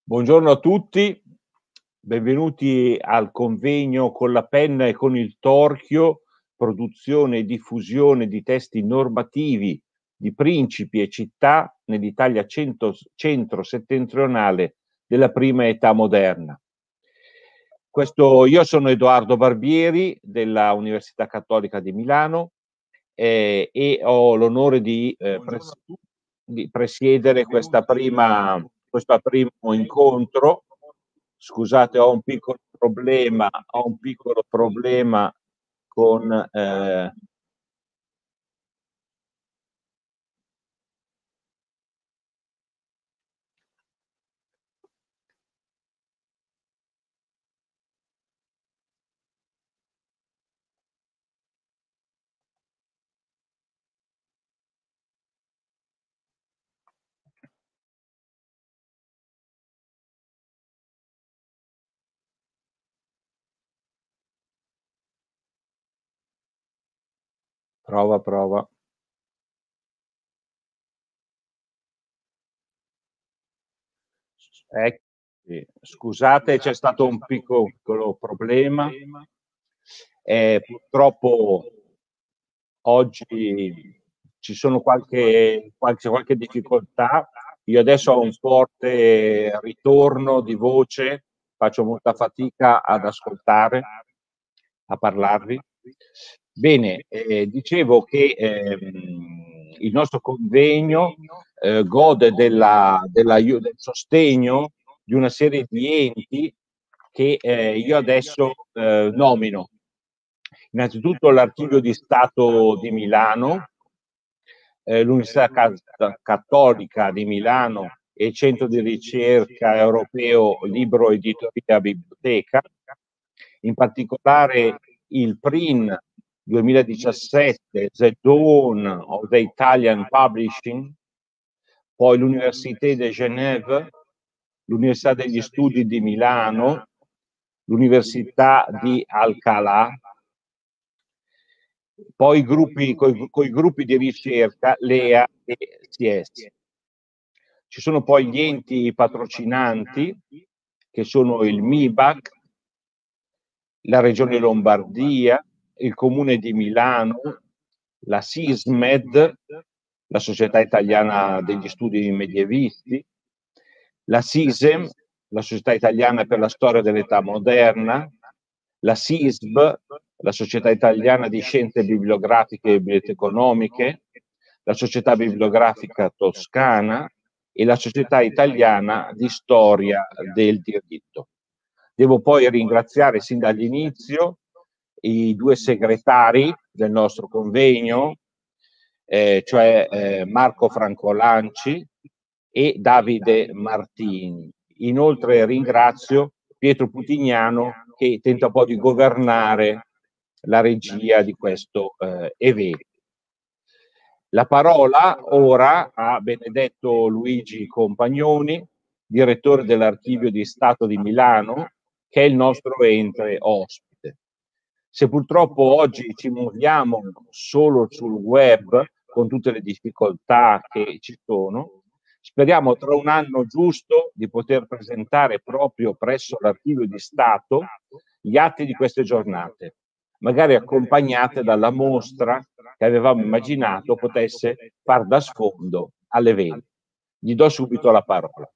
Buongiorno a tutti, benvenuti al convegno Con la penna e con il torchio, produzione e diffusione di testi normativi di principi e città nell'Italia centro-settentrionale della prima età moderna. Io sono Edoardo Barbieri della Università Cattolica di Milano e ho l'onore di presiedere questo primo incontro. Scusate, ho un piccolo problema con prova. Scusate, c'è stato un piccolo problema. Purtroppo oggi ci sono qualche difficoltà. Io adesso ho un forte ritorno di voce, faccio molta fatica ad ascoltare, a parlarvi. Bene, dicevo che il nostro convegno gode del sostegno di una serie di enti che io adesso nomino. Innanzitutto l'Archivio di Stato di Milano, l'Università Cattolica di Milano e il Centro di Ricerca Europeo Libro Editoria Biblioteca, in particolare il PRIN 2017, The Dawn of the Italian Publishing, poi l'Université de Genève, l'Università degli Studi di Milano, l'Università di Alcalá, poi coi gruppi di ricerca LEA e CS. Ci sono poi gli enti patrocinanti, che sono il MIBAC, la Regione Lombardia, il Comune di Milano, la SISMED, la Società Italiana degli Studi Medievisti, la SISEM, la Società Italiana per la Storia dell'Età Moderna, la SISB, la Società Italiana di Scienze Bibliografiche e Biblioteconomiche, la Società Bibliografica Toscana e la Società Italiana di Storia del Diritto. Devo poi ringraziare sin dall'inizio i due segretari del nostro convegno, cioè Marco Francolanci e Davide Martini. Inoltre ringrazio Pietro Putignano che tenta un po' di governare la regia di questo evento. La parola ora a Benedetto Luigi Compagnoni, direttore dell'Archivio di Stato di Milano, che è il nostro ente ospite. Se purtroppo oggi ci muoviamo solo sul web, con tutte le difficoltà che ci sono, speriamo tra un anno giusto di poter presentare proprio presso l'Archivio di Stato gli atti di queste giornate, magari accompagnate dalla mostra che avevamo immaginato potesse far da sfondo all'evento. Gli do subito la parola.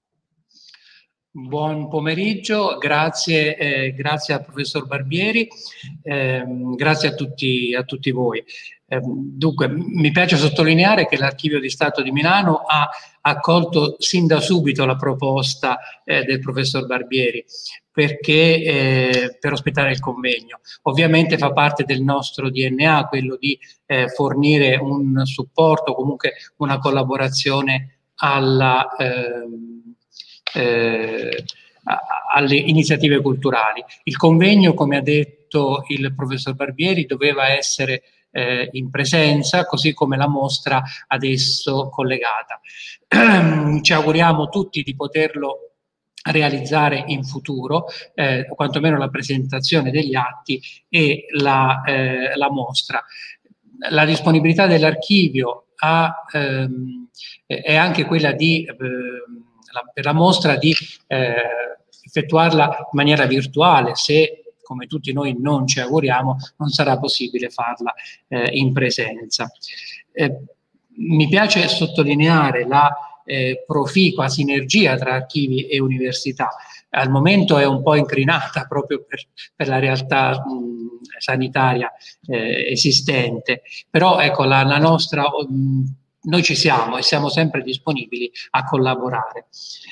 Buon pomeriggio, grazie al professor Barbieri, grazie a tutti voi. Dunque, mi piace sottolineare che l'Archivio di Stato di Milano ha accolto sin da subito la proposta del professor Barbieri perché per ospitare il convegno. Ovviamente fa parte del nostro DNA quello di fornire un supporto, comunque una collaborazione alle iniziative culturali. Il convegno, come ha detto il professor Barbieri, doveva essere in presenza, così come la mostra adesso collegata. Ci auguriamo tutti di poterlo realizzare in futuro, quantomeno la presentazione degli atti e la mostra. La disponibilità dell'archivio è anche quella di per la mostra di effettuarla in maniera virtuale, se come tutti noi non ci auguriamo, non sarà possibile farla in presenza. Mi piace sottolineare la proficua sinergia tra archivi e università. Al momento è un po' incrinata proprio per la realtà sanitaria esistente, però ecco la nostra, noi ci siamo e siamo sempre disponibili a collaborare.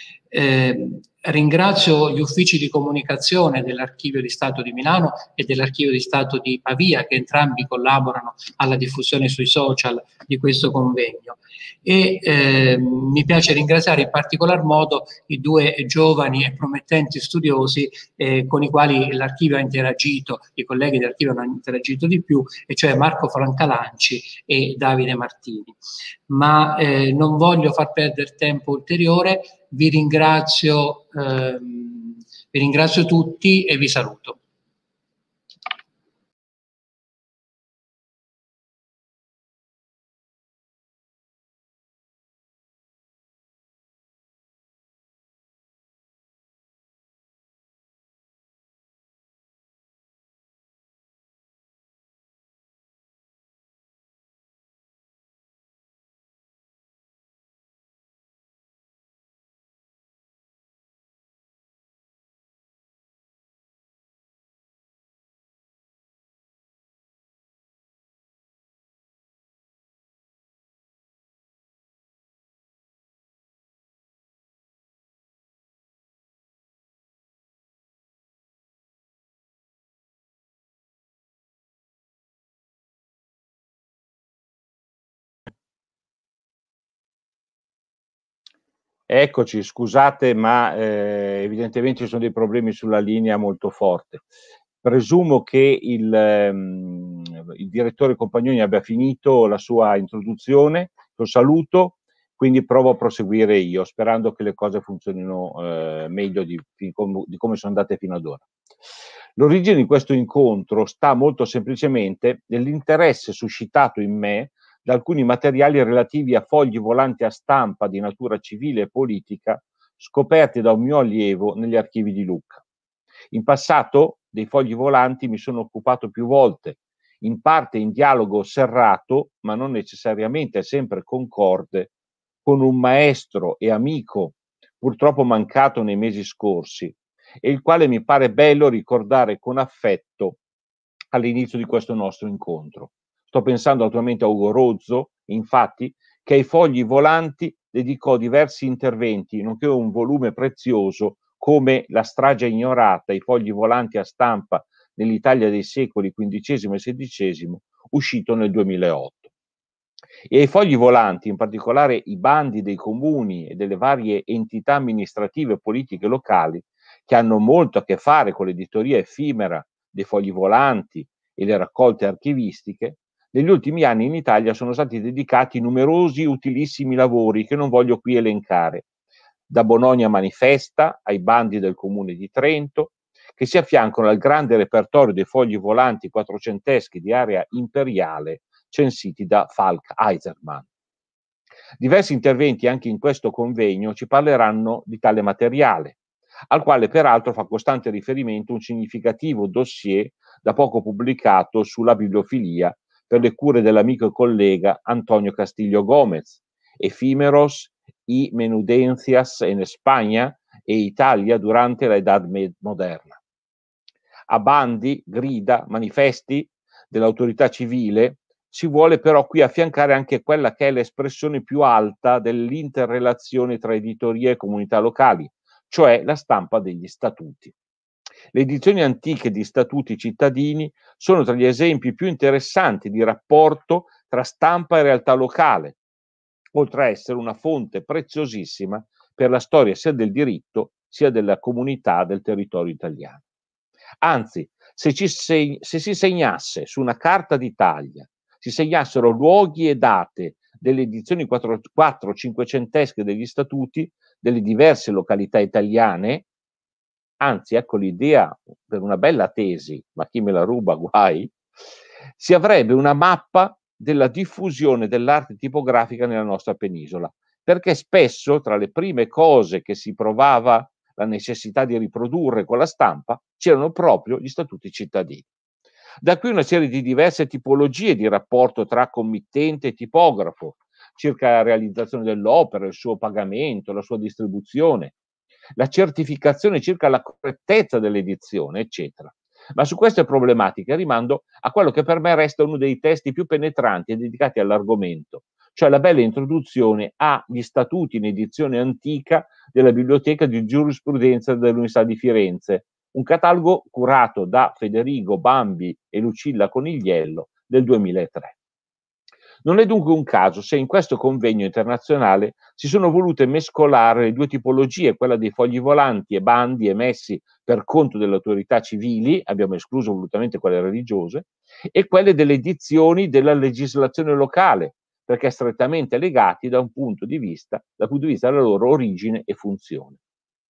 Ringrazio gli uffici di comunicazione dell'Archivio di Stato di Milano e dell'Archivio di Stato di Pavia, che entrambi collaborano alla diffusione sui social di questo convegno. E mi piace ringraziare in particolar modo i due giovani e promettenti studiosi con i quali l'Archivio ha interagito, i colleghi dell'Archivio hanno interagito di più, e cioè Marco Francalanci e Davide Martini. Ma non voglio far perdere tempo ulteriore, vi ringrazio tutti e vi saluto. Eccoci, scusate, ma evidentemente ci sono dei problemi sulla linea molto forte. Presumo che il direttore Compagnoni abbia finito la sua introduzione, lo saluto, quindi provo a proseguire io, sperando che le cose funzionino meglio di come sono andate fino ad ora. L'origine di questo incontro sta molto semplicemente nell'interesse suscitato in me da alcuni materiali relativi a fogli volanti a stampa di natura civile e politica scoperti da un mio allievo negli archivi di Lucca. In passato dei fogli volanti mi sono occupato più volte, in parte in dialogo serrato, ma non necessariamente sempre concorde, con un maestro e amico purtroppo mancato nei mesi scorsi, e il quale mi pare bello ricordare con affetto all'inizio di questo nostro incontro. Sto pensando attualmente a Ugo Rozzo, infatti, che ai fogli volanti dedicò diversi interventi, nonché un volume prezioso come La strage ignorata, i fogli volanti a stampa nell'Italia dei secoli XV e XVI, uscito nel 2008. E ai fogli volanti, in particolare i bandi dei comuni e delle varie entità amministrative e politiche locali, che hanno molto a che fare con l'editoria effimera dei fogli volanti e le raccolte archivistiche, negli ultimi anni in Italia sono stati dedicati numerosi utilissimi lavori che non voglio qui elencare, da Bononia Manifesta ai bandi del Comune di Trento, che si affiancano al grande repertorio dei fogli volanti quattrocenteschi di area imperiale censiti da Falk Eiserman. Diversi interventi anche in questo convegno ci parleranno di tale materiale, al quale peraltro fa costante riferimento un significativo dossier da poco pubblicato sulla bibliofilia per le cure dell'amico e collega Antonio Castillo Gomez, Efímeros y Menudencias en España e Italia durante la Edad Moderna. A bandi, grida, manifesti dell'autorità civile si vuole però qui affiancare anche quella che è l'espressione più alta dell'interrelazione tra editoria e comunità locali, cioè la stampa degli statuti. Le edizioni antiche di statuti cittadini sono tra gli esempi più interessanti di rapporto tra stampa e realtà locale, oltre a essere una fonte preziosissima per la storia sia del diritto sia della comunità del territorio italiano. Anzi, se si segnasse su una carta d'Italia, si segnassero luoghi e date delle edizioni 4-500esche degli statuti delle diverse località italiane, anzi, ecco l'idea per una bella tesi, ma chi me la ruba, guai, si avrebbe una mappa della diffusione dell'arte tipografica nella nostra penisola, perché spesso tra le prime cose che si provava la necessità di riprodurre con la stampa c'erano proprio gli statuti cittadini. Da qui una serie di diverse tipologie di rapporto tra committente e tipografo, circa la realizzazione dell'opera, il suo pagamento, la sua distribuzione, la certificazione circa la correttezza dell'edizione, eccetera. Ma su queste problematiche rimando a quello che per me resta uno dei testi più penetranti e dedicati all'argomento, cioè la bella introduzione agli statuti in edizione antica della Biblioteca di Giurisprudenza dell'Università di Firenze, un catalogo curato da Federigo Bambi e Lucilla Conigliello del 2003. Non è dunque un caso se in questo convegno internazionale si sono volute mescolare le due tipologie, quella dei fogli volanti e bandi emessi per conto delle autorità civili, abbiamo escluso volutamente quelle religiose, e quelle delle edizioni della legislazione locale, perché strettamente legati dal punto di vista della loro origine e funzione.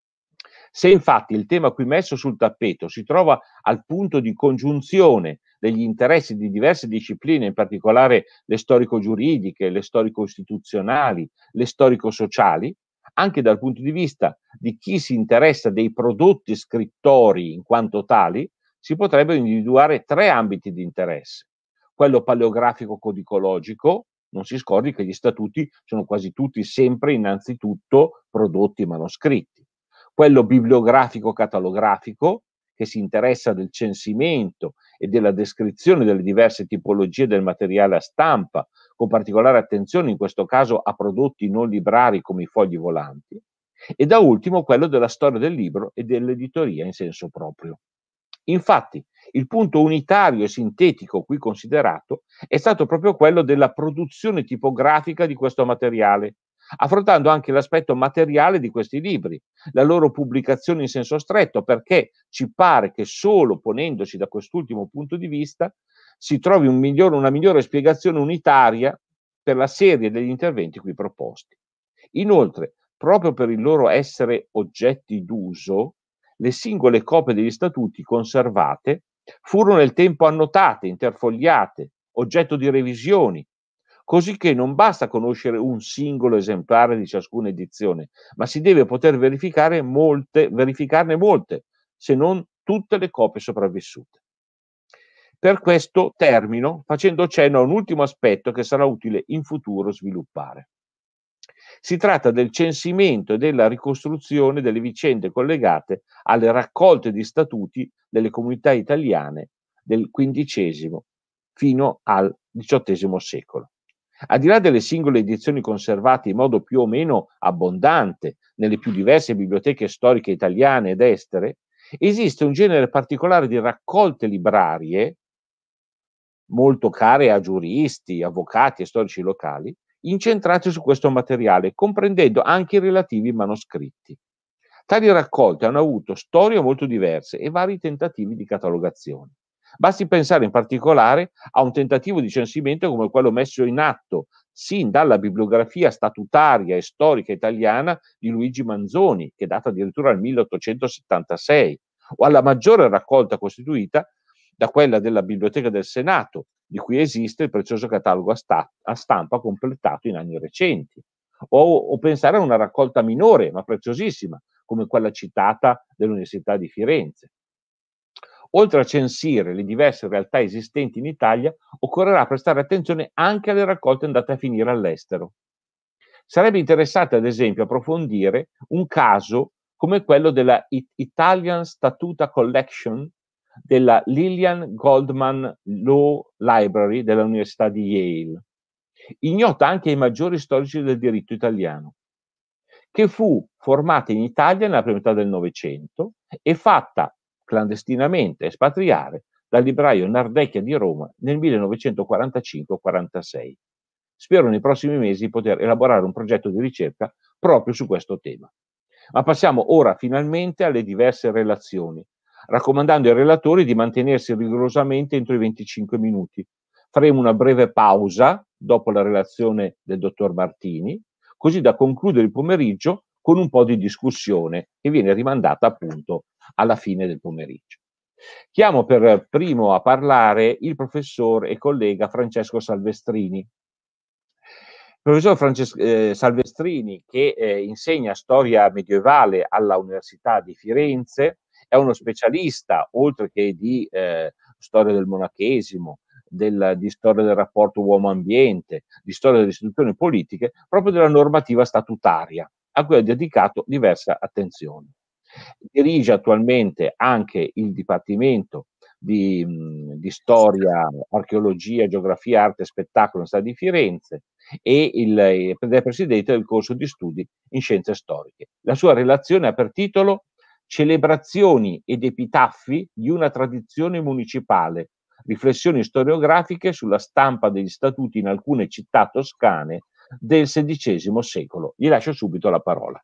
Se infatti il tema qui messo sul tappeto si trova al punto di congiunzione degli interessi di diverse discipline, in particolare le storico-giuridiche, le storico-istituzionali, le storico-sociali, anche dal punto di vista di chi si interessa dei prodotti scrittori in quanto tali, si potrebbero individuare tre ambiti di interesse. Quello paleografico-codicologico, non si scordi che gli statuti sono quasi tutti sempre innanzitutto prodotti manoscritti. Quello bibliografico-catalografico, che si interessa del censimento e della descrizione delle diverse tipologie del materiale a stampa, con particolare attenzione in questo caso a prodotti non librari come i fogli volanti, e da ultimo quello della storia del libro e dell'editoria in senso proprio. Infatti, il punto unitario e sintetico qui considerato è stato proprio quello della produzione tipografica di questo materiale, affrontando anche l'aspetto materiale di questi libri, la loro pubblicazione in senso stretto, perché ci pare che solo ponendoci da quest'ultimo punto di vista si trovi una migliore spiegazione unitaria per la serie degli interventi qui proposti. Inoltre, proprio per il loro essere oggetti d'uso, le singole copie degli statuti conservate furono nel tempo annotate, interfogliate, oggetto di revisioni, così che non basta conoscere un singolo esemplare di ciascuna edizione, ma si deve poter verificarne molte, se non tutte le copie sopravvissute. Per questo termino facendo cenno a un ultimo aspetto che sarà utile in futuro sviluppare. Si tratta del censimento e della ricostruzione delle vicende collegate alle raccolte di statuti delle comunità italiane del XV fino al XVIII secolo. Al di là delle singole edizioni conservate in modo più o meno abbondante nelle più diverse biblioteche storiche italiane ed estere, esiste un genere particolare di raccolte librarie, molto care a giuristi, avvocati e storici locali, incentrati su questo materiale, comprendendo anche i relativi manoscritti. Tali raccolte hanno avuto storie molto diverse e vari tentativi di catalogazione. Basti pensare in particolare a un tentativo di censimento come quello messo in atto sin dalla bibliografia statutaria e storica italiana di Luigi Manzoni, che data addirittura al 1876, o alla maggiore raccolta costituita da quella della Biblioteca del Senato, di cui esiste il prezioso catalogo a stampa completato in anni recenti, o pensare a una raccolta minore ma preziosissima, come quella citata dell'Università di Firenze. Oltre a censire le diverse realtà esistenti in Italia, occorrerà prestare attenzione anche alle raccolte andate a finire all'estero. Sarebbe interessante, ad esempio, approfondire un caso come quello della Italian Statuta Collection della Lillian Goldman Law Library dell'Università di Yale, ignota anche ai maggiori storici del diritto italiano, che fu formata in Italia nella prima metà del Novecento e fatta clandestinamente espatriare dal libraio Nardecchia di Roma nel 1945-46. Spero nei prossimi mesi di poter elaborare un progetto di ricerca proprio su questo tema. Ma passiamo ora finalmente alle diverse relazioni, raccomandando ai relatori di mantenersi rigorosamente entro i 25 minuti. Faremo una breve pausa dopo la relazione del dottor Martini, così da concludere il pomeriggio con un po' di discussione che viene rimandata appunto alla fine del pomeriggio. Chiamo per primo a parlare il professor e collega Francesco Salvestrini. Il professor Salvestrini, che insegna storia medievale alla Università di Firenze, è uno specialista, oltre che di storia del monachesimo, di storia del rapporto uomo-ambiente, di storia delle istituzioni politiche, proprio della normativa statutaria, a cui ha dedicato diversa attenzione. Dirige attualmente anche il Dipartimento di Storia, Archeologia, Geografia, Arte e Spettacolo Università di Firenze e è presidente del corso di studi in scienze storiche. La sua relazione ha per titolo Celebrazioni ed epitaffi di una tradizione municipale, riflessioni storiografiche sulla stampa degli statuti in alcune città toscane del XVI secolo. Gli lascio subito la parola.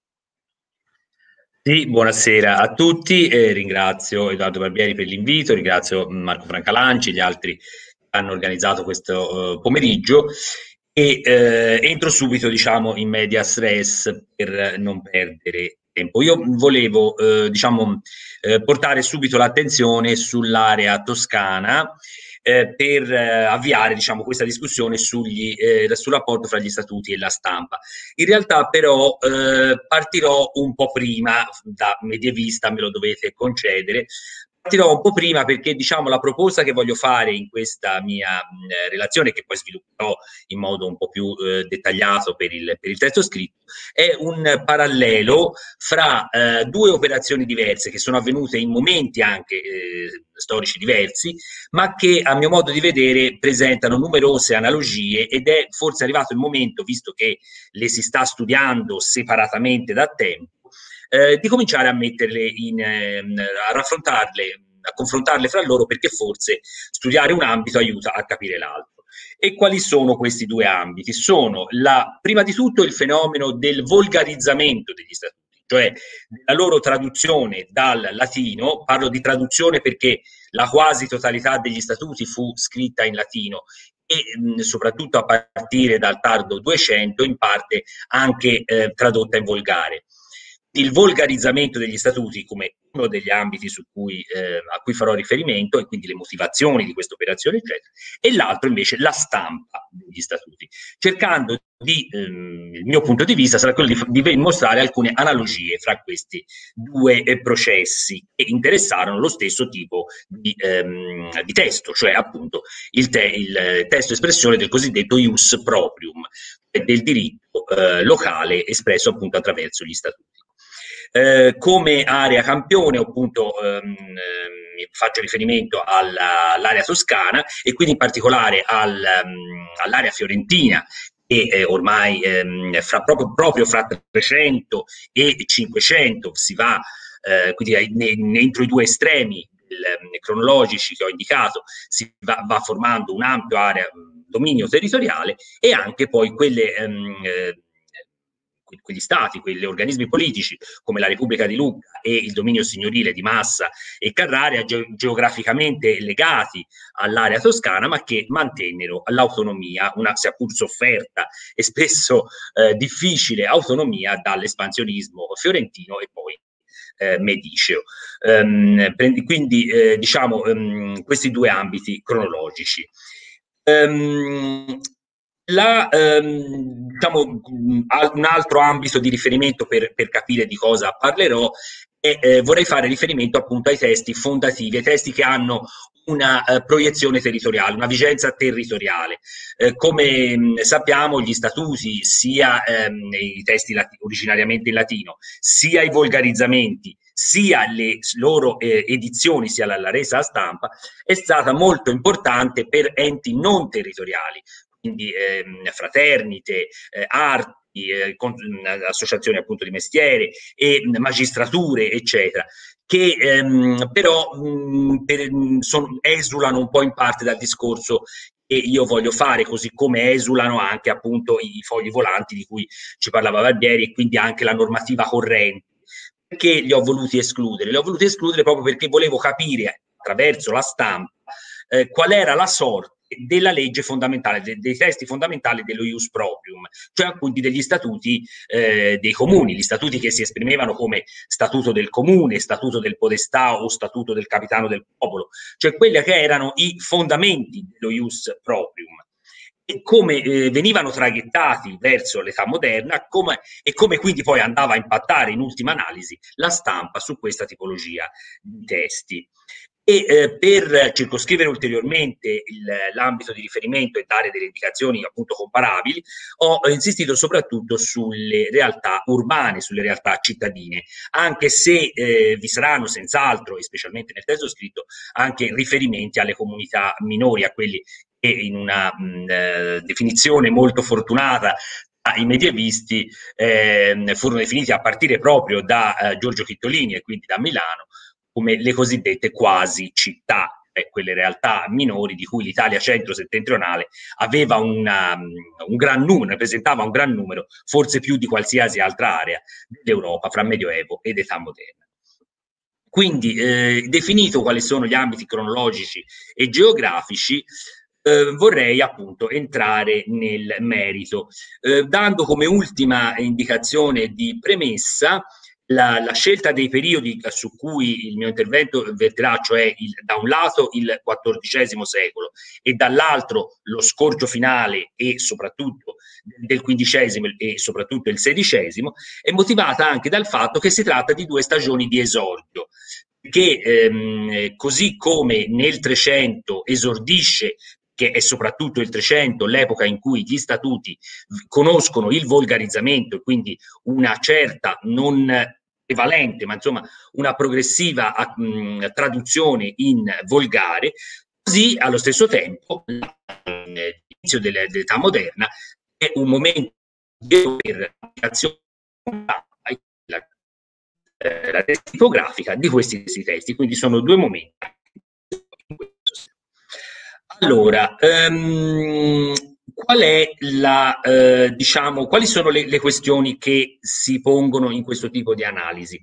Sì, buonasera a tutti, ringrazio Edoardo Barbieri per l'invito, ringrazio Marco Francalanci e gli altri che hanno organizzato questo pomeriggio e entro subito, diciamo, in medias res per non perdere tempo. Io volevo, portare subito l'attenzione sull'area toscana per avviare, diciamo, questa discussione sul rapporto fra gli statuti e la stampa. In realtà però partirò un po' prima, da medievista me lo dovete concedere, partirò un po' prima perché, diciamo, la proposta che voglio fare in questa mia relazione, che poi svilupperò in modo un po' più dettagliato per il testo scritto, è un parallelo fra due operazioni diverse che sono avvenute in momenti anche storici diversi, ma che a mio modo di vedere presentano numerose analogie ed è forse arrivato il momento, visto che le si sta studiando separatamente da tempo, di cominciare a metterle a raffrontarle, a confrontarle fra loro, perché forse studiare un ambito aiuta a capire l'altro. E quali sono questi due ambiti? Sono prima di tutto il fenomeno del volgarizzamento degli statuti, cioè la loro traduzione dal latino. Parlo di traduzione perché la quasi totalità degli statuti fu scritta in latino e soprattutto a partire dal tardo 200 in parte anche tradotta in volgare. Il volgarizzamento degli statuti come uno degli ambiti a cui farò riferimento, e quindi le motivazioni di questa operazione, eccetera, e l'altro invece la stampa degli statuti, cercando il mio punto di vista sarà quello di mostrare alcune analogie fra questi due processi che interessarono lo stesso tipo di testo, cioè appunto il testo espressione del cosiddetto ius proprium, del diritto locale espresso appunto attraverso gli statuti. Come area campione, appunto, faccio riferimento all'area toscana e quindi in particolare all'area fiorentina, e ormai proprio fra 300 e 500 si va, quindi entro i due estremi cronologici che ho indicato, si va formando un ampio area dominio territoriale, e anche poi quegli stati, quegli organismi politici come la Repubblica di Lucca e il dominio signorile di Massa e Carrara, geograficamente legati all'area toscana, ma che mantennero l'autonomia, una sia pur sofferta e spesso difficile autonomia dall'espansionismo fiorentino e poi mediceo. Quindi diciamo questi due ambiti cronologici. Diciamo, un altro ambito di riferimento per capire di cosa parlerò e vorrei fare riferimento appunto ai testi fondativi, ai testi che hanno una proiezione territoriale, una vigenza territoriale. Come sappiamo, gli statuti, sia i testi originariamente in latino, sia i volgarizzamenti, sia le loro edizioni, sia la resa a stampa, è stata molto importante per enti non territoriali, quindi fraternite, arti, associazioni appunto di mestiere e magistrature, eccetera, che però esulano un po' in parte dal discorso che io voglio fare, così come esulano anche appunto i fogli volanti di cui ci parlava Barbieri, e quindi anche la normativa corrente. Perché li ho voluti escludere? Li ho voluti escludere proprio perché volevo capire attraverso la stampa qual era la sorte della legge fondamentale, dei testi fondamentali dello ius proprium, cioè quindi degli statuti dei comuni, gli statuti che si esprimevano come statuto del comune, statuto del podestà o statuto del capitano del popolo, cioè quelli che erano i fondamenti dello ius proprium. e come venivano traghettati verso l'età moderna e come quindi poi andava a impattare in ultima analisi la stampa su questa tipologia di testi. E per circoscrivere ulteriormente l'ambito di riferimento e dare delle indicazioni appunto comparabili, ho insistito soprattutto sulle realtà urbane, sulle realtà cittadine, anche se vi saranno senz'altro, e specialmente nel testo scritto, anche riferimenti alle comunità minori, a quelli che in una definizione molto fortunata i medievisti furono definiti a partire proprio da Giorgio Chittolini e quindi da Milano come le cosiddette quasi città, quelle realtà minori di cui l'Italia centro-settentrionale aveva un gran numero, ne presentava un gran numero, forse più di qualsiasi altra area dell'Europa fra Medioevo ed età moderna. Quindi, definito quali sono gli ambiti cronologici e geografici, vorrei appunto entrare nel merito, dando come ultima indicazione di premessa la scelta dei periodi su cui il mio intervento verterà, cioè da un lato il XIV secolo e dall'altro lo scorcio finale e soprattutto del XV e soprattutto il XVI, è motivata anche dal fatto che si tratta di due stagioni di esordio, che così come nel 300 esordisce, che è soprattutto il 300 l'epoca in cui gli statuti conoscono il volgarizzamento e quindi una certa, non prevalente, ma insomma una progressiva traduzione in volgare, così allo stesso tempo l'inizio dell'età moderna è un momento per l'applicazione la tipografica di questi testi, quindi sono due momenti. Allora, qual è diciamo, quali sono le questioni che si pongono in questo tipo di analisi?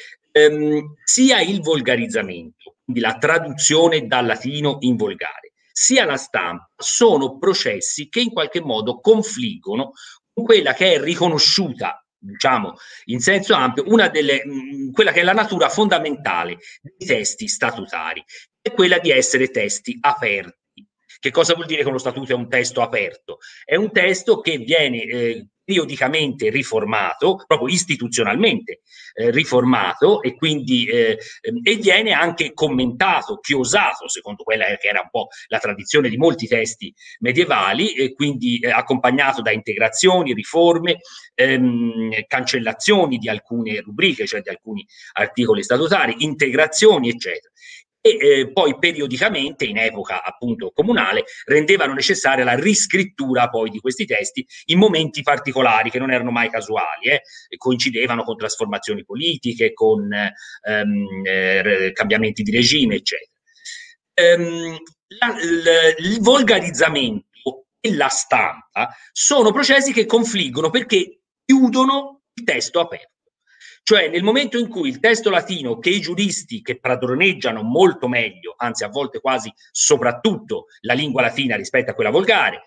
Sia il volgarizzamento, quindi la traduzione dal latino in volgare, sia la stampa sono processi che in qualche modo confliggono con quella che è riconosciuta, diciamo in senso ampio, quella che è la natura fondamentale dei testi statutari, è quella di essere testi aperti. Che cosa vuol dire che uno statuto è un testo aperto? È un testo che viene periodicamente riformato, proprio istituzionalmente riformato, e quindi e viene anche commentato, chiosato, secondo quella che era un po' la tradizione di molti testi medievali, e quindi accompagnato da integrazioni, riforme, cancellazioni di alcune rubriche, cioè di alcuni articoli statutari, integrazioni, eccetera. E poi periodicamente, in epoca appunto comunale, rendevano necessaria la riscrittura poi di questi testi in momenti particolari che non erano mai casuali, coincidevano con trasformazioni politiche, con cambiamenti di regime, eccetera. Il volgarizzamento e la stampa sono processi che confliggono perché chiudono il testo aperto. Cioè nel momento in cui il testo latino, che i giuristi che padroneggiano molto meglio, anzi a volte quasi soprattutto la lingua latina rispetto a quella volgare,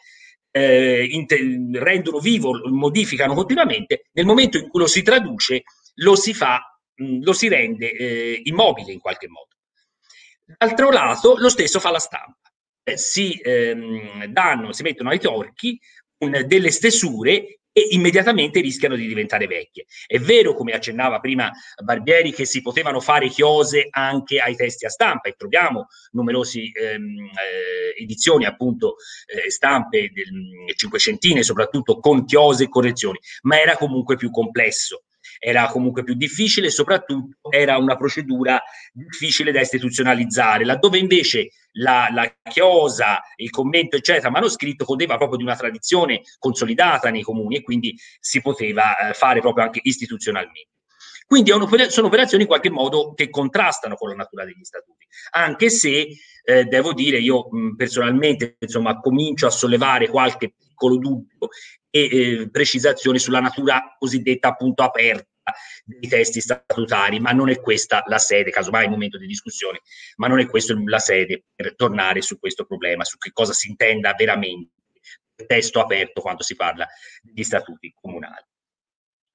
rendono vivo, modificano continuamente, nel momento in cui lo si traduce lo si rende immobile in qualche modo. D'altro lato lo stesso fa la stampa, si mettono ai torchi delle stesure e immediatamente rischiano di diventare vecchie. È vero, come accennava prima Barbieri, che si potevano fare chiose anche ai testi a stampa, e troviamo numerosi edizioni, appunto, stampe cinquecentine, soprattutto con chiose e correzioni, ma era comunque più complesso. Era comunque più difficile e soprattutto era una procedura difficile da istituzionalizzare, laddove invece la chiosa, il commento, eccetera, manoscritto godeva proprio di una tradizione consolidata nei comuni e quindi si poteva fare proprio anche istituzionalmente. Quindi sono operazioni in qualche modo che contrastano con la natura degli statuti, anche se devo dire io personalmente insomma comincio a sollevare qualche piccolo dubbio e precisazioni sulla natura cosiddetta appunto aperta dei testi statutari, ma non è questa la sede, casomai il momento di discussione, ma non è questa la sede per tornare su questo problema, su che cosa si intenda veramente per testo aperto quando si parla di statuti comunali.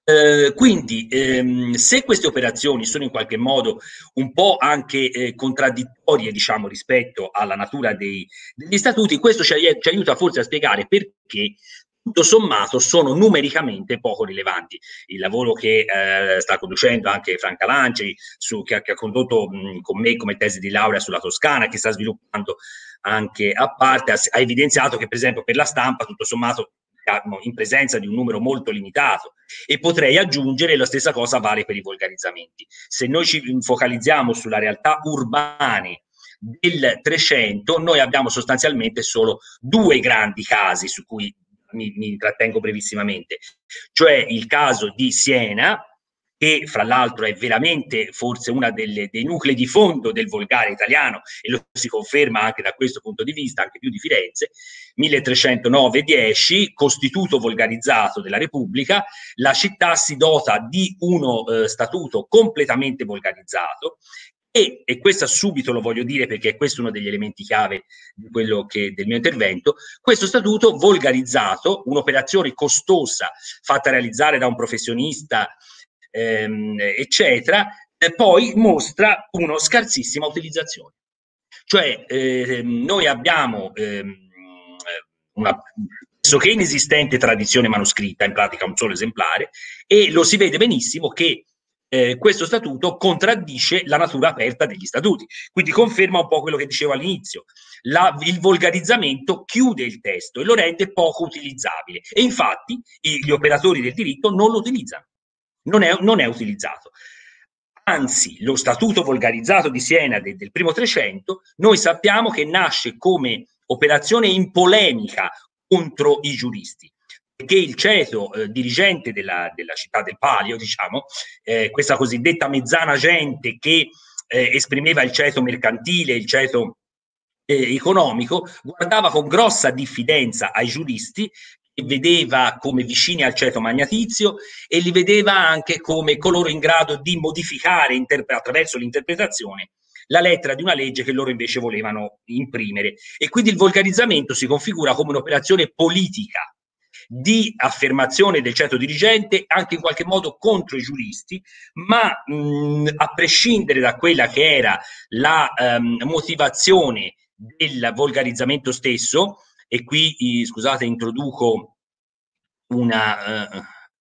Quindi, se queste operazioni sono in qualche modo un po' anche contraddittorie, diciamo, rispetto alla natura degli statuti, questo ci aiuta forse a spiegare perché tutto sommato sono numericamente poco rilevanti. Il lavoro che sta conducendo anche Franca Lanci, che ha condotto con me come tesi di laurea sulla Toscana, che sta sviluppando anche a parte, ha evidenziato che per esempio per la stampa tutto sommato in presenza di un numero molto limitato, e potrei aggiungere la stessa cosa vale per i volgarizzamenti. Se noi ci focalizziamo sulla realtà urbane del 300, noi abbiamo sostanzialmente solo due grandi casi su cui mi trattengo brevissimamente, cioè il caso di Siena, che fra l'altro è veramente forse una dei nuclei di fondo del volgare italiano, e lo si conferma anche da questo punto di vista, anche più di Firenze, 1309-10, costituto volgarizzato della Repubblica, la città si dota di uno statuto completamente volgarizzato, e questo subito lo voglio dire perché questo è uno degli elementi chiave di del mio intervento. Questo statuto volgarizzato, un'operazione costosa fatta realizzare da un professionista, eccetera, poi mostra una scarsissima utilizzazione. Cioè noi abbiamo una pressoché inesistente tradizione manoscritta, in pratica un solo esemplare, e lo si vede benissimo che questo statuto contraddice la natura aperta degli statuti, quindi conferma un po' quello che dicevo all'inizio. Il volgarizzamento chiude il testo e lo rende poco utilizzabile, e infatti gli operatori del diritto non lo utilizzano, non è utilizzato. Anzi, lo statuto volgarizzato di Siena del primo 300, noi sappiamo che nasce come operazione in polemica contro i giuristi, perché il ceto dirigente della città del Palio, diciamo, questa cosiddetta mezzana gente che esprimeva il ceto mercantile, il ceto economico, guardava con grossa diffidenza ai giuristi, che vedeva come vicini al ceto magnatizio, e li vedeva anche come coloro in grado di modificare attraverso l'interpretazione la lettera di una legge che loro invece volevano imprimere. E quindi il volgarizzamento si configura come un'operazione politica di affermazione del ceto dirigente, anche in qualche modo contro i giuristi, ma a prescindere da quella che era la motivazione del volgarizzamento stesso. E qui, scusate, introduco una...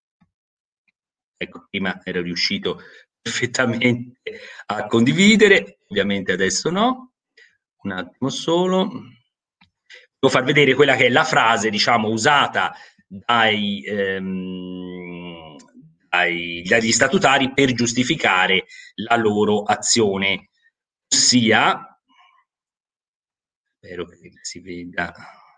ecco, prima ero riuscito perfettamente a condividere, ovviamente adesso no. Un attimo solo. Devo far vedere quella che è la frase, diciamo, usata dagli statutari per giustificare la loro azione, ossia, spero che si veda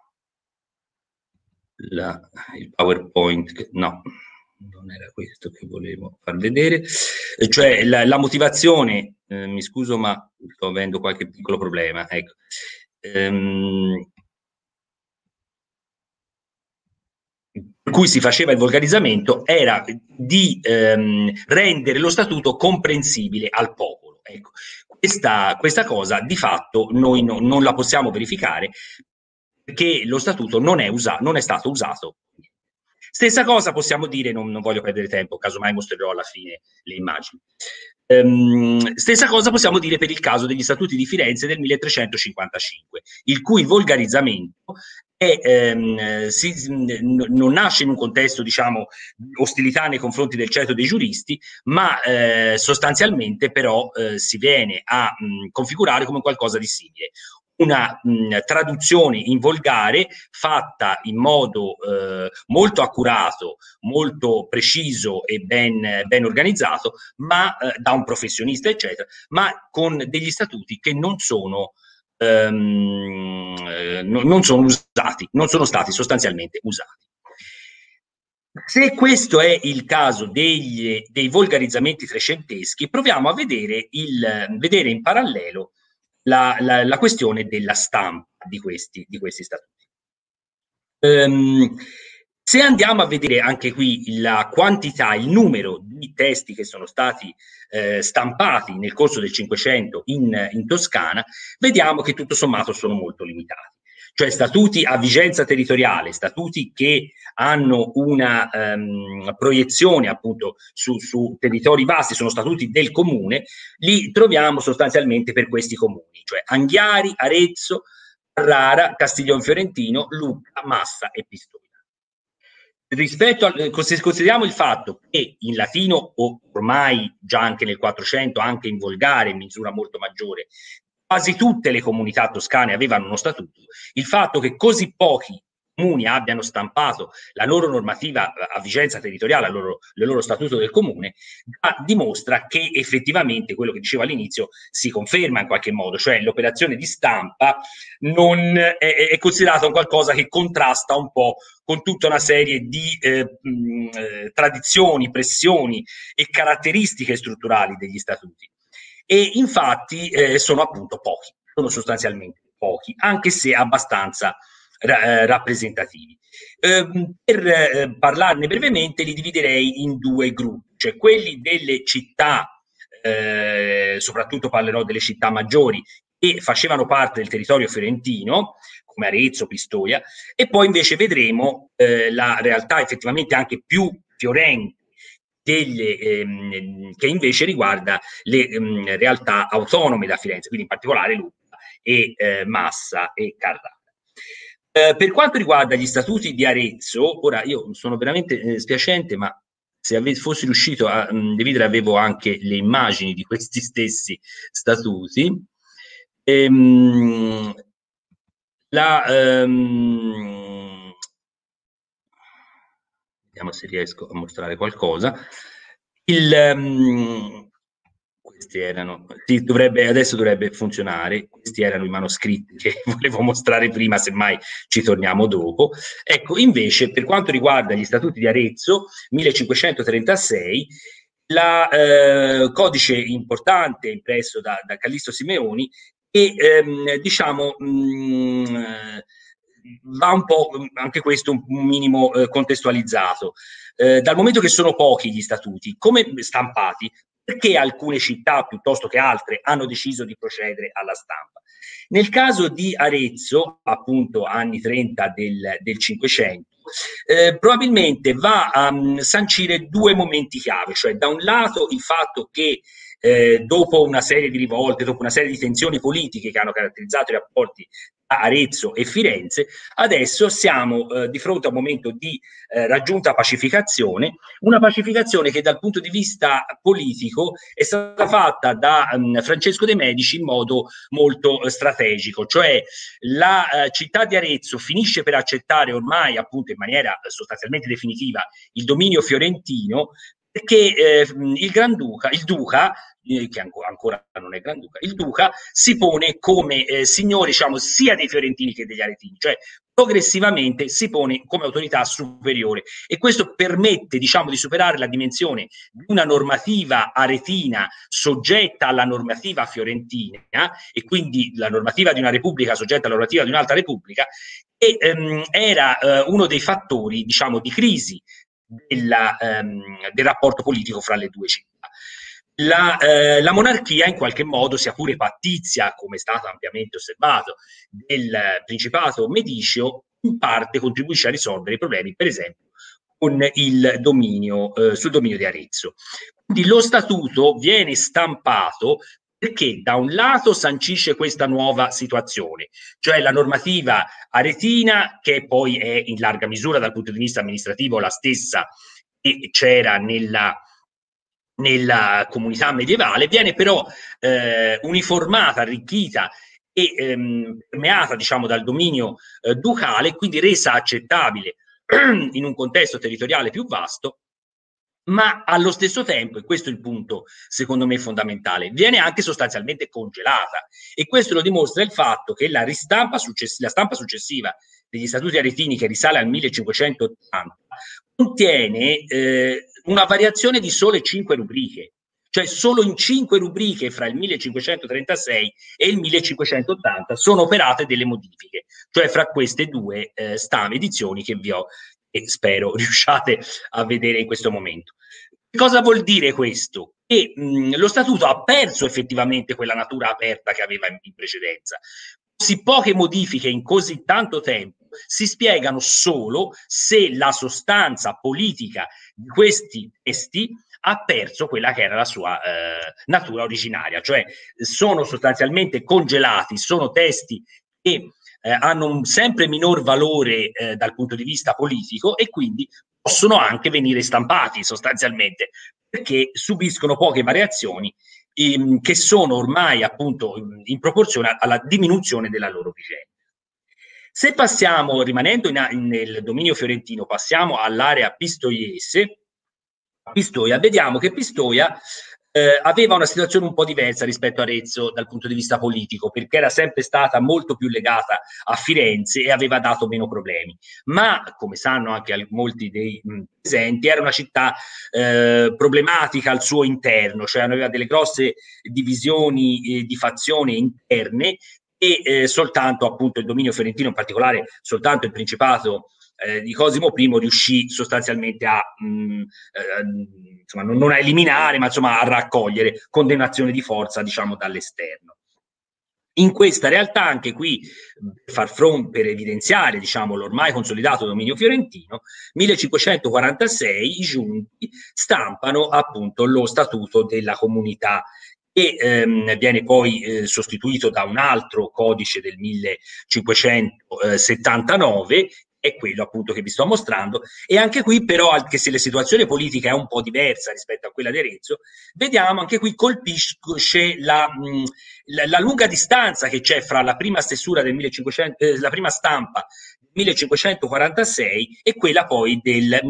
il PowerPoint, no, non era questo che volevo far vedere, cioè la motivazione, mi scuso ma sto avendo qualche piccolo problema, ecco. Per cui si faceva il volgarizzamento era di rendere lo statuto comprensibile al popolo. Ecco, questa cosa di fatto noi non la possiamo verificare, perché lo statuto non è stato usato. Stessa cosa possiamo dire, non voglio perdere tempo, casomai mostrerò alla fine le immagini. Stessa cosa possiamo dire per il caso degli statuti di Firenze del 1355, il cui volgarizzamento non nasce in un contesto, diciamo, ostilità nei confronti del ceto dei giuristi, ma sostanzialmente però si viene a configurare come qualcosa di simile. Una traduzione in volgare fatta in modo molto accurato, molto preciso e ben organizzato, ma da un professionista, eccetera, ma con degli statuti che non sono usati, non sono stati sostanzialmente usati. Se questo è il caso dei volgarizzamenti trecenteschi, proviamo a vedere in parallelo la questione della stampa di questi statuti. Se andiamo a vedere anche qui la quantità, il numero di testi che sono stati stampati nel corso del Cinquecento in Toscana, vediamo che tutto sommato sono molto limitati. cioè statuti a vigenza territoriale, statuti che hanno una proiezione appunto su territori vasti, sono statuti del comune, li troviamo sostanzialmente per questi comuni, cioè Anghiari, Arezzo, Carrara, Castiglion Fiorentino, Lucca, Massa e Pistoia. Rispetto se consideriamo il fatto che in latino, o ormai già anche nel 400, anche in volgare in misura molto maggiore, quasi tutte le comunità toscane avevano uno statuto, il fatto che così pochi comuni abbiano stampato la loro normativa a vigenza territoriale, il loro statuto del comune, dimostra che effettivamente quello che dicevo all'inizio si conferma in qualche modo, cioè l'operazione di stampa non è considerata un qualcosa che contrasta un po' con tutta una serie di tradizioni, pressioni e caratteristiche strutturali degli statuti. E infatti sono appunto pochi, sono sostanzialmente pochi, anche se abbastanza rappresentativi. Per parlarne brevemente li dividerei in due gruppi, cioè quelli delle città, soprattutto parlerò delle città maggiori, che facevano parte del territorio fiorentino, come Arezzo, Pistoia, e poi invece vedremo la realtà effettivamente anche più fiorente, che invece riguarda le realtà autonome da Firenze, quindi in particolare Lucca e Massa e Carrara. Per quanto riguarda gli statuti di Arezzo, ora io sono veramente spiacente, ma se fossi riuscito a dividere avevo anche le immagini di questi stessi statuti. Vediamo se riesco a mostrare qualcosa. Questi erano, sì, adesso dovrebbe funzionare, questi erano i manoscritti che volevo mostrare prima, semmai ci torniamo dopo. Ecco, invece, per quanto riguarda gli statuti di Arezzo, 1536, codice importante impresso da Callisto Simeoni, e diciamo va un po' anche questo un minimo contestualizzato. Dal momento che sono pochi gli statuti, come stampati, perché alcune città piuttosto che altre hanno deciso di procedere alla stampa? Nel caso di Arezzo, appunto anni 30 del 500, probabilmente va a sancire due momenti chiave, cioè da un lato il fatto che dopo una serie di rivolte, dopo una serie di tensioni politiche che hanno caratterizzato i rapporti tra Arezzo e Firenze, adesso siamo di fronte a un momento di raggiunta pacificazione, una pacificazione che dal punto di vista politico è stata fatta da Francesco de' Medici in modo molto strategico, cioè la città di Arezzo finisce per accettare ormai appunto in maniera sostanzialmente definitiva il dominio fiorentino, perché il duca, che ancora non è Granduca, il duca si pone come signore, diciamo, sia dei fiorentini che degli aretini, cioè progressivamente si pone come autorità superiore, e questo permette, diciamo, di superare la dimensione di una normativa aretina soggetta alla normativa fiorentina, e quindi la normativa di una repubblica soggetta alla normativa di un'altra repubblica, e era uno dei fattori, diciamo, di crisi del rapporto politico fra le due città. La monarchia in qualche modo, sia pure pattizia, come è stato ampiamente osservato, del Principato Mediceo, in parte contribuisce a risolvere i problemi, per esempio, con il dominio, sul dominio di Arezzo. Quindi lo statuto viene stampato perché da un lato sancisce questa nuova situazione, cioè la normativa aretina, che poi è in larga misura dal punto di vista amministrativo la stessa che c'era nella comunità medievale, viene però uniformata, arricchita e permeata, diciamo, dal dominio ducale, quindi resa accettabile in un contesto territoriale più vasto, ma allo stesso tempo, e questo è il punto secondo me fondamentale, viene anche sostanzialmente congelata, e questo lo dimostra il fatto che la stampa successiva degli statuti aretini, che risale al 1580, contiene una variazione di sole 5 rubriche, cioè solo in 5 rubriche fra il 1536 e il 1580 sono operate delle modifiche, cioè fra queste due edizioni che vi ho, e spero riusciate a vedere in questo momento. Cosa vuol dire questo? Che lo statuto ha perso effettivamente quella natura aperta che aveva in precedenza. così poche modifiche in così tanto tempo si spiegano solo se la sostanza politica di questi testi ha perso quella che era la sua natura originaria, cioè sono sostanzialmente congelati, sono testi che hanno un sempre minor valore dal punto di vista politico e quindi possono anche venire stampati sostanzialmente, perché subiscono poche variazioni che sono ormai appunto in proporzione alla diminuzione della loro vigenza. Se passiamo, rimanendo nel dominio fiorentino, passiamo all'area pistoiese, Pistoia, vediamo che Pistoia aveva una situazione un po' diversa rispetto a Arezzo dal punto di vista politico, perché era sempre stata molto più legata a Firenze e aveva dato meno problemi. Ma, come sanno anche molti dei presenti, era una città problematica al suo interno, cioè aveva delle grosse divisioni di fazioni interne e soltanto appunto il dominio fiorentino, in particolare soltanto il Principato di Cosimo I riuscì sostanzialmente a insomma, non a eliminare, ma insomma a raccogliere condannazione di forza, diciamo, dall'esterno. In questa realtà, anche qui, per evidenziare, diciamo, l'ormai consolidato dominio fiorentino, 1546 i giunti stampano appunto lo statuto della comunità, che viene poi sostituito da un altro codice del 1579, è quello appunto che vi sto mostrando, e anche qui però, anche se la situazione politica è un po' diversa rispetto a quella di Arezzo, vediamo anche qui colpisce la lunga distanza che c'è fra la prima stesura del 1500, la prima stampa del 1546 e quella poi del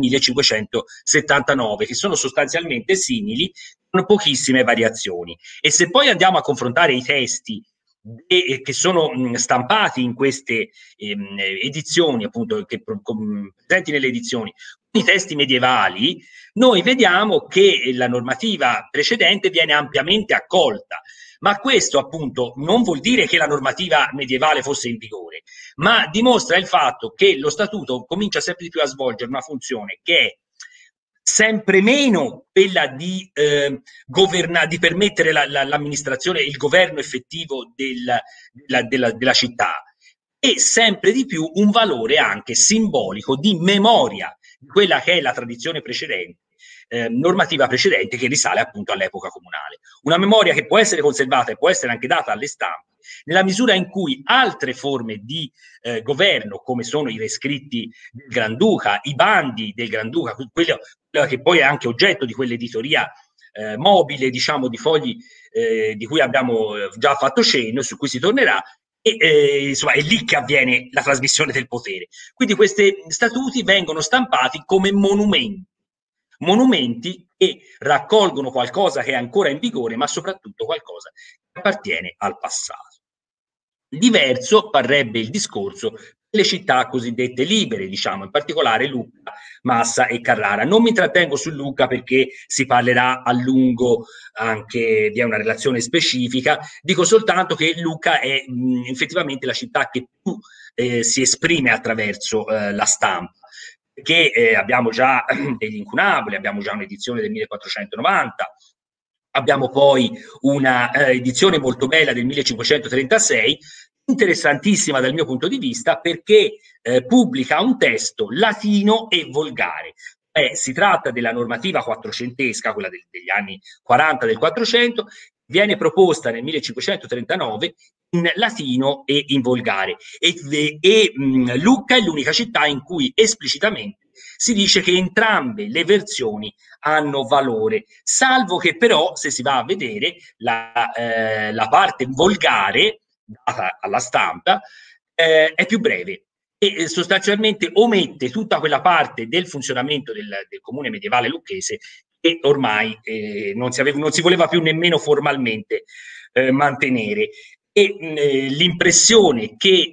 1579, che sono sostanzialmente simili con pochissime variazioni. E se poi andiamo a confrontare i testi che sono stampati in queste edizioni, appunto, che presenti nelle edizioni, i testi medievali, noi vediamo che la normativa precedente viene ampiamente accolta. Ma questo appunto non vuol dire che la normativa medievale fosse in vigore, ma dimostra il fatto che lo statuto comincia sempre di più a svolgere una funzione che è sempre meno quella di permettere l'amministrazione e il governo effettivo della città, e sempre di più un valore anche simbolico di memoria di quella che è la tradizione precedente, normativa precedente, che risale appunto all'epoca comunale. Una memoria che può essere conservata e può essere anche data alle stampe, nella misura in cui altre forme di governo, come sono i rescritti del Granduca, i bandi del Granduca, quello che poi è anche oggetto di quell'editoria mobile, diciamo, di fogli di cui abbiamo già fatto cenno, su cui si tornerà, e insomma è lì che avviene la trasmissione del potere. Quindi questi statuti vengono stampati come monumenti che raccolgono qualcosa che è ancora in vigore, ma soprattutto qualcosa che appartiene al passato. Diverso parrebbe il discorso delle città cosiddette libere, diciamo, in particolare Lucca, Massa e Carrara. Non mi trattengo su Lucca perché si parlerà a lungo anche di una relazione specifica, dico soltanto che Lucca è effettivamente la città che più si esprime attraverso la stampa, perché abbiamo già degli incunaboli, abbiamo già un'edizione del 1490, abbiamo poi una edizione molto bella del 1536, interessantissima dal mio punto di vista, perché pubblica un testo latino e volgare. Si tratta della normativa quattrocentesca, quella degli anni 40 del 400, viene proposta nel 1539 in latino e in volgare, e Lucca è l'unica città in cui esplicitamente si dice che entrambe le versioni hanno valore, salvo che però, se si va a vedere, la parte volgare data alla stampa è più breve e sostanzialmente omette tutta quella parte del funzionamento del comune medievale lucchese che ormai non si voleva più nemmeno formalmente mantenere. E l'impressione che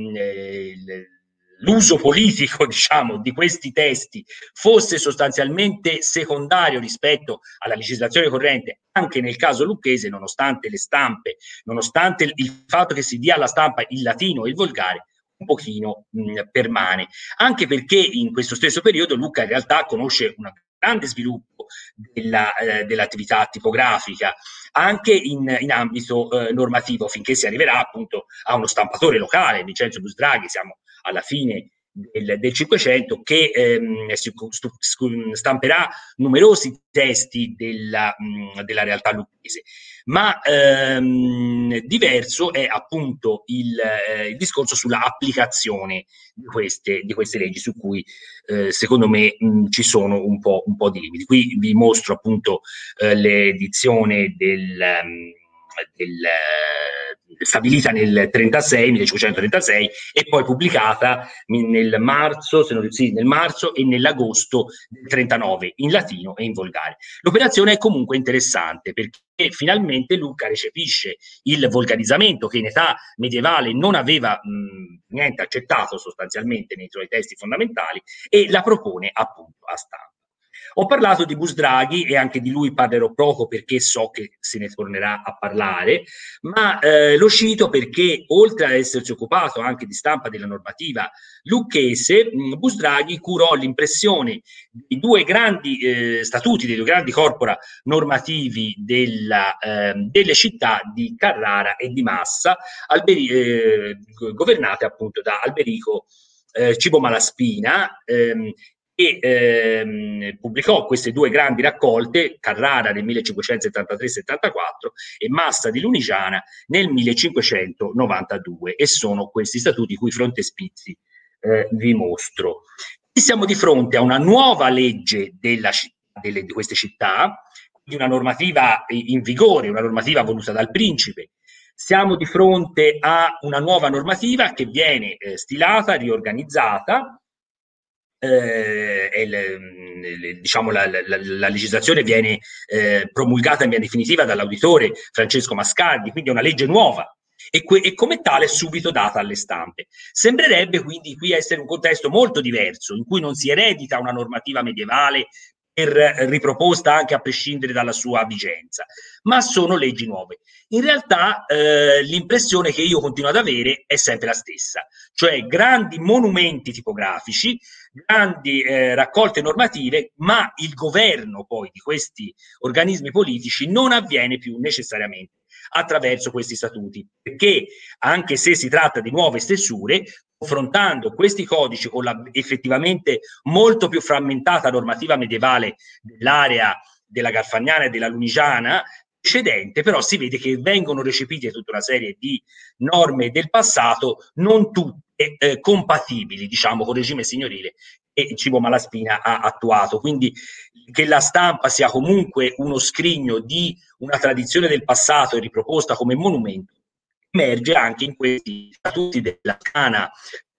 l'uso politico, diciamo, di questi testi fosse sostanzialmente secondario rispetto alla legislazione corrente, anche nel caso lucchese, nonostante le stampe, nonostante il fatto che si dia alla stampa il latino e il volgare, un pochino permane, anche perché in questo stesso periodo Lucca in realtà conosce una grande sviluppo dell'attività tipografica, anche in ambito normativo, finché si arriverà appunto a uno stampatore locale, Vincenzo Busdraghi, siamo alla fine del Cinquecento, che stamperà numerosi testi della realtà lucchese. Ma diverso è appunto il discorso sulla applicazione di queste leggi, su cui secondo me ci sono un po' di limiti. Qui vi mostro appunto l'edizione stabilita nel 1536 e poi pubblicata nel marzo e nell'agosto del 39 in latino e in volgare. L'operazione è comunque interessante perché finalmente Lucca recepisce il volgarizzamento che in età medievale non aveva niente accettato sostanzialmente nei suoi testi fondamentali e la propone appunto a stampa. Ho parlato di Busdraghi e anche di lui parlerò poco perché so che se ne tornerà a parlare, ma lo cito perché oltre ad essersi occupato anche di stampa della normativa lucchese, Busdraghi curò l'impressione di due grandi statuti, dei due grandi corpora normativi delle città di Carrara e di Massa, governate appunto da Alberico Cibo Malaspina, e pubblicò queste due grandi raccolte, Carrara nel 1573-74 e Massa di Lunigiana nel 1592, e sono questi statuti cui frontespizi vi mostro. Qui siamo di fronte a una nuova legge di queste città, di una normativa in vigore, una normativa voluta dal principe. Siamo di fronte a una nuova normativa che viene stilata, riorganizzata. Diciamo la legislazione viene promulgata in via definitiva dall'auditore Francesco Mascardi, quindi è una legge nuova e come tale subito data alle stampe. Sembrerebbe quindi qui essere un contesto molto diverso, in cui non si eredita una normativa medievale riproposta anche a prescindere dalla sua vigenza, ma sono leggi nuove. In realtà l'impressione che io continuo ad avere è sempre la stessa, cioè grandi monumenti tipografici, grandi raccolte normative, ma il governo poi di questi organismi politici non avviene più necessariamente attraverso questi statuti, perché anche se si tratta di nuove stesure, confrontando questi codici con la effettivamente molto più frammentata normativa medievale dell'area della Garfagnana e della Lunigiana precedente, però si vede che vengono recepite tutta una serie di norme del passato, non tutte compatibili, diciamo, con il regime signorile che Cibo Malaspina ha attuato. Quindi che la stampa sia comunque uno scrigno di una tradizione del passato e riproposta come monumento emerge anche in questi statuti della Toscana,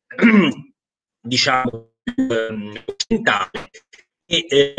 diciamo, occidentale, e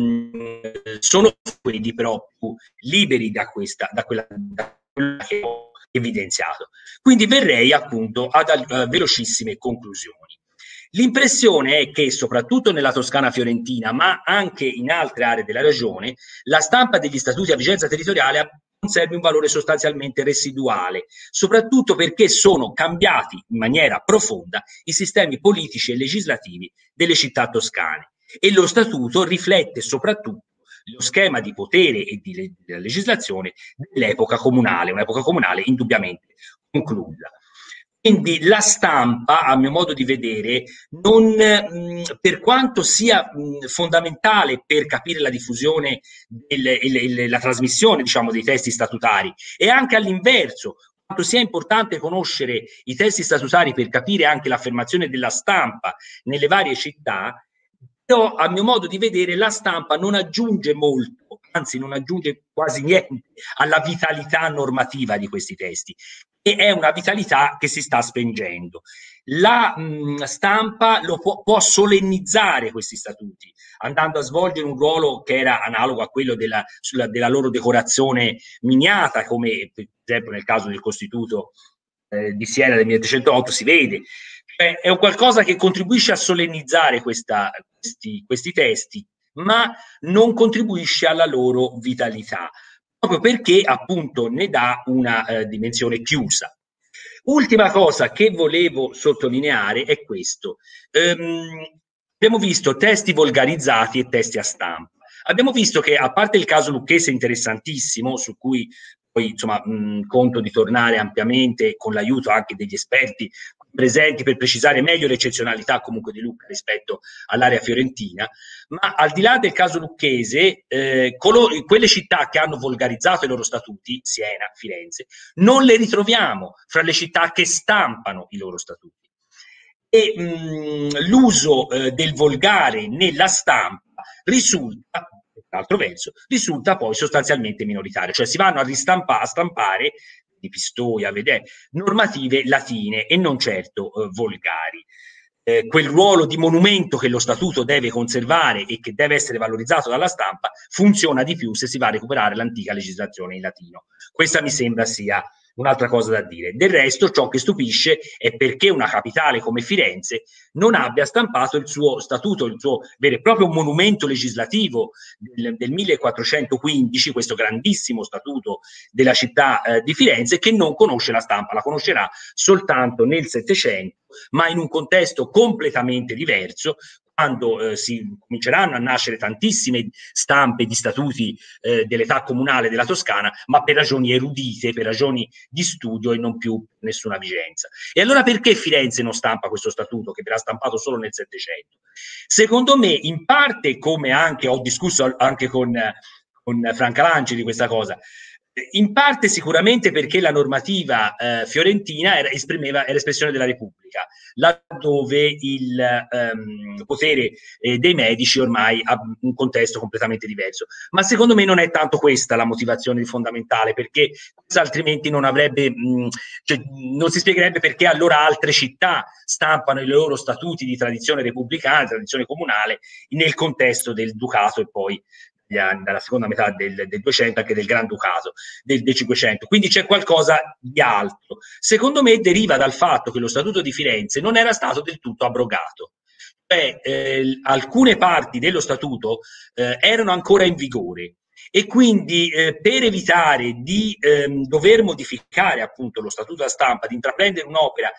sono quelli però più liberi da quella che ho evidenziato. Quindi verrei appunto ad velocissime conclusioni. L'impressione è che soprattutto nella Toscana fiorentina, ma anche in altre aree della regione, la stampa degli statuti a vigenza territoriale conservi un valore sostanzialmente residuale, soprattutto perché sono cambiati in maniera profonda i sistemi politici e legislativi delle città toscane e lo statuto riflette soprattutto lo schema di potere e di legislazione dell'epoca comunale, un'epoca comunale indubbiamente conclusa. Quindi la stampa, a mio modo di vedere, non, per quanto sia fondamentale per capire la diffusione e la trasmissione, diciamo, dei testi statutari, e anche all'inverso, quanto sia importante conoscere i testi statutari per capire anche l'affermazione della stampa nelle varie città, però a mio modo di vedere la stampa non aggiunge molto, anzi non aggiunge quasi niente alla vitalità normativa di questi testi. E è una vitalità che si sta spengendo. La stampa può solennizzare questi statuti, andando a svolgere un ruolo che era analogo a quello della loro decorazione miniata, come per esempio nel caso del Costituto di Siena del 1308 si vede. È un qualcosa che contribuisce a solennizzare questi testi, ma non contribuisce alla loro vitalità, proprio perché appunto ne dà una dimensione chiusa. Ultima cosa che volevo sottolineare è questo. Abbiamo visto testi volgarizzati e testi a stampa. abbiamo visto che, a parte il caso Lucchese interessantissimo, su cui poi insomma conto di tornare ampiamente con l'aiuto anche degli esperti presenti per precisare meglio l'eccezionalità comunque di Lucca rispetto all'area fiorentina, ma al di là del caso Lucchese, quelle città che hanno volgarizzato i loro statuti, Siena, Firenze, non le ritroviamo fra le città che stampano i loro statuti. E l'uso del volgare nella stampa risulta, per l'altro verso, risulta poi sostanzialmente minoritario, cioè si vanno a stampare di Pistoia, normative latine e non certo volgari. Quel ruolo di monumento che lo statuto deve conservare e che deve essere valorizzato dalla stampa funziona di più se si va a recuperare l'antica legislazione in latino. Questa mi sembra sia un'altra cosa da dire. Del resto, ciò che stupisce è perché una capitale come Firenze non abbia stampato il suo statuto, il suo vero e proprio monumento legislativo del 1415, questo grandissimo statuto della città di Firenze, che non conosce la stampa, la conoscerà soltanto nel Settecento, ma in un contesto completamente diverso, quando si cominceranno a nascere tantissime stampe di statuti dell'età comunale della Toscana, ma per ragioni erudite, per ragioni di studio e non più nessuna vigenza. E allora perché Firenze non stampa questo statuto, che verrà stampato solo nel Settecento? Secondo me, in parte, come anche ho discusso anche con Franca Lanci di questa cosa, in parte sicuramente perché la normativa fiorentina era espressione della Repubblica, laddove il potere dei medici ormai ha un contesto completamente diverso. Ma secondo me non è tanto questa la motivazione fondamentale, perché altrimenti non avrebbe, cioè, non si spiegherebbe perché allora altre città stampano i loro statuti di tradizione repubblicana, tradizione comunale, nel contesto del Ducato e poi dalla seconda metà del 200 anche del Granducato del 500, quindi c'è qualcosa di altro. Secondo me deriva dal fatto che lo Statuto di Firenze non era stato del tutto abrogato, cioè alcune parti dello Statuto erano ancora in vigore e quindi per evitare di dover modificare appunto lo Statuto a stampa, di intraprendere un'opera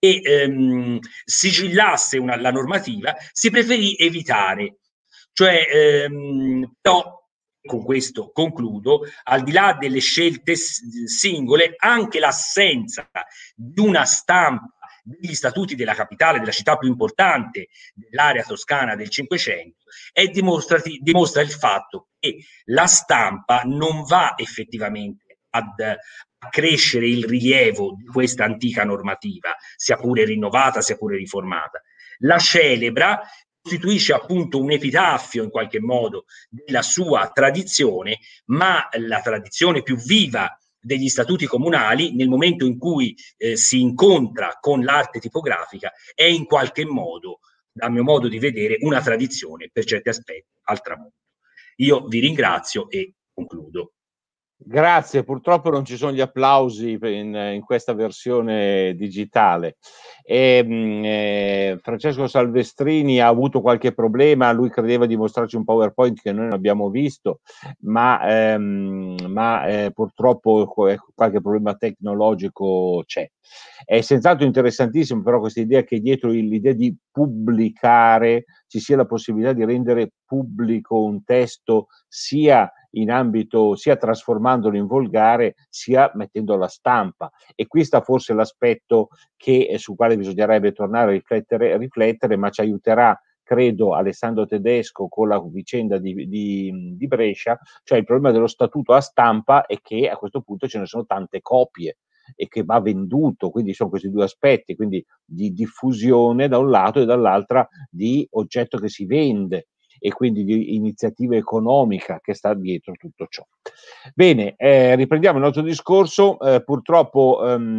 e sigillasse la normativa, si preferì evitare. Cioè, però, con questo concludo, al di là delle scelte singole, anche l'assenza di una stampa degli statuti della capitale, della città più importante dell'area toscana del Cinquecento, dimostra il fatto che la stampa non va effettivamente a crescere il rilievo di questa antica normativa, sia pure rinnovata, sia pure riformata. La celebra, costituisce appunto un epitaffio in qualche modo della sua tradizione, ma la tradizione più viva degli statuti comunali, nel momento in cui si incontra con l'arte tipografica, è in qualche modo, dal mio modo di vedere, una tradizione per certi aspetti al tramonto. Io vi ringrazio e concludo. Grazie, purtroppo non ci sono gli applausi in questa versione digitale. Francesco Salvestrini ha avuto qualche problema, lui credeva di mostrarci un PowerPoint che noi non abbiamo visto, ma purtroppo qualche problema tecnologico c'è. È senz'altro interessantissimo però questa idea che dietro l'idea di pubblicare ci sia la possibilità di rendere pubblico un testo sia in ambito, sia trasformandolo in volgare, sia mettendo alla stampa. E qui sta forse l'aspetto sul quale bisognerebbe tornare a riflettere, ma ci aiuterà, credo, Alessandro Tedesco con la vicenda di Brescia, cioè il problema dello statuto a stampa è che a questo punto ce ne sono tante copie e che va venduto, quindi sono questi due aspetti, quindi di diffusione da un lato e dall'altra di oggetto che si vende e quindi di iniziativa economica che sta dietro tutto ciò. Bene, riprendiamo il nostro discorso. Purtroppo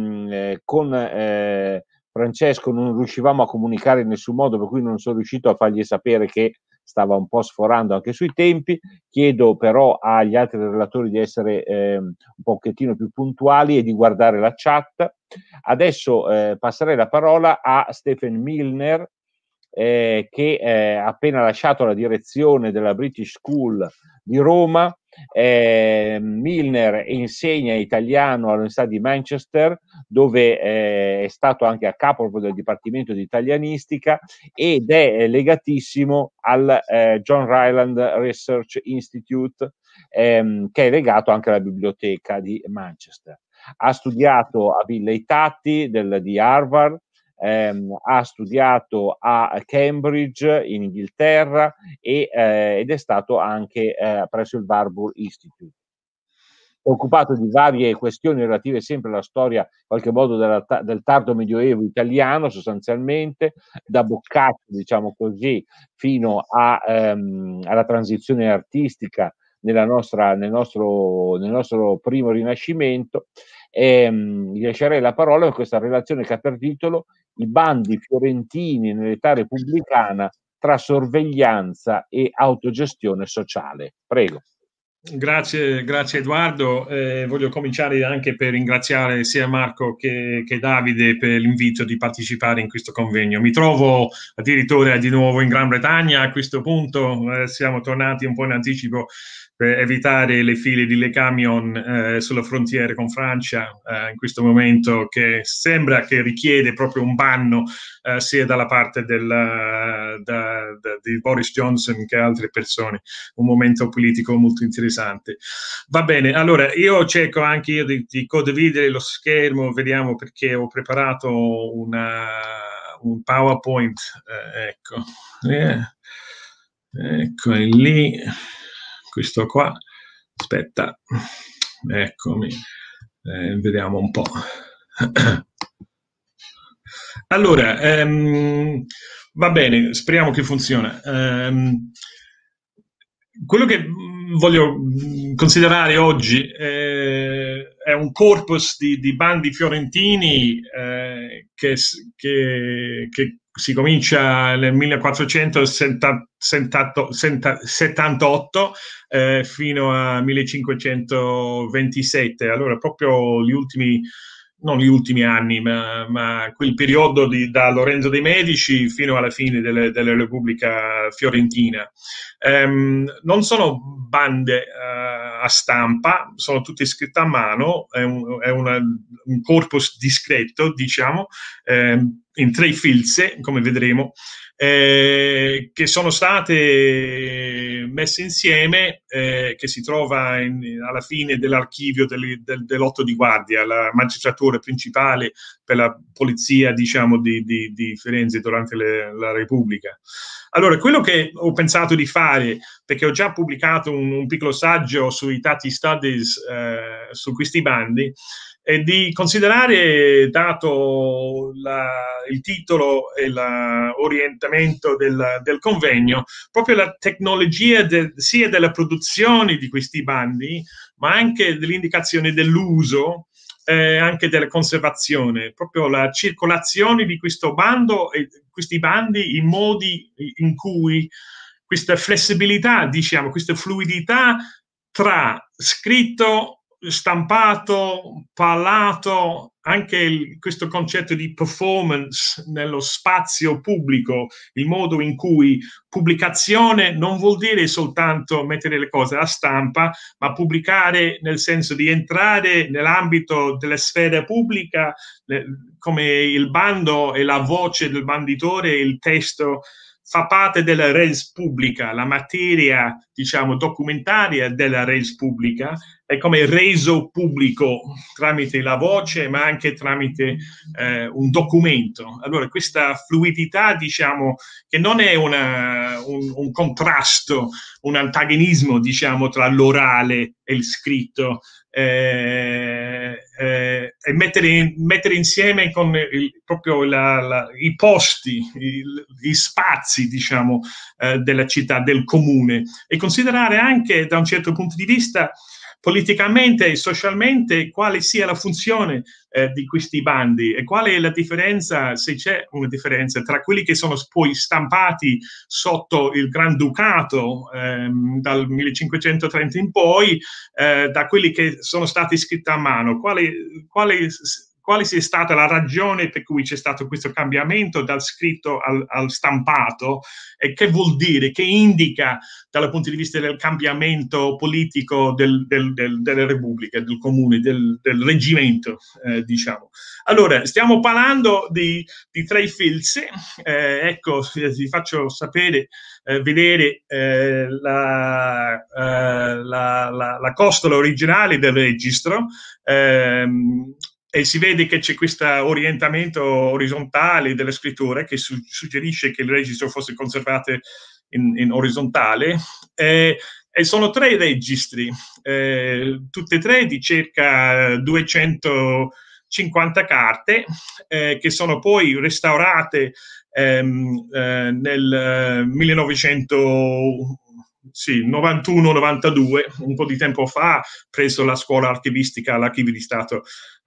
con Francesco non riuscivamo a comunicare in nessun modo, per cui non sono riuscito a fargli sapere che stava un po' sforando anche sui tempi. Chiedo però agli altri relatori di essere un pochettino più puntuali e di guardare la chat. Adesso passerei la parola a Stephen Milner, che ha appena lasciato la direzione della British School di Roma Milner insegna italiano all'Università di Manchester, dove è stato anche a capo del Dipartimento di Italianistica ed è legatissimo al John Ryland Research Institute, che è legato anche alla biblioteca di Manchester. Ha studiato a Velleitati di Harvard, ha studiato a Cambridge in Inghilterra ed è stato anche presso il Warburg Institute. È occupato di varie questioni relative sempre alla storia, in qualche modo, del tardo medioevo italiano, sostanzialmente, da Boccaccio, diciamo così, fino alla transizione artistica nel nostro primo Rinascimento. Gli lascerei la parola per questa relazione che ha per titolo I bandi fiorentini nell'età repubblicana tra sorveglianza e autogestione sociale. Prego. Grazie Edoardo. Voglio cominciare anche per ringraziare sia Marco che Davide per l'invito di partecipare in questo convegno. Mi trovo addirittura di nuovo in Gran Bretagna a questo punto, siamo tornati un po' in anticipo per evitare le file di Le Camion sulla frontiera con Francia, in questo momento che sembra che richiede proprio un banno sia dalla parte di Boris Johnson che altre persone. Un momento politico molto interessante. Va bene, allora io cerco anche io di condividere lo schermo, vediamo, perché ho preparato un PowerPoint, ecco, ecco, è lì. Questo qua, aspetta, eccomi, vediamo un po'. Allora, va bene, speriamo che funziona. Quello che voglio considerare oggi è un corpus di bandi fiorentini che si comincia nel 1478 fino a 1527. Allora, proprio non gli ultimi anni, ma quel periodo da Lorenzo de' Medici fino alla fine della Repubblica Fiorentina. Non sono bande a stampa, sono tutte scritte a mano, è un corpus discreto, diciamo, in 3 filze, come vedremo, che sono state messe insieme, che si trova alla fine dell'archivio dell'8 di Guardia, la magistratura principale per la polizia, diciamo, di Firenze durante la Repubblica. Allora, quello che ho pensato di fare, perché ho già pubblicato un piccolo saggio sui Tati Studies su questi bandi, è di considerare, dato il titolo e l'orientamento del convegno, proprio la tecnologia sia della produzione di questi bandi, ma anche dell'indicazione dell'uso, anche della conservazione, proprio la circolazione di questo bando e questi bandi in modi in cui questa flessibilità, diciamo, questa fluidità tra scritto, stampato, parlato, anche questo concetto di performance nello spazio pubblico, il modo in cui pubblicazione non vuol dire soltanto mettere le cose a stampa, ma pubblicare nel senso di entrare nell'ambito della sfera pubblica, come il bando e la voce del banditore, il testo fa parte della res pubblica, la materia, diciamo, documentaria della res pubblica è come reso pubblico tramite la voce, ma anche tramite un documento. Allora, questa fluidità, diciamo, che non è un contrasto, un antagonismo, diciamo, tra l'orale e il scritto, e mettere insieme con proprio i posti, gli spazi, diciamo, della città, del comune, e considerare anche da un certo punto di vista politicamente e socialmente quale sia la funzione di questi bandi e qual è la differenza, se c'è una differenza, tra quelli che sono poi stampati sotto il Granducato dal 1530 in poi, da quelli che sono stati scritti a mano. Quale quale sia stata la ragione per cui c'è stato questo cambiamento dal scritto al stampato, e che vuol dire, che indica dal punto di vista del cambiamento politico delle repubbliche, del comune, del reggimento, diciamo. Allora, stiamo parlando di 3 filzi. Ecco, vi faccio sapere, vedere la costola originale del registro, e si vede che c'è questo orientamento orizzontale delle scritture che suggerisce che il registro fosse conservato in orizzontale, e sono 3 registri, tutte e 3 di circa 250 carte, che sono poi restaurate nel 1991-92, un po' di tempo fa, presso la scuola archivistica all'Archivio di Stato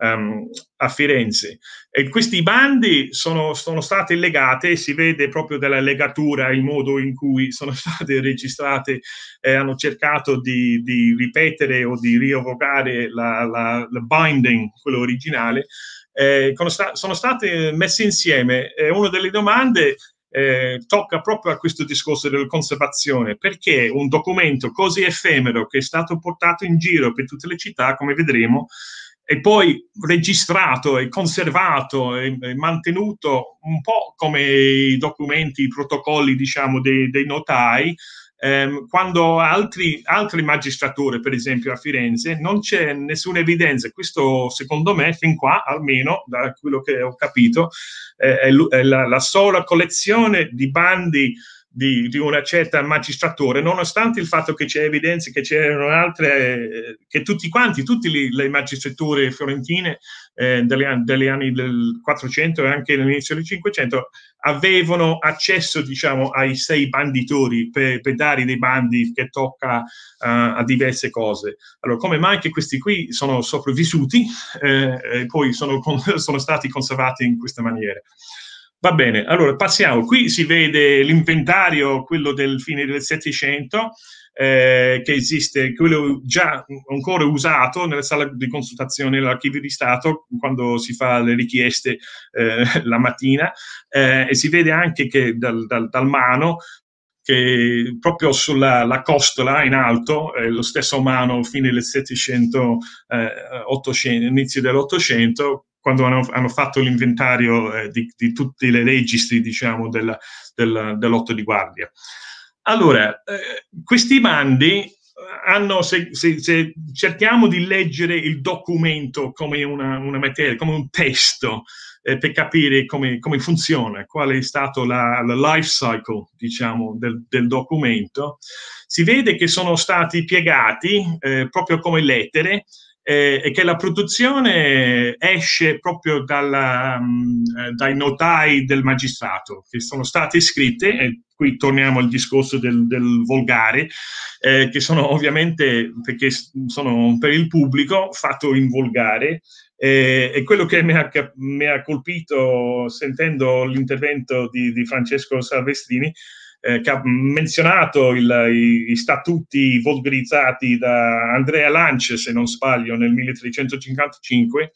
a Firenze. E questi bandi sono state legate, si vede proprio dalla legatura il modo in cui sono state registrate, hanno cercato di ripetere o di rievocare la binding, quello originale. Sono state messe insieme. Una delle domande tocca proprio a questo discorso della conservazione, perché un documento così effemero, che è stato portato in giro per tutte le città, come vedremo, e poi registrato e conservato e mantenuto un po' come i documenti, i protocolli, diciamo, dei notai, quando altre magistrature, per esempio a Firenze, non c'è nessuna evidenza. Questo, secondo me, fin qua, almeno da quello che ho capito, è la sola collezione di bandi di una certa magistratura, nonostante il fatto che c'è evidenza che c'erano altre, che tutte le magistrature fiorentine degli anni del 400 e anche all'inizio del 500 avevano accesso, diciamo, ai 6 banditori per dare dei bandi che tocca a diverse cose. Allora, come mai che questi qui sono sopravvissuti e poi sono stati conservati in questa maniera? Va bene, allora passiamo. Qui si vede l'inventario, quello del fine del Settecento, che esiste, quello già ancora usato nella sala di consultazione dell'Archivio di Stato quando si fa le richieste la mattina, e si vede anche che dal mano, che proprio sulla costola in alto, lo stesso mano fine del Settecento, inizio dell'Ottocento, quando hanno fatto l'inventario di tutti i registri, diciamo, dell'Otto di Guardia. Allora, questi bandi hanno, se cerchiamo di leggere il documento come una materia, come un testo, per capire come funziona, qual è stato la life cycle, diciamo, del documento, si vede che sono stati piegati proprio come lettere, e che la produzione esce proprio dai notai del magistrato, che sono state scritte, e qui torniamo al discorso del volgare, che sono ovviamente, perché sono per il pubblico, fatto in volgare. E quello che mi ha colpito sentendo l'intervento di Francesco Salvestrini, che ha menzionato i statuti volgarizzati da Andrea Lance, se non sbaglio, nel 1355,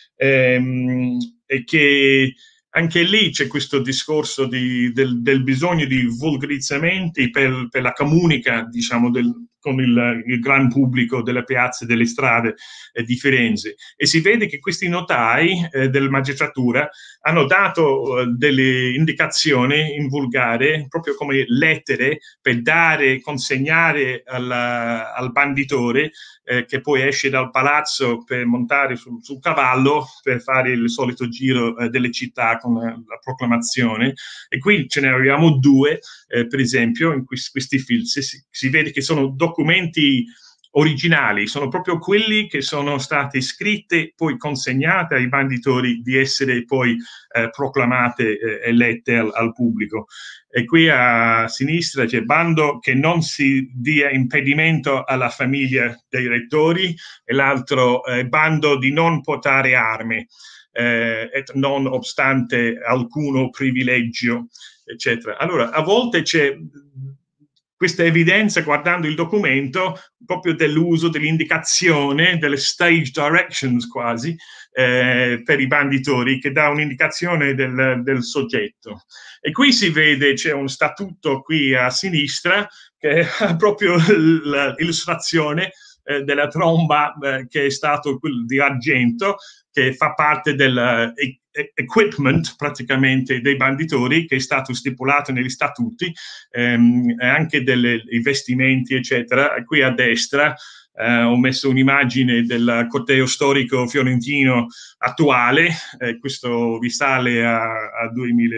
e che anche lì c'è questo discorso del bisogno di volgarizzamenti per la comunica, diciamo, con il gran pubblico delle piazze, delle strade di Firenze. E si vede che questi notai della magistratura hanno dato delle indicazioni in volgare, proprio come lettere, per consegnare al banditore, che poi esce dal palazzo per montare sul cavallo per fare il solito giro delle città con la proclamazione. E qui ce ne abbiamo 2, per esempio, in questi filzi si vede che sono documenti originali, sono proprio quelli che sono stati scritti, poi consegnate ai banditori, di essere poi proclamate e lette al pubblico. E qui a sinistra c'è bando che non si dia impedimento alla famiglia dei rettori, e l'altro bando di non portare armi, et non obstante alcuno privilegio, eccetera. Allora, a volte c'è questa evidenza, guardando il documento, proprio dell'uso, dell'indicazione, delle stage directions quasi, per i banditori, che dà un'indicazione del soggetto. E qui si vede, c'è un statuto qui a sinistra, che è proprio l'illustrazione della tromba che è stato di argento, che fa parte dell'equipment praticamente dei banditori, che è stato stipulato negli statuti, anche dei vestimenti, eccetera. Qui a destra ho messo un'immagine del corteo storico fiorentino attuale, questo risale a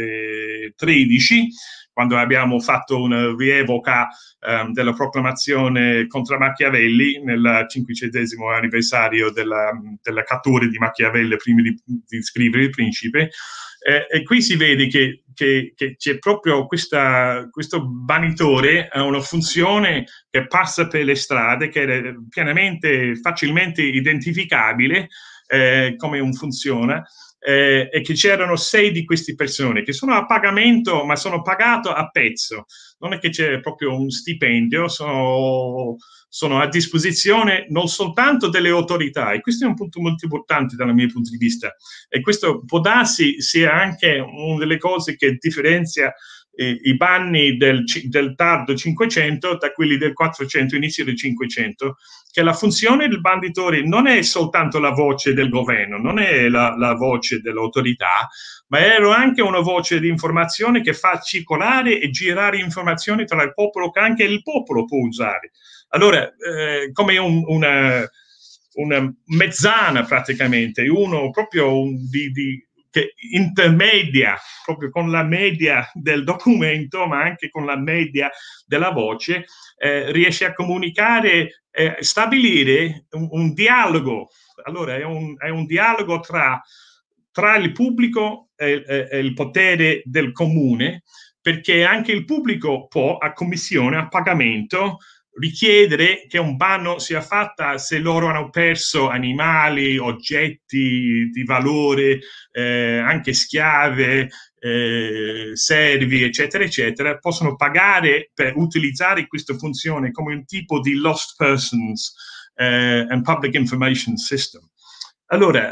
2013, quando abbiamo fatto una rievoca della proclamazione contro Machiavelli nel 500° anniversario della cattura di Machiavelli prima di scrivere Il Principe. E qui si vede che c'è proprio questo banitore, ha una funzione che passa per le strade, che è facilmente identificabile come funziona, e che c'erano 6 di queste persone che sono a pagamento, ma sono pagato a pezzo. Non è che c'è proprio un stipendio, sono a disposizione non soltanto delle autorità, e questo è un punto molto importante dal mio punto di vista, e questo può darsi sia anche una delle cose che differenzia i banni del tardo 500 da quelli del 400, inizio del 500, che la funzione del banditore non è soltanto la voce del governo, non è la voce dell'autorità, ma è anche una voce di informazione che fa circolare e girare informazioni tra il popolo, che anche il popolo può usare. Allora, come una mezzana praticamente, uno proprio che intermedia proprio con la media del documento, ma anche con la media della voce, riesce a comunicare, stabilire un dialogo. Allora è un dialogo tra il pubblico e il potere del comune, perché anche il pubblico può, a commissione, a pagamento, richiedere che un banno sia fatta se loro hanno perso animali, oggetti di valore, anche schiave, servi, eccetera, eccetera. Possono pagare per utilizzare questa funzione come un tipo di Lost Persons and Public Information System. Allora,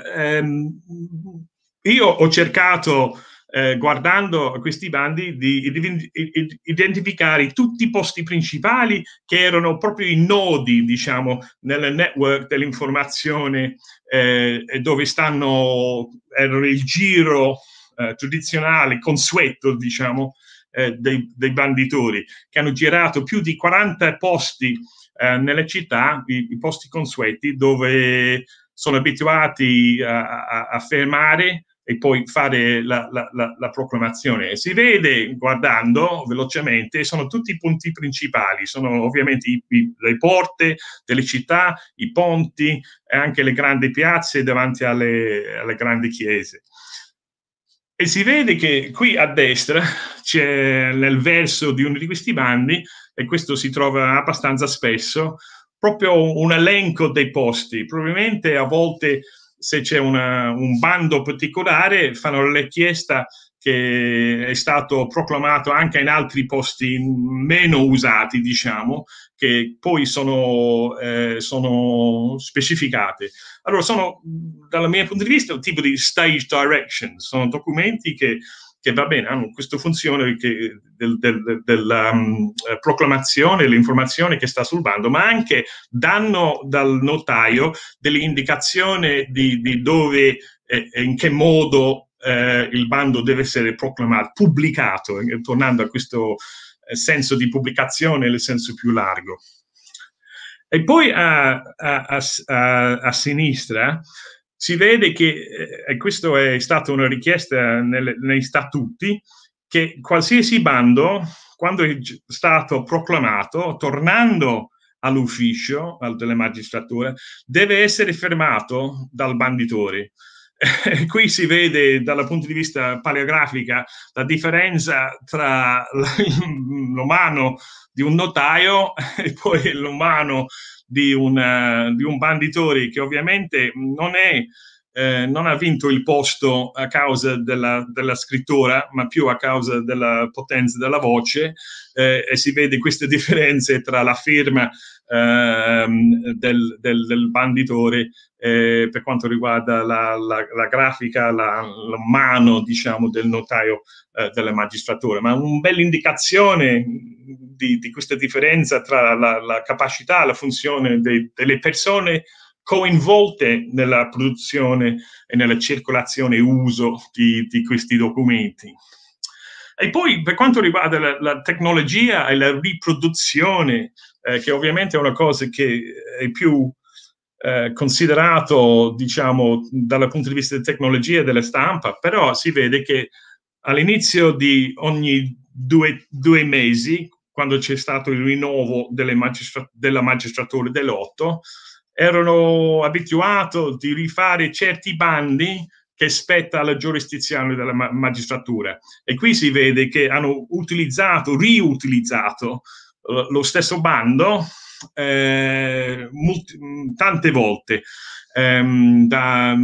io ho cercato, guardando questi bandi, di identificare tutti i posti principali che erano proprio i nodi, diciamo, nel network dell'informazione, dove erano il giro tradizionale, consueto, diciamo, dei banditori, che hanno girato più di 40 posti nelle città, i posti consueti, dove sono abituati a fermare e poi fare la proclamazione. E si vede, guardando velocemente, sono tutti i punti principali, sono ovviamente le porte delle città, i ponti e anche le grandi piazze davanti alle grandi chiese. E si vede che qui a destra c'è, nel verso di uno di questi bandi, e questo si trova abbastanza spesso, proprio un elenco dei posti. Probabilmente a volte, se c'è un bando particolare, fanno la richiesta che è stato proclamato anche in altri posti meno usati, diciamo, che poi sono specificate. Allora, sono, dal mio punto di vista, un tipo di stage direction, sono documenti che va bene, hanno questa funzione della proclamazione, l'informazione che sta sul bando, ma anche danno dal notaio delle indicazioni di dove e in che modo il bando deve essere proclamato, pubblicato, tornando a questo senso di pubblicazione nel senso più largo. E poi a sinistra si vede che, e questo è stata una richiesta nei statuti, che qualsiasi bando, quando è stato proclamato, tornando all'ufficio della magistratura, deve essere fermato dal banditore. Qui si vede, dal punto di vista paleografica, la differenza tra l'umano di un notaio e poi l'umano di un banditore, che ovviamente non ha vinto il posto a causa della scrittura, ma più a causa della potenza della voce, e si vede queste differenze tra la firma del banditore per quanto riguarda la grafica, la mano, diciamo, del notaio della magistratura, ma una bella indicazione di questa differenza tra la capacità e la funzione delle persone coinvolte nella produzione e nella circolazione e uso di questi documenti. E poi per quanto riguarda la tecnologia e la riproduzione, che ovviamente è una cosa che è più considerato, diciamo, dal punto di vista della tecnologia e della stampa, però si vede che all'inizio di ogni due mesi, quando c'è stato il rinnovo della magistratura dell'8, erano abituati a rifare certi bandi che spetta alla giurisdizione della magistratura. E qui si vede che hanno riutilizzato lo stesso bando tante volte. Da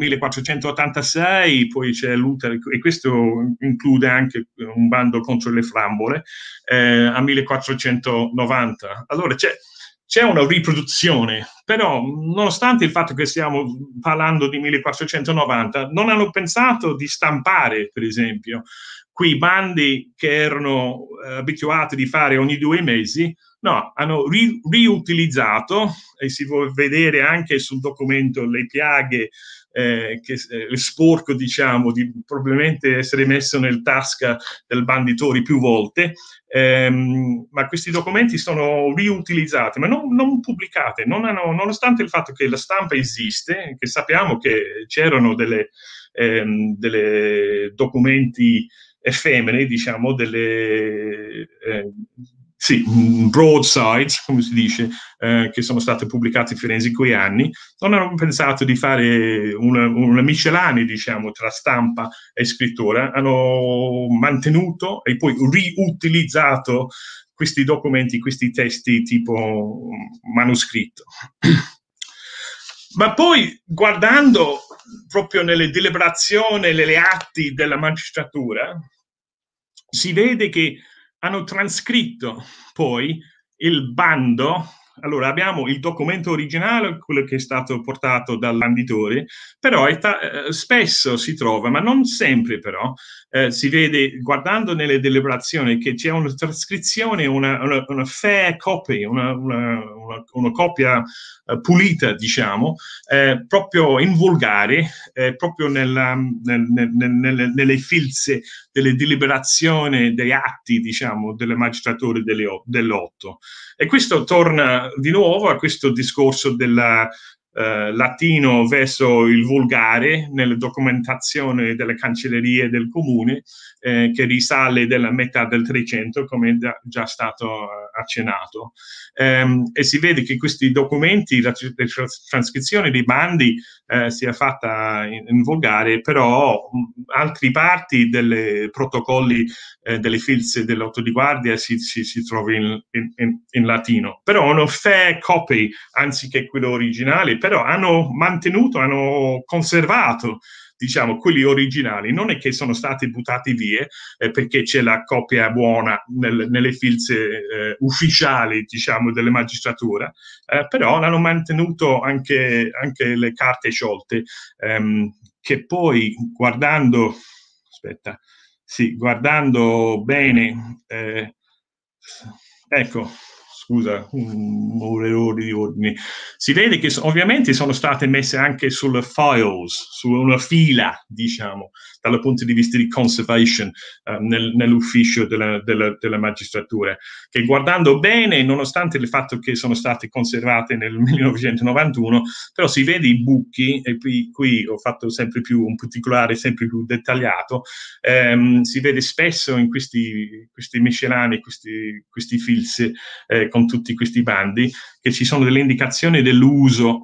1486, poi c'è Luther, e questo include anche un bando contro le frambole, a 1490. Allora c'è una riproduzione, però nonostante il fatto che stiamo parlando di 1490, non hanno pensato di stampare, per esempio, quei bandi che erano abituati di fare ogni 2 mesi. No, hanno riutilizzato, e si può vedere anche sul documento le piaghe, il sporco, diciamo, di probabilmente essere messo nel tasca del banditore più volte, ma questi documenti sono riutilizzati, ma non pubblicati, nonostante il fatto che la stampa esiste, che sappiamo che c'erano delle documenti effemeri, diciamo, broadsides, come si dice, che sono state pubblicate in Firenze in quei anni. Non hanno pensato di fare una miscellanea, diciamo, tra stampa e scrittura. Hanno mantenuto e poi riutilizzato questi documenti, questi testi tipo manoscritto. Ma poi, guardando proprio nelle deliberazioni, nelle atti della magistratura, si vede che hanno trascritto poi il bando. Allora, abbiamo il documento originale, quello che è stato portato dal banditore, però spesso si trova, ma non sempre però, si vede, guardando nelle deliberazioni, che c'è una trascrizione, una fair copy, una copia pulita, diciamo, proprio in volgare, proprio nelle filze delle deliberazioni, degli atti, diciamo, delle magistrature dell'8. E questo torna di nuovo a questo discorso del latino verso il volgare nella documentazione delle cancellerie del comune, che risale della metà del 300, come è già stato accennato. E si vede che questi documenti, la trascrizione dei bandi sia fatta in volgare, però altre parti dei protocolli delle filze dell'Otto di Guardia si trova in latino. Però hanno fair copy anziché quello originale, però hanno mantenuto, hanno conservato, diciamo, quelli originali. Non è che sono stati buttati via perché c'è la copia buona nelle filze ufficiali, diciamo, delle magistrature, però hanno mantenuto anche le carte sciolte, che poi guardando bene, ecco, scusa, un errore di ordine. Si vede che ovviamente sono state messe anche sulle files, su una fila, diciamo, dal punto di vista di conservation nell'ufficio della magistratura, che guardando bene, nonostante il fatto che sono state conservate nel 1991, però si vede i buchi, e qui ho fatto sempre più un particolare, sempre più dettagliato, si vede spesso in questi miscellanei, questi filzi, con tutti questi bandi, che ci sono delle indicazioni dell'uso,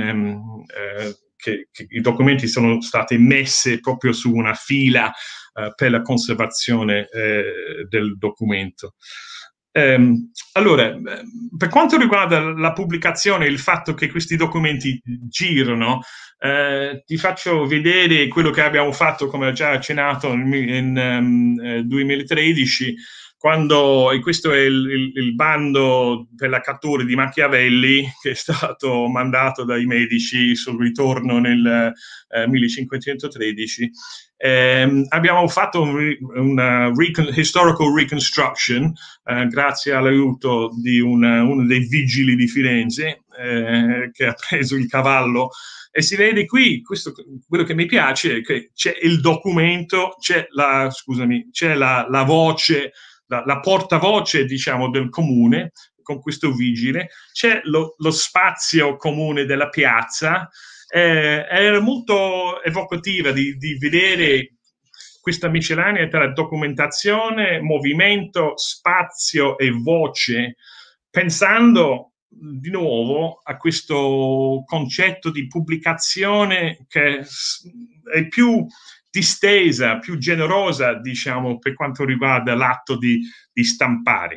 che i documenti sono stati messi proprio su una fila per la conservazione del documento. Allora, per quanto riguarda la pubblicazione, il fatto che questi documenti girano, ti faccio vedere quello che abbiamo fatto, come ho già accennato, in 2013, e questo è il bando per la cattura di Machiavelli, che è stato mandato dai medici sul ritorno nel 1513. Abbiamo fatto una historical reconstruction grazie all'aiuto di uno dei vigili di Firenze che ha preso il cavallo, e si vede qui, quello che mi piace è che c'è il documento, c'è la voce, la portavoce, diciamo, del comune con questo vigile, c'è lo spazio comune della piazza. Era molto evocativa di vedere questa miscellanea tra documentazione, movimento, spazio e voce, pensando di nuovo a questo concetto di pubblicazione che è più distesa, più generosa, diciamo, per quanto riguarda l'atto di stampare.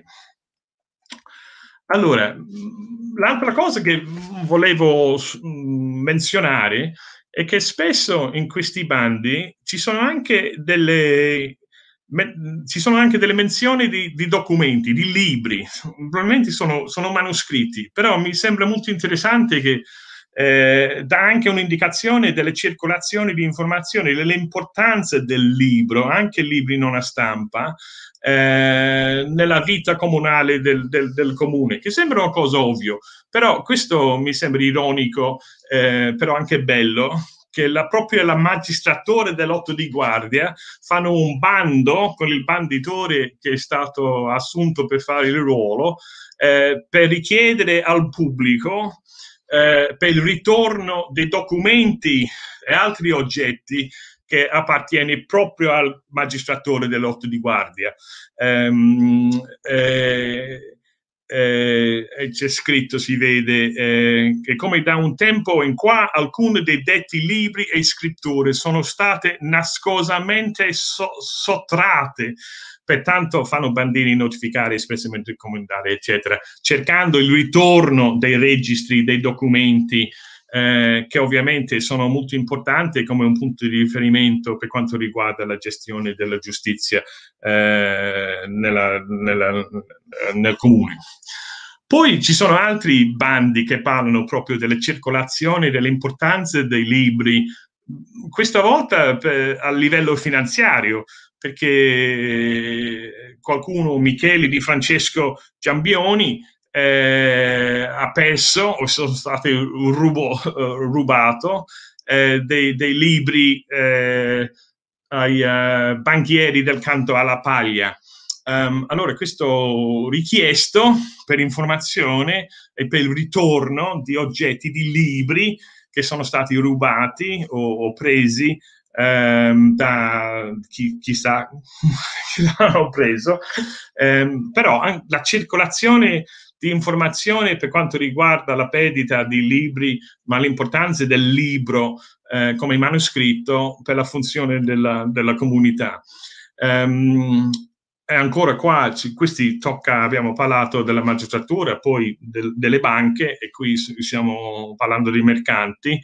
Allora, l'altra cosa che volevo menzionare è che spesso in questi bandi ci sono anche delle menzioni di documenti, di libri, probabilmente sono manoscritti, però mi sembra molto interessante che dà anche un'indicazione delle circolazioni di informazioni, dell'importanza del libro, anche libri non a stampa, nella vita comunale del comune, che sembra una cosa ovvia, però questo mi sembra ironico, però anche bello, che proprio la magistratura dell'8 di guardia fanno un bando con il banditore che è stato assunto per fare il ruolo, per richiedere al pubblico per il ritorno dei documenti e altri oggetti che appartiene proprio al magistratore dell'8 di guardia. C'è scritto, si vede, che come da un tempo in qua alcune dei detti libri e scritture sono state nascosamente sottratte, pertanto fanno bandini notificare espressamente il comandare, eccetera, cercando il ritorno dei registri, dei documenti, che ovviamente sono molto importanti come un punto di riferimento per quanto riguarda la gestione della giustizia nel comune. Poi ci sono altri bandi che parlano proprio delle circolazioni, dell'importanza dei libri, questa volta a livello finanziario, perché qualcuno, Michele Di Francesco Giambioni, ha perso o sono stati rubato dei libri ai banchieri del Canto alla Paglia. Allora, questo richiesto per informazione e per il ritorno di oggetti, di libri che sono stati rubati o presi da chissà chi l'hanno preso, però la circolazione di informazioni per quanto riguarda la perdita di libri, ma l'importanza del libro come manoscritto per la funzione della comunità. E ancora qua, abbiamo parlato della magistratura, poi delle banche, e qui stiamo parlando dei mercanti,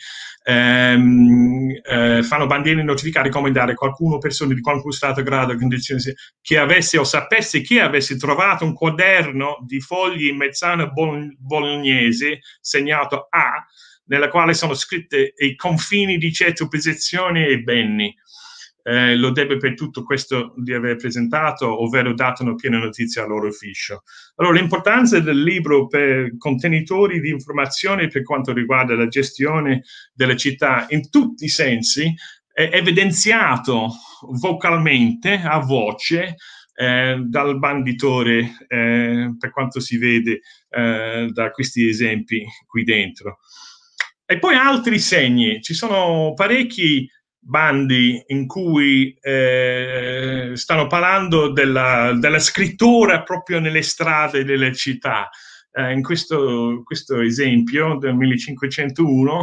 fanno bandini notificati come dare qualcuno, persone di qualunque stato, grado, condizioni, che avesse o sapesse chi avesse trovato un quaderno di fogli in mezzana bolognese segnato A, nella quale sono scritte i confini di certe posizioni e beni. Lo deve per tutto questo di aver presentato, ovvero dato una piena notizia al loro ufficio. Allora, l'importanza del libro per contenitori di informazioni per quanto riguarda la gestione delle città in tutti i sensi è evidenziato vocalmente, a voce, dal banditore, per quanto si vede da questi esempi qui dentro. E poi altri segni, ci sono parecchi bandi in cui stanno parlando della scrittura proprio nelle strade delle città. In questo esempio del 1501,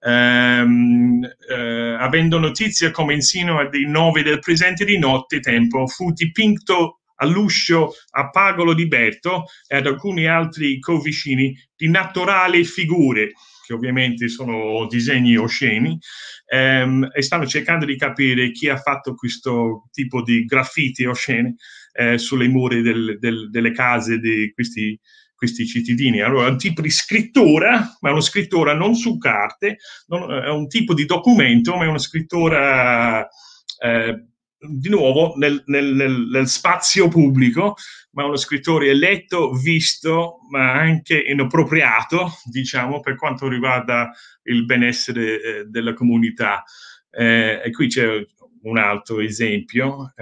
avendo notizia come insinua di 9 del presente di notte tempo, fu dipinto all'uscio a Pagolo di Berto e ad alcuni altri covicini di naturali figure, che ovviamente sono disegni osceni, e stanno cercando di capire chi ha fatto questo tipo di graffiti osceni, sulle mura delle case di questi cittadini. Allora, un tipo di scrittura, ma una scrittura non su carte, è un tipo di documento, ma è una scrittura di nuovo nel spazio pubblico, ma uno scrittore letto, visto, ma anche inappropriato, diciamo, per quanto riguarda il benessere della comunità. E qui c'è un altro esempio.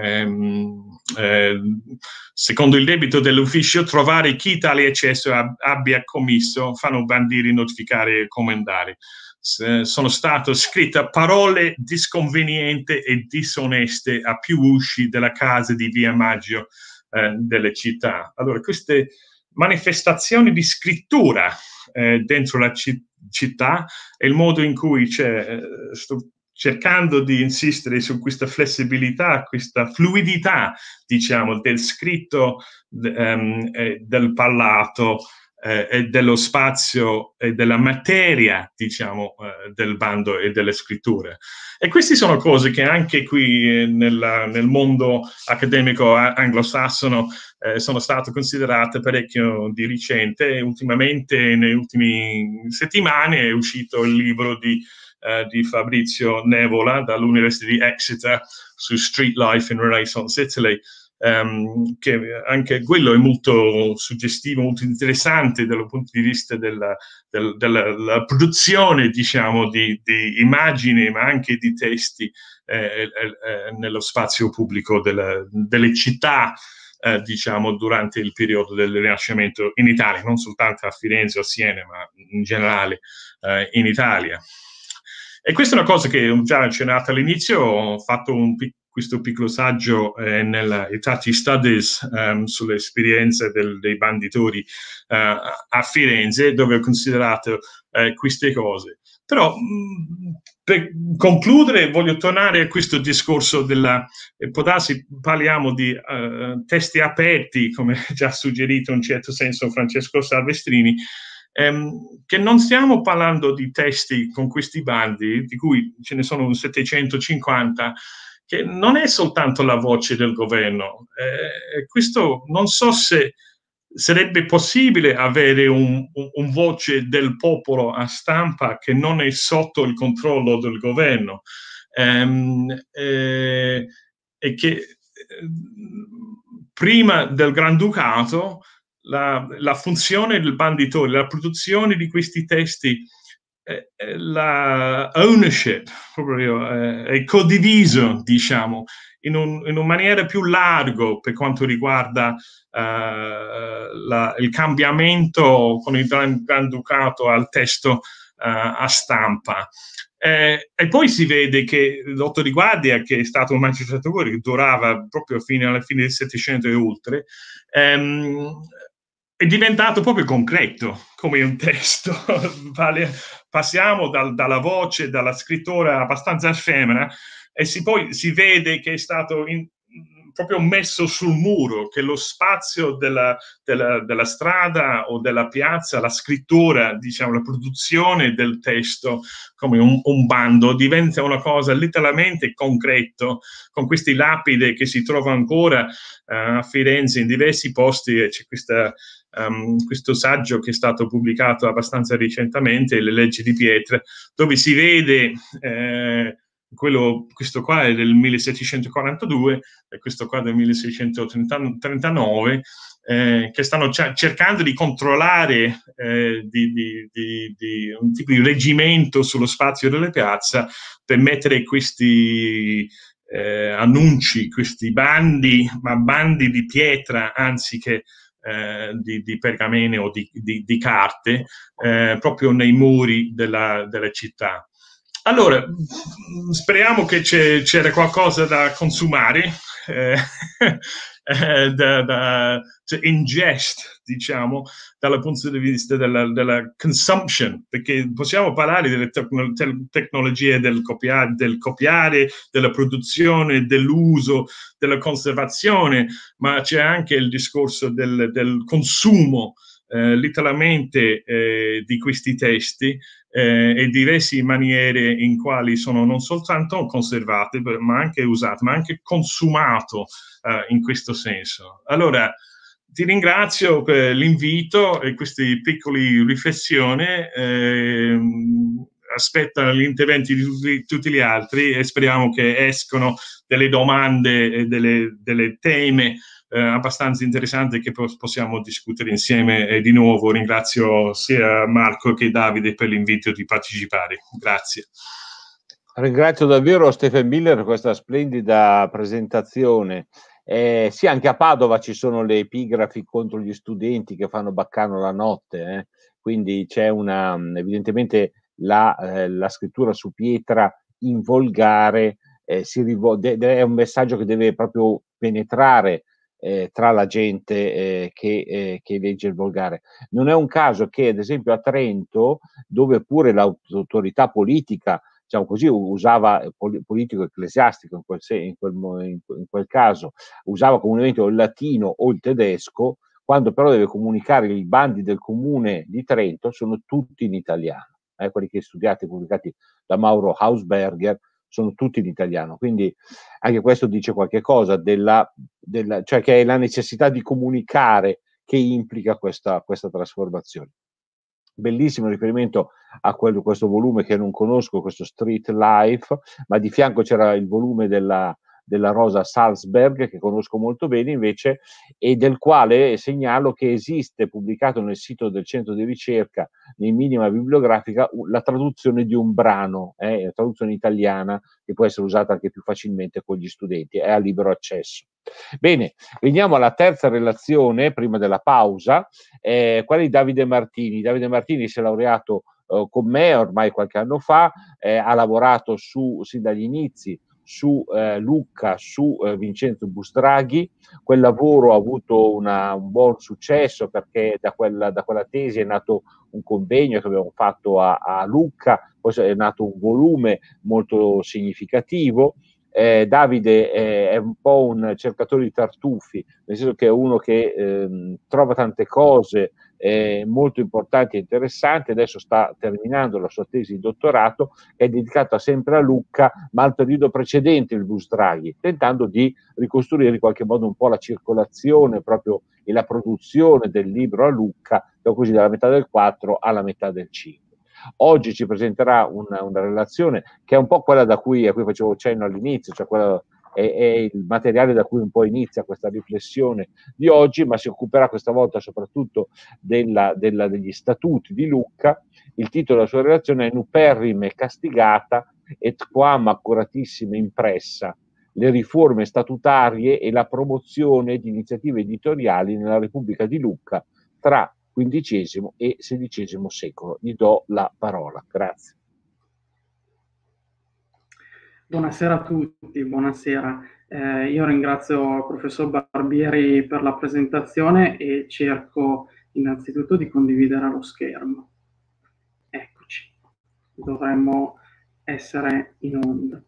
Secondo il debito dell'ufficio, trovare chi tale eccesso abbia commesso, fanno bandire, notificare e comandare. Sono state scritte parole disconvenienti e disoneste a più usci della casa di Via Maggio delle città. Allora, queste manifestazioni di scrittura dentro la città e il modo in cui sto cercando di insistere su questa flessibilità, questa fluidità, diciamo, del scritto, del parlato, e dello spazio e della materia, diciamo, del bando e delle scritture. E queste sono cose che anche qui nel mondo accademico anglosassone sono state considerate parecchio di recente. Ultimamente, nelle ultime settimane, è uscito il libro di Fabrizio Nevola dall'Università di Exeter su Street Life in Renaissance Italy, che anche quello è molto suggestivo, molto interessante dal punto di vista della produzione, diciamo, di immagini, ma anche di testi nello spazio pubblico delle città, diciamo, durante il periodo del Rinascimento in Italia, non soltanto a Firenze o a Siena, ma in generale in Italia. E questa è una cosa che ho già accennato all'inizio. Ho fatto questo piccolo saggio nella Hitachi Studies sulle esperienze dei banditori a Firenze, dove ho considerato queste cose. Però per concludere voglio tornare a questo discorso può darsi, parliamo di testi aperti, come già suggerito in un certo senso Francesco Salvestrini, che non stiamo parlando di testi con questi bandi, di cui ce ne sono 750, che non è soltanto la voce del governo. Questo non so se sarebbe possibile avere un voce del popolo a stampa che non è sotto il controllo del governo, e che prima del Granducato la funzione del banditore, la produzione di questi testi, la ownership proprio è condiviso, diciamo, in una maniera più larga per quanto riguarda il cambiamento con il Granducato al testo a stampa. E poi si vede che l'Otto di Guardia, che è stato un magistratore che durava proprio fino alla fine del Settecento e oltre, è diventato proprio concreto come un testo. Passiamo dalla voce, dalla scrittura abbastanza effemera, e poi si vede che è stato proprio messo sul muro, che lo spazio della strada o della piazza, la scrittura, diciamo, la produzione del testo come un bando diventa una cosa letteralmente concreto, con questi lapidi che si trovano ancora a Firenze in diversi posti. C'è questo saggio che è stato pubblicato abbastanza recentemente, Le leggi di pietra, dove si vede questo qua è del 1742 e questo qua del 1639, che stanno cercando di controllare di un tipo di reggimento sullo spazio delle piazze per mettere questi annunci, questi bandi, ma bandi di pietra anziché di pergamene o di carte, proprio nei muri della città. Allora, speriamo che c'era qualcosa da consumare, da ingest, diciamo, dal punto di vista della consumption, perché possiamo parlare delle tecnologie del copiare, della produzione, dell'uso, della conservazione, ma c'è anche il discorso del consumo letteralmente di questi testi e diverse maniere in quali sono non soltanto conservate, ma anche usate, ma anche consumato in questo senso. Allora, ti ringrazio per l'invito e queste piccole riflessioni. Aspetta gli interventi di tutti gli altri e speriamo che escono delle domande e delle temi abbastanza interessanti che possiamo discutere insieme. E di nuovo ringrazio sia Marco che Davide per l'invito di partecipare. Grazie. Ringrazio davvero Stephen Miller per questa splendida presentazione. Sì, anche a Padova ci sono le epigrafi contro gli studenti che fanno baccano la notte, quindi c'è evidentemente la scrittura su pietra in volgare è un messaggio che deve proprio penetrare tra la gente che legge il volgare. Non è un caso che, ad esempio, a Trento, dove pure l'autorità politica, diciamo così, usava politico ecclesiastico in quel caso, usava comunemente o il latino o il tedesco, quando però deve comunicare i bandi del comune di Trento sono tutti in italiano. Quelli che studiati, pubblicati da Mauro Hausberger, sono tutti in italiano, quindi anche questo dice qualche cosa cioè che è la necessità di comunicare che implica questa trasformazione. Bellissimo riferimento a questo volume che non conosco, questo Street Life, ma di fianco c'era il volume della Rosa Salzberg, che conosco molto bene invece, e del quale segnalo che esiste, pubblicato nel sito del centro di ricerca, in minima bibliografica, la traduzione di un brano, la traduzione italiana, che può essere usata anche più facilmente con gli studenti, è a libero accesso. Bene, veniamo alla terza relazione, prima della pausa, quella di Davide Martini. Davide Martini si è laureato con me ormai qualche anno fa, ha lavorato sin dagli inizi su Lucca, su Vincenzo Busdraghi. Quel lavoro ha avuto un buon successo perché da quella tesi è nato un convegno che abbiamo fatto a Lucca, poi è nato un volume molto significativo. Davide è un po' un cercatore di tartufi, nel senso che è uno che trova tante cose molto importanti e interessanti. Adesso sta terminando la sua tesi di dottorato, che è dedicata sempre a Lucca, ma al periodo precedente il Busdraghi, tentando di ricostruire in qualche modo un po' la circolazione proprio e la produzione del libro a Lucca, così dalla metà del 4 alla metà del 5. Oggi ci presenterà una relazione che è un po' quella a cui facevo cenno all'inizio, cioè quella è il materiale da cui un po' inizia questa riflessione di oggi, ma si occuperà questa volta soprattutto degli statuti di Lucca. Il titolo della sua relazione è Nuperrime castigata et quam accuratissima impressa, le riforme statutarie e la promozione di iniziative editoriali nella Repubblica di Lucca tra XV e XVI secolo. Gli do la parola. Grazie. Buonasera a tutti, buonasera. Io ringrazio il professor Barbieri per la presentazione e cerco innanzitutto di condividere lo schermo. Eccoci, dovremmo essere in onda.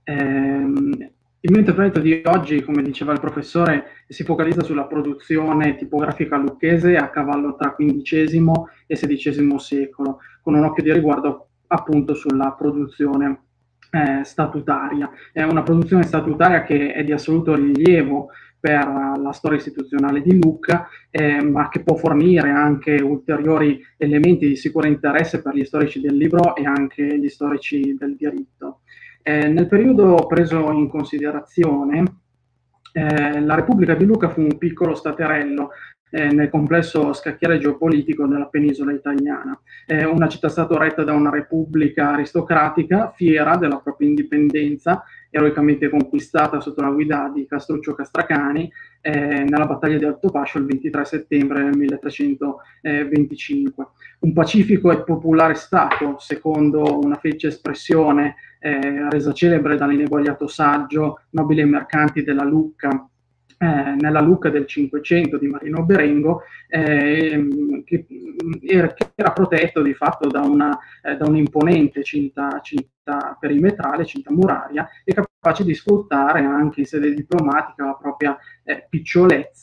Il mio intervento di oggi, come diceva il professore, si focalizza sulla produzione tipografica lucchese a cavallo tra XV e XVI secolo, con un occhio di riguardo appunto sulla produzione statutaria. È una produzione statutaria che è di assoluto rilievo per la storia istituzionale di Lucca, ma che può fornire anche ulteriori elementi di sicuro interesse per gli storici del libro e anche gli storici del diritto. Nel periodo preso in considerazione, la Repubblica di Lucca fu un piccolo staterello nel complesso scacchiere geopolitico della penisola italiana, una città-stato retta da una repubblica aristocratica, fiera della propria indipendenza, eroicamente conquistata sotto la guida di Castruccio Castracani nella battaglia di Altopascio il 23 settembre del 1325. Un pacifico e popolare stato, secondo una felice espressione resa celebre dall'ineguagliato saggio Nobili e mercanti della Lucca, nella Lucca del Cinquecento di Marino Berengo, che era protetto di fatto da un'imponente cinta perimetrale, cinta muraria, e capace di sfruttare anche in sede diplomatica la propria picciolezza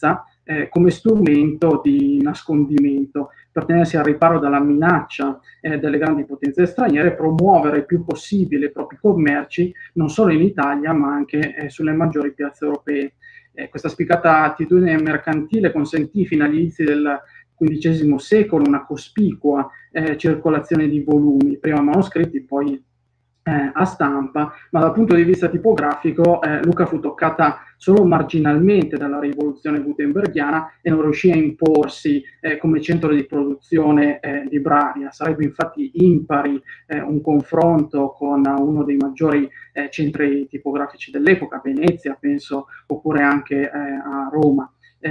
come strumento di nascondimento, per tenersi al riparo dalla minaccia delle grandi potenze straniere e promuovere il più possibile i propri commerci, non solo in Italia, ma anche sulle maggiori piazze europee. Questa spiccata attitudine mercantile consentì fino agli inizi del XV secolo una cospicua circolazione di volumi, prima manoscritti, poi a stampa, ma dal punto di vista tipografico Lucca fu toccata solo marginalmente dalla rivoluzione gutenberghiana e non riuscì a imporsi come centro di produzione libraria. Sarebbe infatti impari un confronto con uno dei maggiori centri tipografici dell'epoca, Venezia penso, oppure anche a Roma.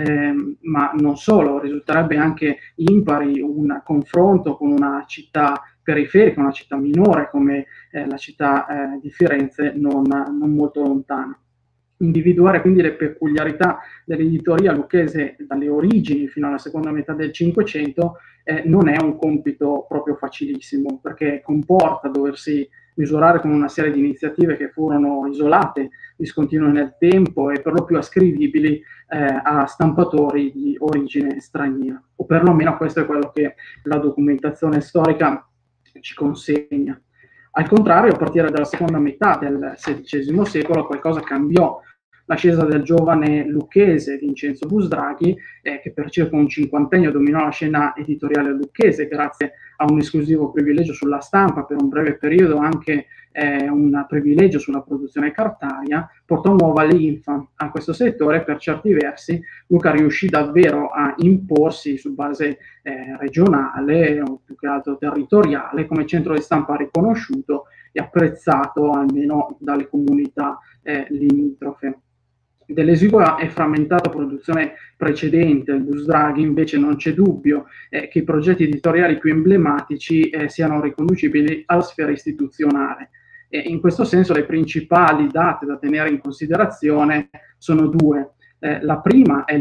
Ma non solo, risulterebbe anche impari un confronto con una città periferica, una città minore come la città di Firenze, non molto lontana. Individuare quindi le peculiarità dell'editoria lucchese dalle origini fino alla seconda metà del Cinquecento non è un compito proprio facilissimo, perché comporta doversi misurare con una serie di iniziative che furono isolate, discontinue nel tempo e per lo più ascrivibili a stampatori di origine straniera, o perlomeno questo è quello che la documentazione storica ci consegna. Al contrario, a partire dalla seconda metà del XVI secolo qualcosa cambiò. L'ascesa del giovane lucchese Vincenzo Busdraghi, che per circa un cinquantennio dominò la scena editoriale lucchese grazie a un esclusivo privilegio sulla stampa, per un breve periodo anche un privilegio sulla produzione cartaria, portò nuova linfa a questo settore. Per certi versi Lucca riuscì davvero a imporsi su base regionale o più che altro territoriale come centro di stampa riconosciuto e apprezzato almeno dalle comunità limitrofe. Dell'esigua e frammentata produzione precedente del Busdraghi invece non c'è dubbio che i progetti editoriali più emblematici siano riconducibili alla sfera istituzionale. In questo senso le principali date da tenere in considerazione sono due. La prima è il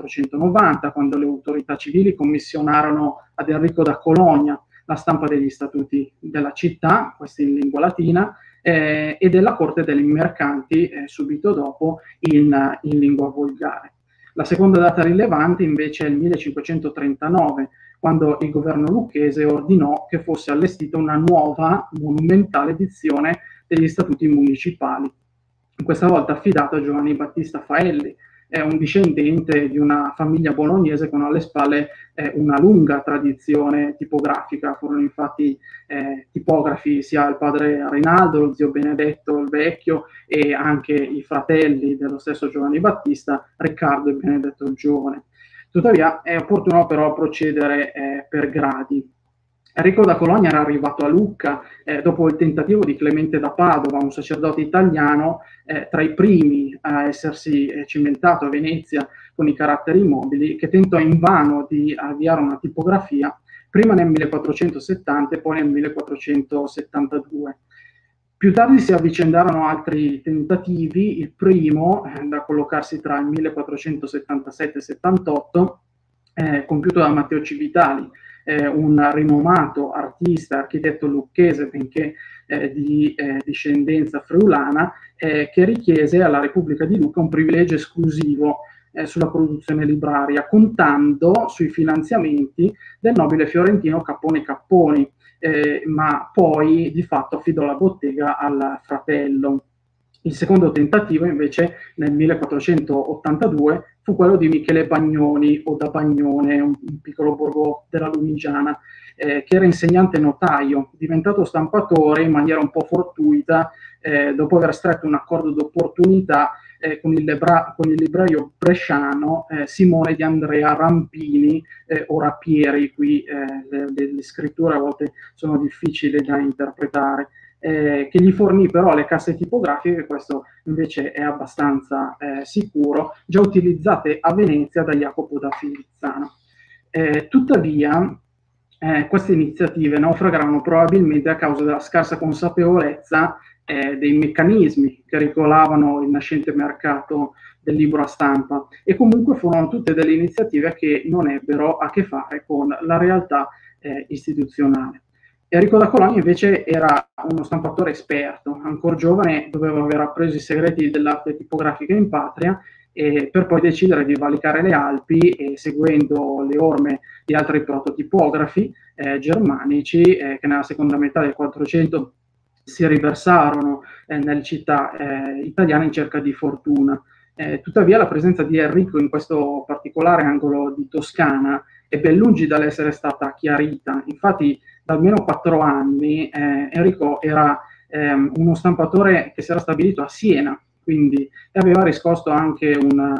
1490, quando le autorità civili commissionarono ad Enrico da Cologna la stampa degli statuti della città, questi in lingua latina, e della Corte dei Mercanti subito dopo in lingua volgare. La seconda data rilevante invece è il 1539, quando il governo lucchese ordinò che fosse allestita una nuova monumentale edizione degli statuti municipali, questa volta affidata a Giovanni Battista Faelli, un discendente di una famiglia bolognese con alle spalle una lunga tradizione tipografica. Furono infatti tipografi sia il padre Rinaldo, lo zio Benedetto il Vecchio e anche i fratelli dello stesso Giovanni Battista, Riccardo e Benedetto il Giovane. Tuttavia è opportuno però procedere per gradi. Enrico da Cologna era arrivato a Lucca dopo il tentativo di Clemente da Padova, un sacerdote italiano tra i primi a essersi cimentato a Venezia con i caratteri mobili, che tentò invano di avviare una tipografia prima nel 1470 e poi nel 1472. Più tardi si avvicendarono altri tentativi, il primo da collocarsi tra il 1477 e 78, compiuto da Matteo Civitali, un rinomato artista, architetto lucchese, benché di discendenza friulana, che richiese alla Repubblica di Lucca un privilegio esclusivo sulla produzione libraria, contando sui finanziamenti del nobile fiorentino Capponi Capponi, ma poi di fatto affidò la bottega al fratello. Il secondo tentativo invece nel 1482 fu quello di Michele Bagnoni, o da Bagnone, un piccolo borgo della Lunigiana, che era insegnante notaio, diventato stampatore in maniera un po' fortuita, dopo aver stretto un accordo d'opportunità con il libraio bresciano Simone di Andrea Rampini, o Rapieri, qui le scritture a volte sono difficili da interpretare, che gli fornì però le casse tipografiche, questo invece è abbastanza sicuro, già utilizzate a Venezia da Jacopo da Filizzano. Tuttavia, queste iniziative naufragarono probabilmente a causa della scarsa consapevolezza dei meccanismi che regolavano il nascente mercato del libro a stampa, e comunque furono tutte delle iniziative che non ebbero a che fare con la realtà istituzionale. Enrico da Cologna invece era uno stampatore esperto, ancora giovane doveva aver appreso i segreti dell'arte tipografica in patria per poi decidere di valicare le Alpi e seguendo le orme di altri prototipografi germanici che nella seconda metà del 400 si riversarono nelle città italiane in cerca di fortuna. Tuttavia la presenza di Enrico in questo particolare angolo di Toscana è ben lungi dall'essere stata chiarita. Infatti da almeno 4 anni Enrico era uno stampatore che si era stabilito a Siena, quindi aveva riscosso anche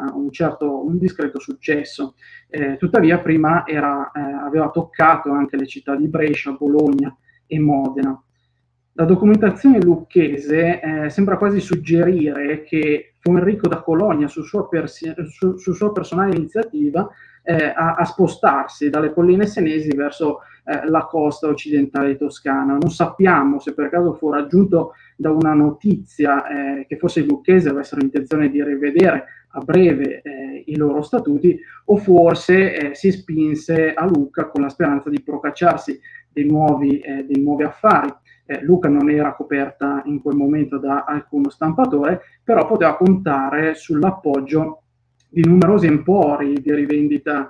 un discreto successo. Tuttavia prima aveva toccato anche le città di Brescia, Bologna e Modena. La documentazione lucchese sembra quasi suggerire che fu Enrico da Cologna, su sua personale iniziativa, a spostarsi dalle colline senesi verso la costa occidentale toscana. Non sappiamo se per caso fu raggiunto da una notizia che forse i lucchesi avessero intenzione di rivedere a breve i loro statuti, o forse si spinse a Lucca con la speranza di procacciarsi dei nuovi affari. Lucca non era coperta in quel momento da alcuno stampatore, però poteva contare sull'appoggio di numerosi empori di rivendita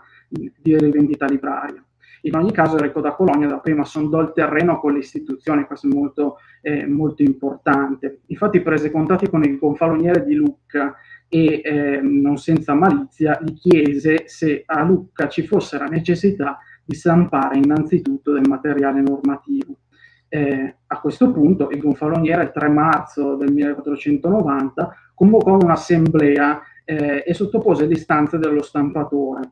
libraria. In ogni caso Enrico da Cologna dapprima sondò il terreno con le istituzioni, questo è molto importante. Infatti prese contatti con il gonfaloniere di Lucca e non senza malizia gli chiese se a Lucca ci fosse la necessità di stampare innanzitutto del materiale normativo. A questo punto il gonfaloniere il 3 marzo del 1490 convocò un'assemblea e sottopose l'istanza dello stampatore.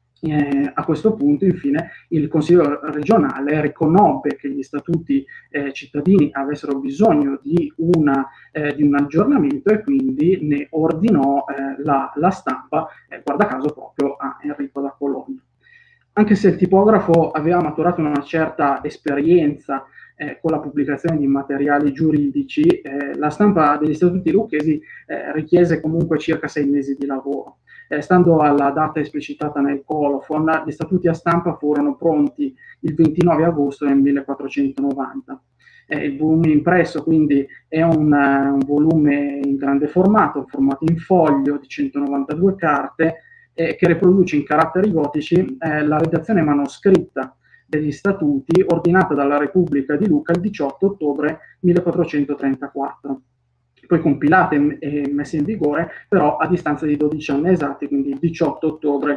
A questo punto, infine, il Consiglio regionale riconobbe che gli statuti cittadini avessero bisogno di un aggiornamento e quindi ne ordinò la stampa, guarda caso proprio a Enrico da Cologna. Anche se il tipografo aveva maturato una certa esperienza con la pubblicazione di materiali giuridici, la stampa degli statuti lucchesi richiese comunque circa 6 mesi di lavoro. Stando alla data esplicitata nel colofon, gli statuti a stampa furono pronti il 29 agosto del 1490. Il volume impresso quindi è un volume in grande formato in foglio di 192 carte che riproduce in caratteri gotici la redazione manoscritta degli statuti ordinata dalla Repubblica di Lucca il 18 ottobre 1434, poi compilate e messe in vigore però a distanza di 12 anni esatti, quindi il 18 ottobre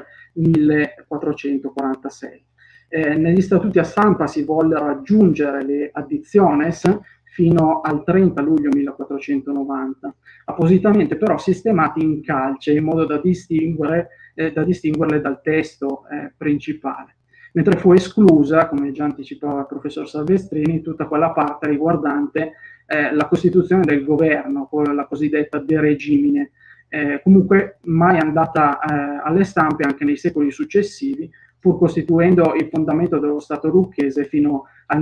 1446. Negli statuti a stampa si vollero aggiungere le additiones fino al 30 luglio 1490, appositamente però sistemati in calce in modo da distinguerle dal testo principale, mentre fu esclusa, come già anticipava il professor Salvestrini, tutta quella parte riguardante la costituzione del governo, la cosiddetta de regimine, comunque mai andata alle stampe anche nei secoli successivi, pur costituendo il fondamento dello Stato lucchese fino al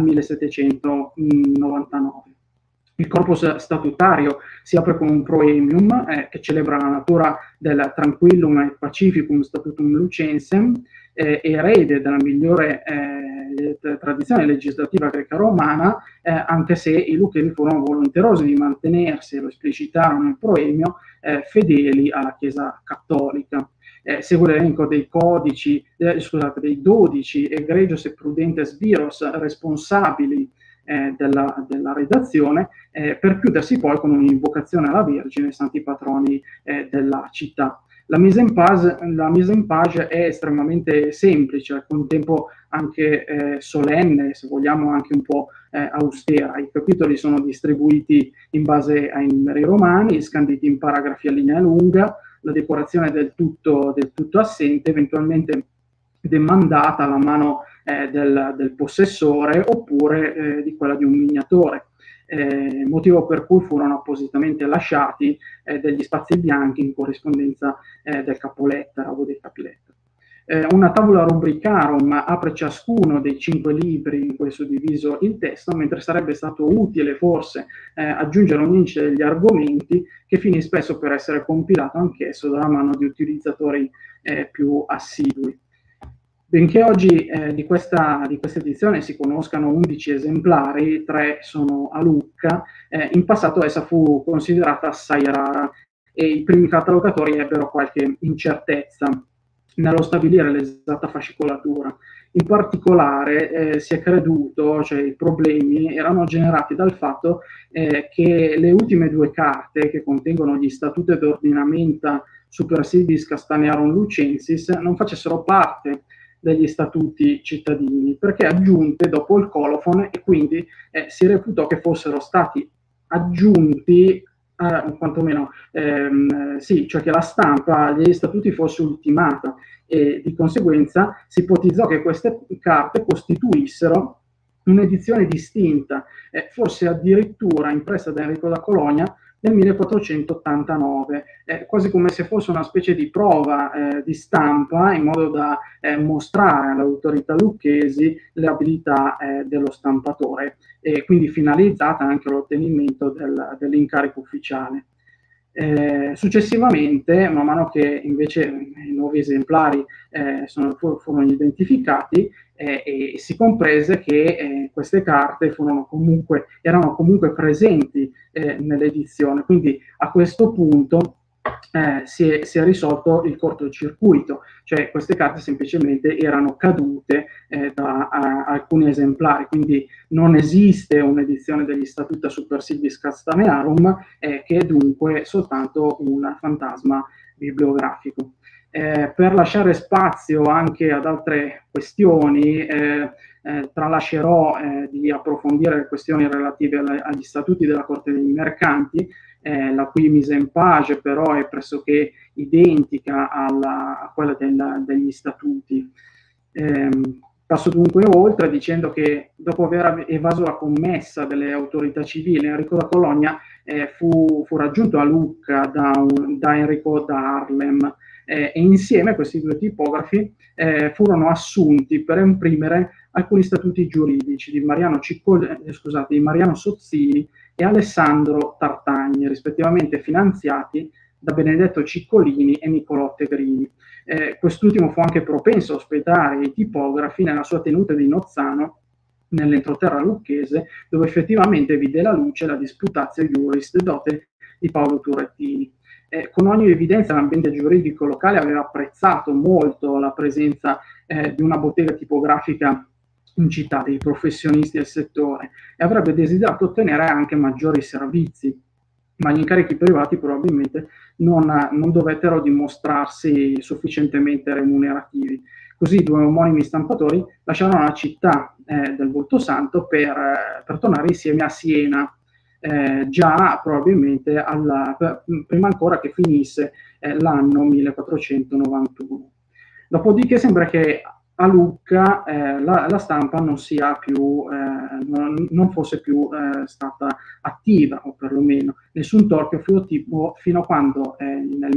1799. Il corpus statutario si apre con un proemium che celebra la natura del Tranquillum et Pacificum Statutum Lucensem, erede della migliore tradizione legislativa greca-romana, anche se i lucchesi furono volenterosi di mantenersi, lo esplicitarono nel proemio, fedeli alla Chiesa cattolica. Segue l'elenco dei codici, dei 12 egregios e prudentes viros responsabili della redazione, per chiudersi poi con un'invocazione alla Vergine e santi patroni della città. La mise en page è estremamente semplice, al contempo anche solenne, se vogliamo anche un po' austera. I capitoli sono distribuiti in base ai numeri romani, scanditi in paragrafi a linea lunga, la decorazione del tutto assente, eventualmente demandata alla mano del possessore oppure di quella di un miniatore, motivo per cui furono appositamente lasciati degli spazi bianchi in corrispondenza del capolettera o dei capiletteri. Una tabula rubricarum apre ciascuno dei 5 libri in cui è suddiviso il testo, mentre sarebbe stato utile forse aggiungere un indice degli argomenti, che finì spesso per essere compilato anch'esso dalla mano di utilizzatori più assidui. Benché oggi di questa edizione si conoscano 11 esemplari, 3 sono a Lucca, in passato essa fu considerata assai rara e i primi catalogatori ebbero qualche incertezza nello stabilire l'esatta fascicolatura. In particolare si è creduto, cioè i problemi erano generati dal fatto che le ultime due carte che contengono gli statuti d'ordinamenta Super Sidis Castanearum Lucensis non facessero parte degli statuti cittadini, perché aggiunte dopo il colofon, e quindi si reputò che fossero stati aggiunti, quantomeno, sì, cioè che la stampa degli statuti fosse ultimata, e di conseguenza si ipotizzò che queste carte costituissero un'edizione distinta, forse addirittura impressa da Enrico da Cologna nel 1489, quasi come se fosse una specie di prova di stampa, in modo da mostrare alle autorità lucchesi le abilità dello stampatore, e quindi finalizzata anche all'ottenimento dell'incarico ufficiale. Successivamente, man mano che invece i nuovi esemplari furono identificati, e si comprese che queste carte erano comunque presenti nell'edizione. Quindi a questo punto si è risolto il cortocircuito, cioè queste carte semplicemente erano cadute da alcuni esemplari, quindi non esiste un'edizione degli Statuta Super Sidis Castanearum, che è dunque soltanto un fantasma bibliografico. Per lasciare spazio anche ad altre questioni, tralascerò di approfondire le questioni relative agli statuti della Corte dei Mercanti, la cui mise en page però è pressoché identica a quella degli statuti. Passo dunque oltre dicendo che dopo aver evaso la commessa delle autorità civili, Enrico da Cologna fu raggiunto a Lucca da Enrico da Harlem, e insieme questi due tipografi furono assunti per imprimere alcuni statuti giuridici di Mariano Sozzini e Alessandro Tartagni, rispettivamente finanziati da Benedetto Ciccolini e Niccolò Tegrini. Quest'ultimo fu anche propenso a ospitare i tipografi nella sua tenuta di Nozzano, nell'entroterra lucchese, dove effettivamente vide la luce la Disputatio Iuris dote di Paolo Turrettini. Con ogni evidenza l'ambiente giuridico locale aveva apprezzato molto la presenza di una bottega tipografica in città, dei professionisti del settore, e avrebbe desiderato ottenere anche maggiori servizi, ma gli incarichi privati probabilmente non dovettero dimostrarsi sufficientemente remunerativi. Così i due omonimi stampatori lasciarono la città del Voltosanto per tornare insieme a Siena, già probabilmente prima ancora che finisse l'anno 1491. Dopodiché sembra che a Lucca la stampa non fosse più stata attiva, o perlomeno nessun torchio fu attivo fino a quando nel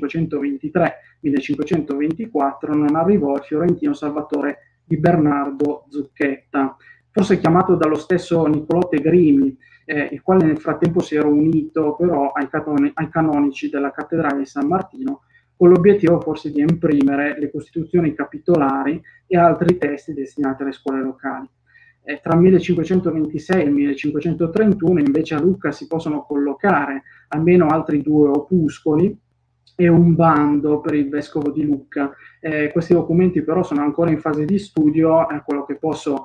1523-1524 non arrivò il fiorentino Salvatore di Bernardo Zucchetta, forse chiamato dallo stesso Niccolò Tegrini, il quale nel frattempo si era unito però ai canonici della cattedrale di San Martino, con l'obiettivo forse di imprimere le costituzioni capitolari e altri testi destinati alle scuole locali. Tra il 1526 e il 1531 invece a Lucca si possono collocare almeno altri due opuscoli e un bando per il vescovo di Lucca. Questi documenti però sono ancora in fase di studio. Quello che posso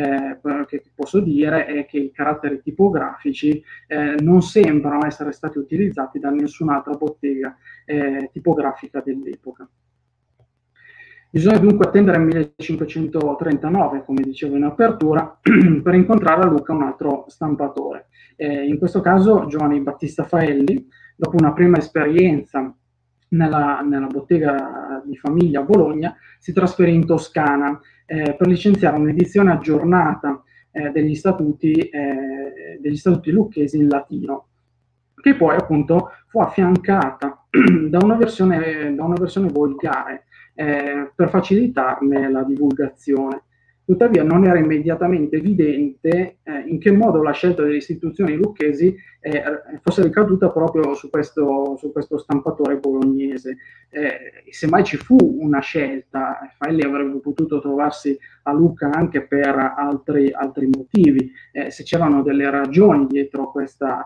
dire è che i caratteri tipografici non sembrano essere stati utilizzati da nessun'altra bottega tipografica dell'epoca. Bisogna dunque attendere il 1539, come dicevo in apertura, per incontrare a Lucca un altro stampatore. In questo caso Giovanni Battista Faelli, dopo una prima esperienza nella bottega di famiglia a Bologna, si trasferì in Toscana per licenziare un'edizione aggiornata degli statuti lucchesi in latino, che poi appunto fu affiancata da una versione volgare per facilitarne la divulgazione. Tuttavia non era immediatamente evidente in che modo la scelta delle istituzioni lucchesi fosse ricaduta proprio su questo stampatore bolognese. Semmai ci fu una scelta, Faelli avrebbe potuto trovarsi a Lucca anche per altri motivi, se c'erano delle ragioni dietro questa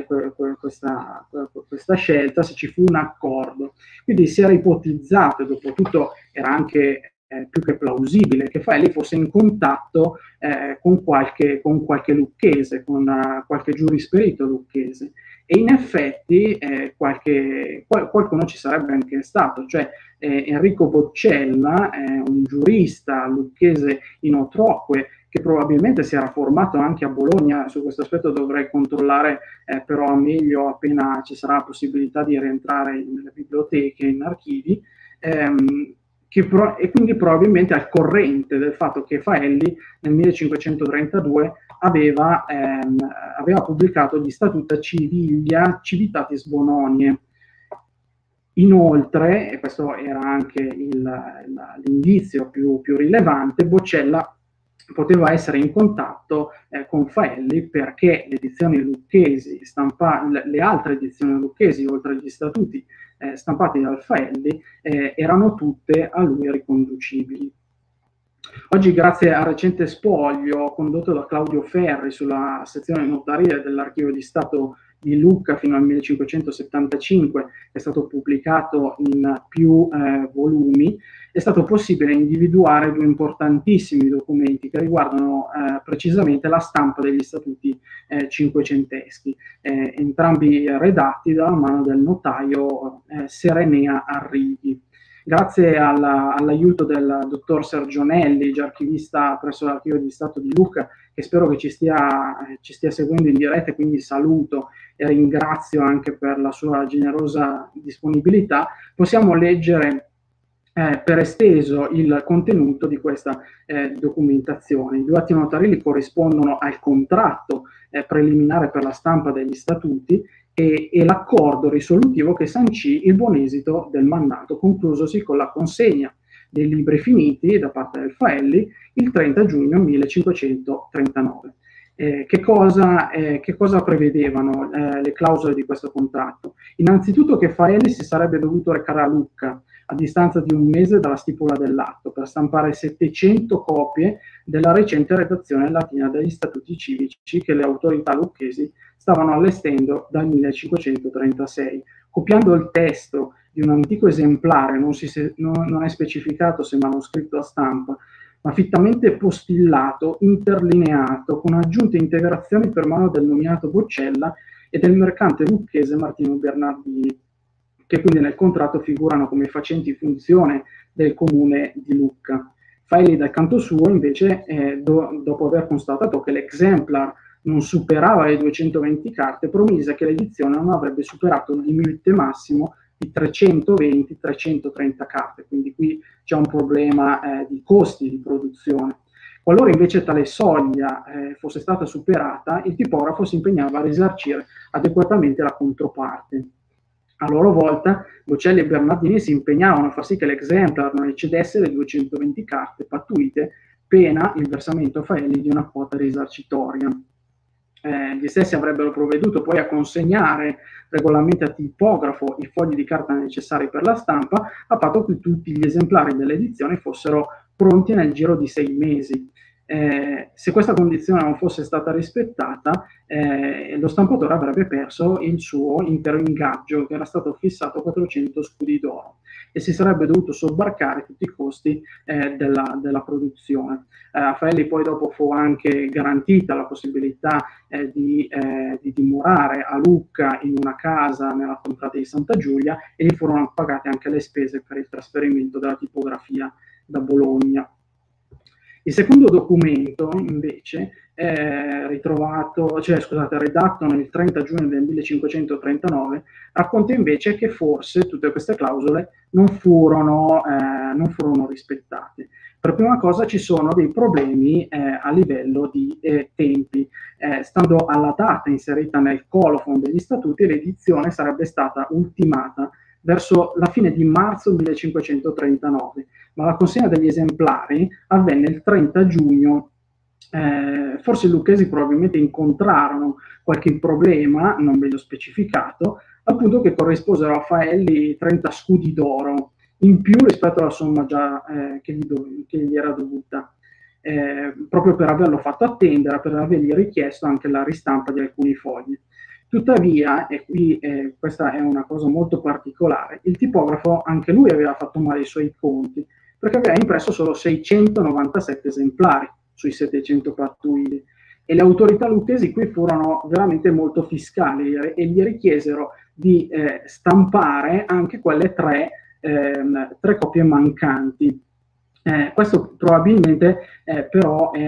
scelta, se ci fu un accordo. Quindi si era ipotizzato, e dopo tutto era anche più che plausibile, che Faelli fosse in contatto con qualche lucchese, con qualche giurisperito lucchese. E in effetti qualcuno ci sarebbe anche stato, cioè Enrico Boccella, un giurista lucchese in Otrocque, che probabilmente si era formato anche a Bologna. Su questo aspetto dovrei controllare però meglio appena ci sarà la possibilità di rientrare nelle biblioteche, in archivi, e quindi probabilmente al corrente del fatto che Faelli nel 1532 aveva pubblicato gli Statuta Civilia Civitatis Bononie. Inoltre, e questo era anche l'indizio più rilevante, Boccella poteva essere in contatto con Faelli perché le edizioni lucchesi, le altre edizioni lucchesi, oltre agli statuti stampati dal Faelli, erano tutte a lui riconducibili. Oggi, grazie al recente spoglio condotto da Claudio Ferri sulla sezione notarile dell'Archivio di Stato di Lucca fino al 1575, che è stato pubblicato in più volumi, è stato possibile individuare due importantissimi documenti che riguardano precisamente la stampa degli statuti cinquecenteschi, entrambi redatti dalla mano del notaio Serenea Arrighi. Grazie all'aiuto del dottor Sergionelli, già archivista presso l'Archivio di Stato di Lucca, che spero che ci stia seguendo in diretta, e quindi saluto e ringrazio anche per la sua generosa disponibilità, possiamo leggere per esteso il contenuto di questa documentazione. I due atti notarili corrispondono al contratto preliminare per la stampa degli statuti e l'accordo risolutivo che sancì il buon esito del mandato, conclusosi con la consegna dei libri finiti da parte del Faelli il 30 giugno 1539. Che cosa prevedevano le clausole di questo contratto? Innanzitutto che Faelli si sarebbe dovuto recare a Lucca a distanza di un mese dalla stipula dell'atto per stampare 700 copie della recente redazione latina degli statuti civici che le autorità lucchesi stavano allestendo dal 1536. Copiando il testo di un antico esemplare, non è specificato se manoscritto a stampa, ma fittamente postillato, interlineato, con aggiunte integrazioni per mano del nominato Boccella e del mercante lucchese Martino Bernardini, che quindi nel contratto figurano come facenti funzione del comune di Lucca. Faelli, dal canto suo, invece, dopo aver constatato che l'exemplar non superava le 220 carte, promise che l'edizione non avrebbe superato il limite massimo di 320-330 carte, quindi qui c'è un problema di costi di produzione. Qualora invece tale soglia fosse stata superata, il tipografo si impegnava a risarcire adeguatamente la controparte. A loro volta, Bocelli e Bernardini si impegnavano a far sì che l'exemplar non eccedesse le 220 carte pattuite, pena il versamento a Faelli di una quota risarcitoria. Gli stessi avrebbero provveduto poi a consegnare regolarmente a tipografo i fogli di carta necessari per la stampa, a patto che tutti gli esemplari dell'edizione fossero pronti nel giro di 6 mesi. Se questa condizione non fosse stata rispettata, lo stampatore avrebbe perso il suo intero ingaggio, che era stato fissato a 400 scudi d'oro, e si sarebbe dovuto sobbarcare tutti i costi della produzione. A Faelli poi dopo fu anche garantita la possibilità di dimorare a Lucca in una casa nella contrada di Santa Giulia, e gli furono pagate anche le spese per il trasferimento della tipografia da Bologna. Il secondo documento, invece, redatto nel 30 giugno del 1539, racconta invece che forse tutte queste clausole non furono rispettate. Per prima cosa ci sono dei problemi a livello di tempi. Stando alla data inserita nel colophon degli statuti, l'edizione sarebbe stata ultimata verso la fine di marzo 1539, ma la consegna degli esemplari avvenne il 30 giugno. Forse i lucchesi probabilmente incontrarono qualche problema, non meglio specificato, al punto che corrisposero a Faelli 30 scudi d'oro in più rispetto alla somma già che gli era dovuta, proprio per averlo fatto attendere, per avergli richiesto anche la ristampa di alcuni fogli. Tuttavia, e qui questa è una cosa molto particolare, il tipografo anche lui aveva fatto male i suoi conti, perché aveva impresso solo 697 esemplari sui 700 pattuili, e le autorità lucchesi qui furono veramente molto fiscali e gli richiesero di stampare anche quelle tre copie mancanti. Questo probabilmente però è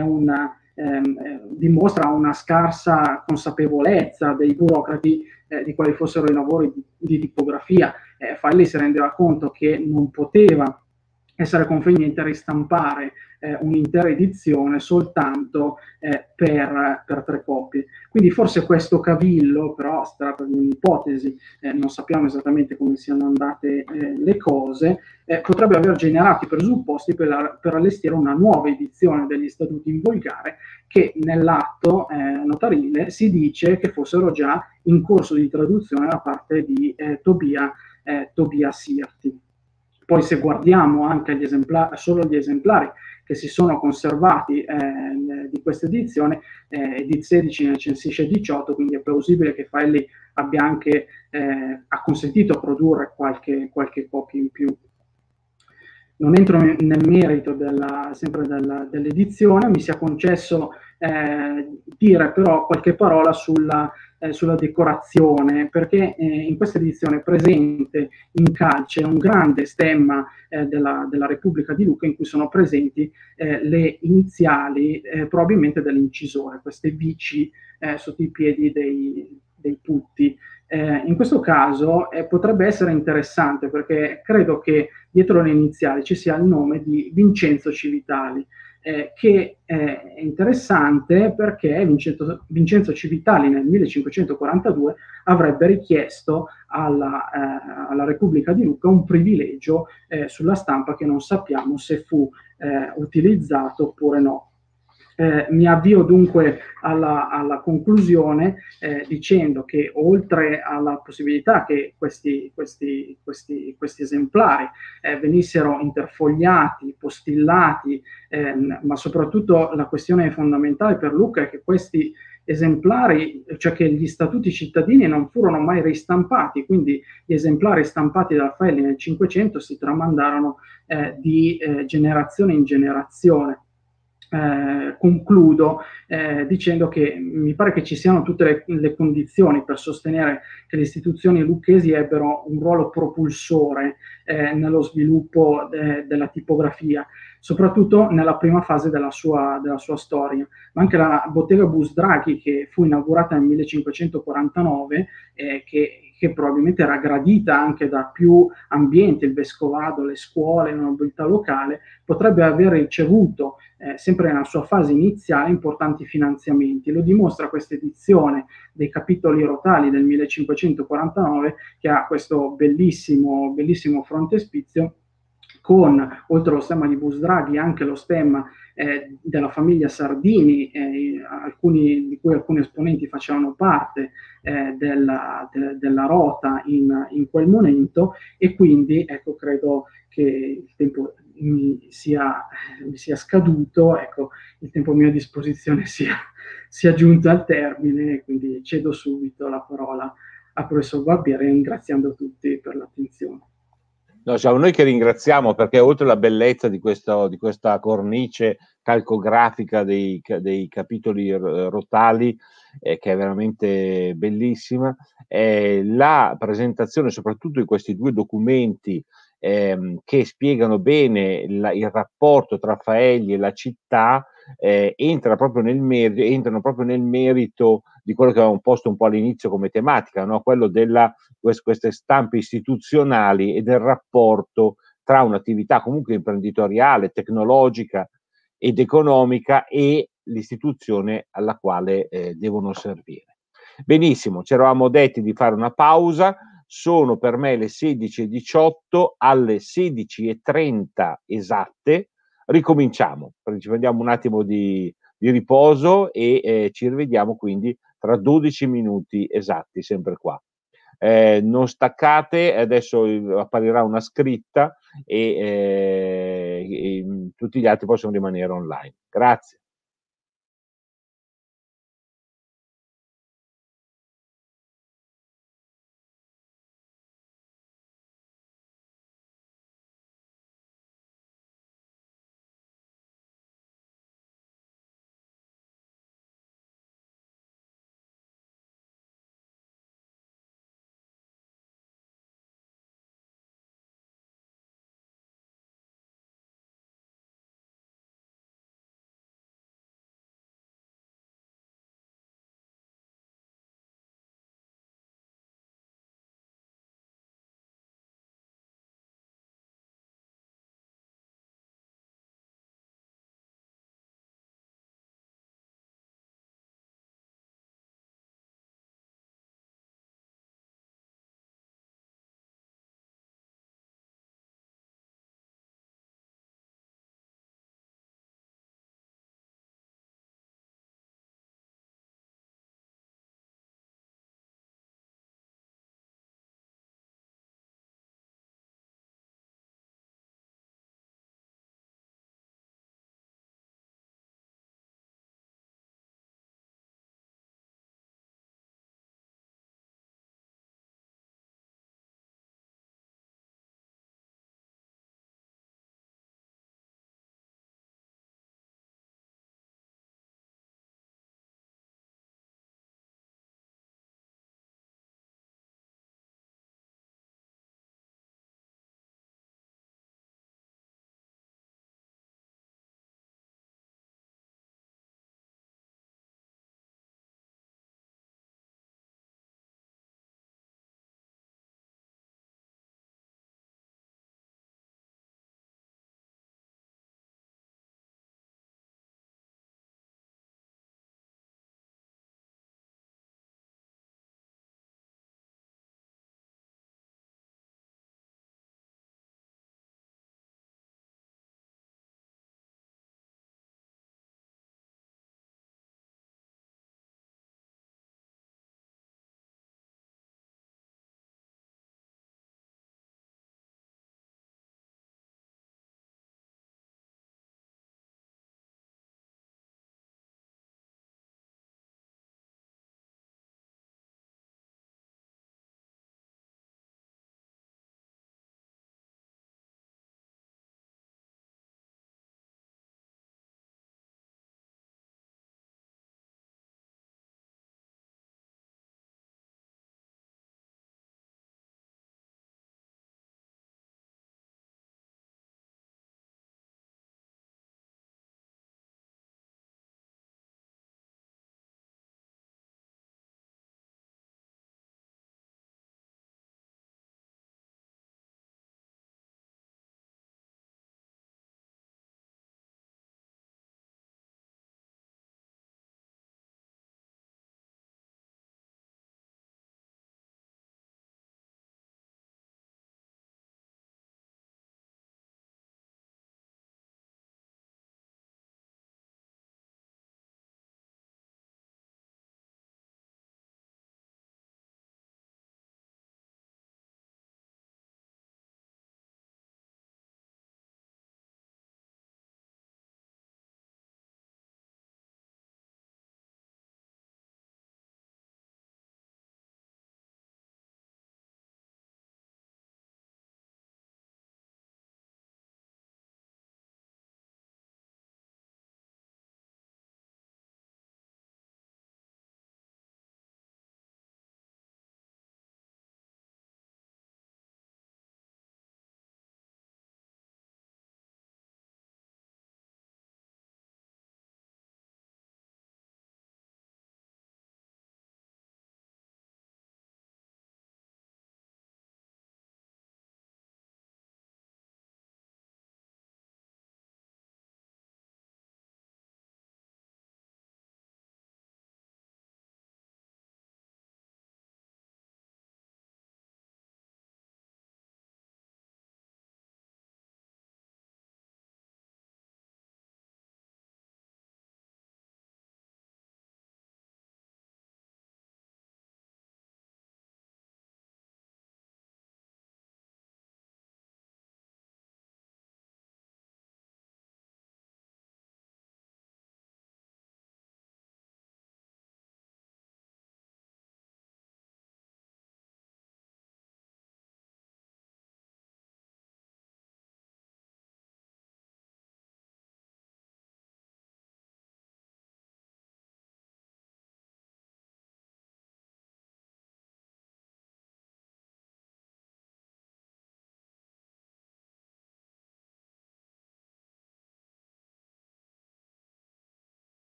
dimostra una scarsa consapevolezza dei burocrati di quali fossero i lavori di tipografia. Faelli si rendeva conto che non poteva essere conveniente ristampare un'intera edizione soltanto per 3 copie. Quindi forse questo cavillo, però si tratta di un'ipotesi, non sappiamo esattamente come siano andate le cose, potrebbe aver generato i presupposti per allestire una nuova edizione degli statuti in volgare, che nell'atto notarile si dice che fossero già in corso di traduzione da parte di Tobia Sirti. Poi se guardiamo anche solo gli esemplari che si sono conservati di questa edizione, Edit 16 ne censisce 18, quindi è plausibile che Faelli abbia anche acconsentito a produrre qualche copia in più. Non entro nel merito dell'edizione, mi sia concesso dire però qualche parola sulla decorazione, perché in questa edizione è presente in calce un grande stemma della Repubblica di Lucca in cui sono presenti le iniziali probabilmente dell'incisore, queste vici sotto i piedi dei putti. In questo caso potrebbe essere interessante, perché credo che dietro le iniziali ci sia il nome di Vincenzo Civitali, che è interessante perché Vincenzo Civitali nel 1542 avrebbe richiesto alla Repubblica di Lucca un privilegio sulla stampa che non sappiamo se fu utilizzato oppure no. Mi avvio dunque alla conclusione dicendo che oltre alla possibilità che questi esemplari venissero interfogliati, postillati, ma soprattutto la questione fondamentale per Lucca è che questi esemplari, cioè che gli statuti cittadini non furono mai ristampati, quindi gli esemplari stampati da Faelli nel 500 si tramandarono di generazione in generazione. Concludo dicendo che mi pare che ci siano tutte le condizioni per sostenere che le istituzioni lucchesi ebbero un ruolo propulsore nello sviluppo della tipografia, soprattutto nella prima fase della sua storia. Ma anche la bottega Busdraghi, che fu inaugurata nel 1549, che probabilmente era gradita anche da più ambienti, il vescovado, le scuole, la nobiltà locale, potrebbe aver ricevuto sempre nella sua fase iniziale importanti finanziamenti. Lo dimostra questa edizione dei capitoli rotali del 1549, che ha questo bellissimo frontespizio con, oltre allo stemma di Busdraghi, anche lo stemma della famiglia Sardini, di cui alcuni esponenti facevano parte della rota in quel momento, e quindi ecco, credo che il tempo mi sia scaduto, ecco, il tempo a mia disposizione sia giunto al termine, quindi cedo subito la parola al professor Barbieri, ringraziando tutti per l'attenzione. No, siamo noi che ringraziamo, perché oltre alla bellezza di questa cornice calcografica dei capitoli rotali, che è veramente bellissima, la presentazione soprattutto di questi due documenti che spiegano bene il rapporto tra Faelli e la città, entrano proprio nel merito di quello che avevamo posto un po' all'inizio come tematica, no? Quello queste stampe istituzionali e del rapporto tra un'attività comunque imprenditoriale, tecnologica ed economica e l'istituzione alla quale devono servire. Benissimo, ci eravamo detti di fare una pausa, sono per me le 16:18, alle 16:30 esatte ricominciamo, ci prendiamo un attimo di riposo e ci rivediamo quindi tra 12 minuti esatti, sempre qua. Non staccate, adesso apparirà una scritta e tutti gli altri possono rimanere online. Grazie.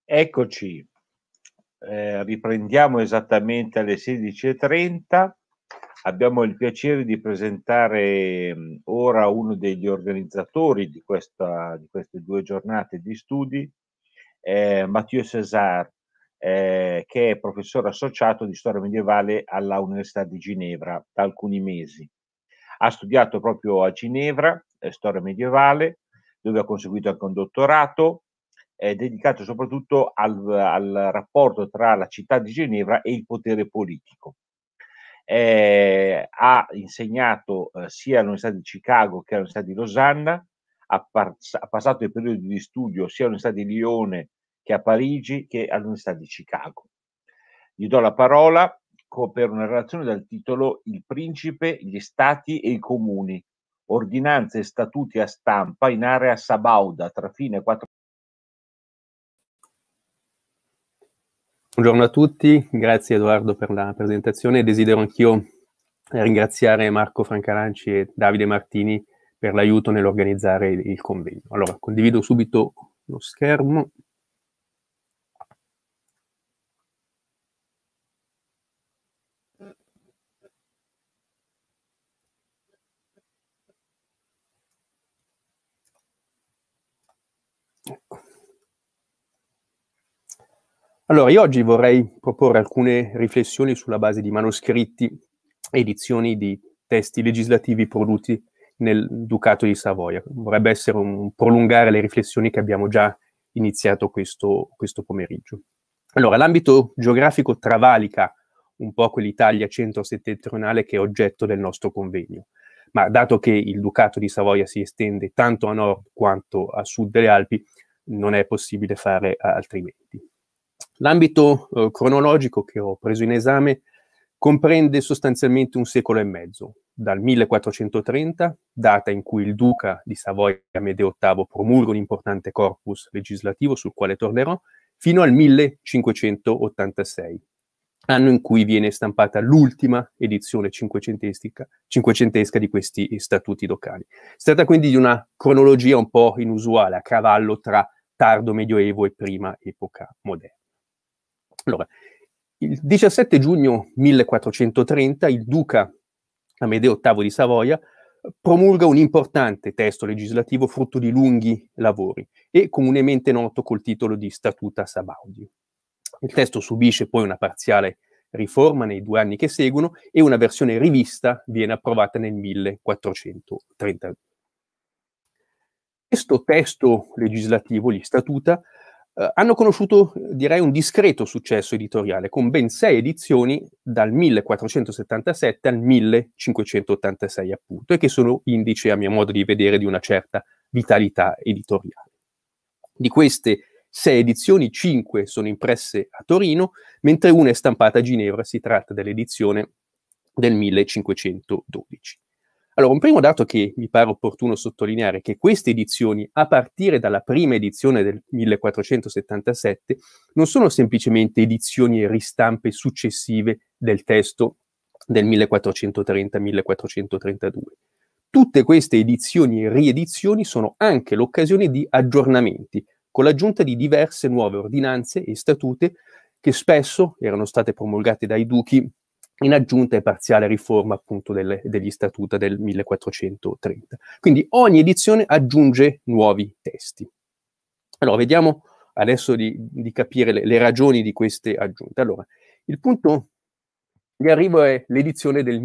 Eccoci, riprendiamo esattamente alle 16:30. Abbiamo il piacere di presentare ora uno degli organizzatori di queste 2 giornate di studi, Mathieu César, che è professore associato di storia medievale alla Università di Ginevra da alcuni mesi. Ha studiato proprio a Ginevra storia medievale, dove ha conseguito anche un dottorato, dedicato soprattutto al rapporto tra la città di Ginevra e il potere politico. Ha insegnato sia all'Università di Chicago che all'Università di Losanna, ha passato i periodi di studio sia all'Università di Lione che a Parigi che all'Università di Chicago. Gli do la parola per una relazione dal titolo Il principe, gli stati e i comuni, ordinanze e statuti a stampa in area sabauda tra fine 4. Buongiorno a tutti, grazie Edoardo per la presentazione. Desidero anch'io ringraziare Marco Francalanci e Davide Martini per l'aiuto nell'organizzare il convegno. Allora, condivido subito lo schermo. Ecco. Allora, io oggi vorrei proporre alcune riflessioni sulla base di manoscritti, edizioni di testi legislativi prodotti nel Ducato di Savoia. Vorrebbe essere un prolungare le riflessioni che abbiamo già iniziato questo pomeriggio. Allora, l'ambito geografico travalica un po' quell'Italia centro-settentrionale che è oggetto del nostro convegno, ma dato che il Ducato di Savoia si estende tanto a nord quanto a sud delle Alpi, non è possibile fare altrimenti. L'ambito cronologico che ho preso in esame comprende sostanzialmente un secolo e mezzo, dal 1430, data in cui il duca di Savoia Amedeo VIII promulga un importante corpus legislativo sul quale tornerò, fino al 1586, anno in cui viene stampata l'ultima edizione cinquecentesca di questi statuti docali. Si tratta quindi di una cronologia un po' inusuale, a cavallo tra tardo medioevo e prima epoca moderna. Allora, il 17 giugno 1430 il duca Amedeo VIII di Savoia promulga un importante testo legislativo frutto di lunghi lavori e comunemente noto col titolo di Statuta Sabaudi. Il testo subisce poi una parziale riforma nei 2 anni che seguono e una versione rivista viene approvata nel 1432. Questo testo legislativo, gli Statuta, hanno conosciuto, direi, un discreto successo editoriale, con ben 6 edizioni dal 1477 al 1586, appunto, e che sono indice, a mio modo di vedere, di una certa vitalità editoriale. Di queste 6 edizioni, 5 sono impresse a Torino, mentre una è stampata a Ginevra. Si tratta dell'edizione del 1512. Allora, un primo dato che mi pare opportuno sottolineare è che queste edizioni, a partire dalla prima edizione del 1477, non sono semplicemente edizioni e ristampe successive del testo del 1430-1432. Tutte queste edizioni e riedizioni sono anche l'occasione di aggiornamenti, con l'aggiunta di diverse nuove ordinanze e statute che spesso erano state promulgate dai duchi in aggiunta e parziale riforma appunto degli statuta del 1430. Quindi ogni edizione aggiunge nuovi testi. Allora, vediamo adesso di capire le ragioni di queste aggiunte. Allora, il punto di arrivo è l'edizione del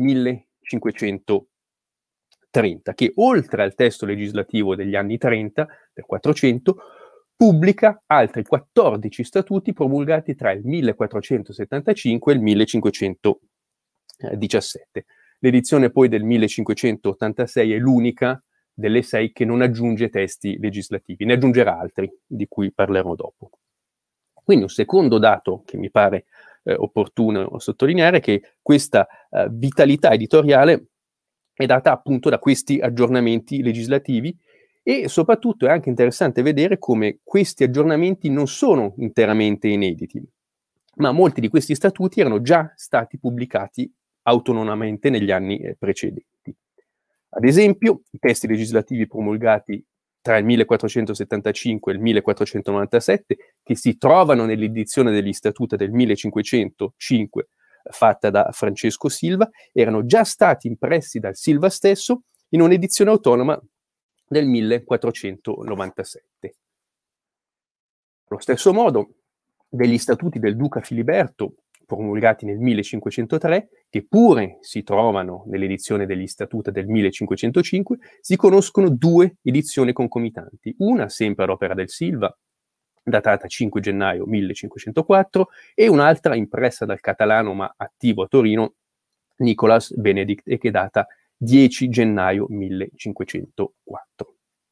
1530, che oltre al testo legislativo degli anni 30, del 400, pubblica altri 14 statuti promulgati tra il 1475 e il 1517. L'edizione poi del 1586 è l'unica delle 6 che non aggiunge testi legislativi, ne aggiungerà altri, di cui parlerò dopo. Quindi un secondo dato che mi pare opportuno sottolineare è che questa vitalità editoriale è data appunto da questi aggiornamenti legislativi e soprattutto è anche interessante vedere come questi aggiornamenti non sono interamente inediti, ma molti di questi statuti erano già stati pubblicati autonomamente negli anni precedenti. Ad esempio, i testi legislativi promulgati tra il 1475 e il 1497, che si trovano nell'edizione degli Statuti del 1505 fatta da Francesco Silva, erano già stati impressi dal Silva stesso in un'edizione autonoma del 1497. Allo stesso modo, degli Statuti del Duca Filiberto, promulgati nel 1503, che pure si trovano nell'edizione degli Statuti del 1505, si conoscono due edizioni concomitanti, una sempre ad opera del Silva, datata 5 gennaio 1504, e un'altra impressa dal catalano ma attivo a Torino, Nicolas Benedict, e che data 10 gennaio 1504.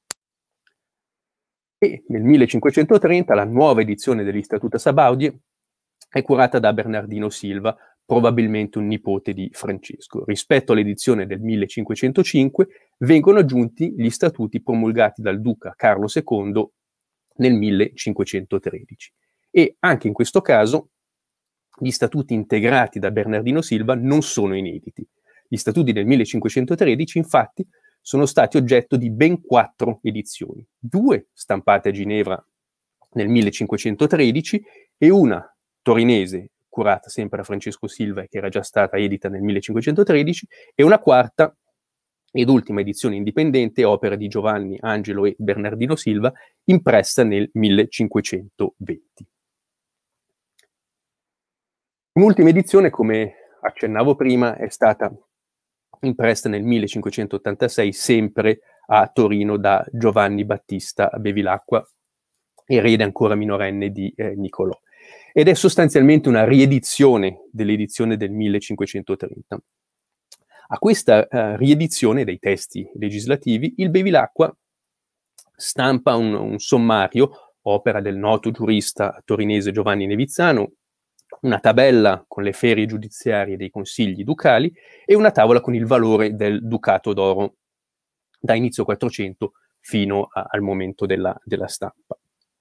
E nel 1530 la nuova edizione degli Statuta Sabaudie è curata da Bernardino Silva, probabilmente un nipote di Francesco. Rispetto all'edizione del 1505 vengono aggiunti gli statuti promulgati dal duca Carlo II nel 1513. E anche in questo caso gli statuti integrati da Bernardino Silva non sono inediti. Gli statuti del 1513, infatti, sono stati oggetto di ben 4 edizioni, 2 stampate a Ginevra nel 1513 e una torinese, curata sempre da Francesco Silva e che era già stata edita nel 1513, e una quarta ed ultima edizione indipendente, opera di Giovanni Angelo e Bernardino Silva, impressa nel 1520. Un'ultima edizione, come accennavo prima, è stata impressa nel 1586, sempre a Torino, da Giovanni Battista Bevilacqua, erede ancora minorenne di Niccolò. Ed è sostanzialmente una riedizione dell'edizione del 1530. A questa riedizione dei testi legislativi, il Bevilacqua stampa un sommario, opera del noto giurista torinese Giovanni Nevizzano, una tabella con le ferie giudiziarie dei consigli ducali e una tavola con il valore del Ducato d'Oro da inizio 400 fino al momento della stampa.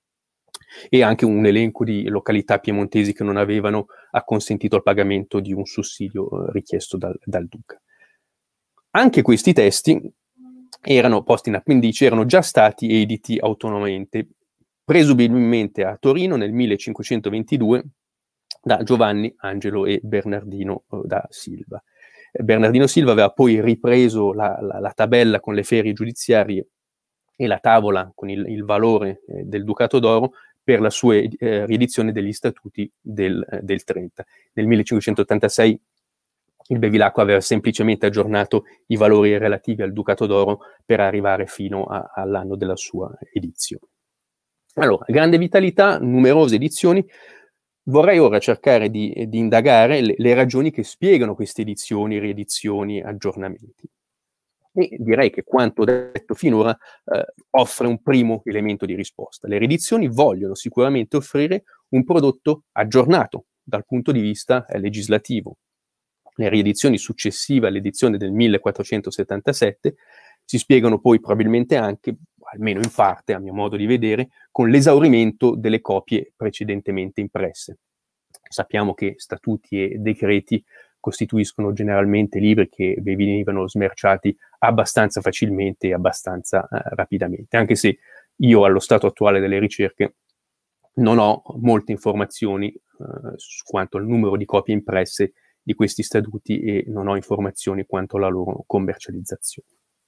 E anche un elenco di località piemontesi che non avevano acconsentito al pagamento di un sussidio richiesto dal duca. Anche questi testi erano posti in appendice, erano già stati editi autonomamente, presumibilmente a Torino nel 1522 da Giovanni Angelo e Bernardino da Silva. Bernardino Silva aveva poi ripreso la tabella con le ferie giudiziarie e la tavola con il valore del Ducato d'Oro per la sua riedizione degli Statuti del 30. Nel 1586 il Bevilacqua aveva semplicemente aggiornato i valori relativi al Ducato d'Oro per arrivare fino all'anno della sua edizione. Allora, grande vitalità, numerose edizioni. Vorrei ora cercare di indagare le ragioni che spiegano queste edizioni, riedizioni, aggiornamenti. E direi che quanto detto finora offre un primo elemento di risposta. Le riedizioni vogliono sicuramente offrire un prodotto aggiornato dal punto di vista legislativo. Le riedizioni successive all'edizione del 1477 si spiegano poi probabilmente anche, almeno in parte a mio modo di vedere, con l'esaurimento delle copie precedentemente impresse. Sappiamo che statuti e decreti costituiscono generalmente libri che venivano smerciati abbastanza facilmente e abbastanza rapidamente, anche se io allo stato attuale delle ricerche non ho molte informazioni su quanto al numero di copie impresse di questi statuti e non ho informazioni quanto alla loro commercializzazione.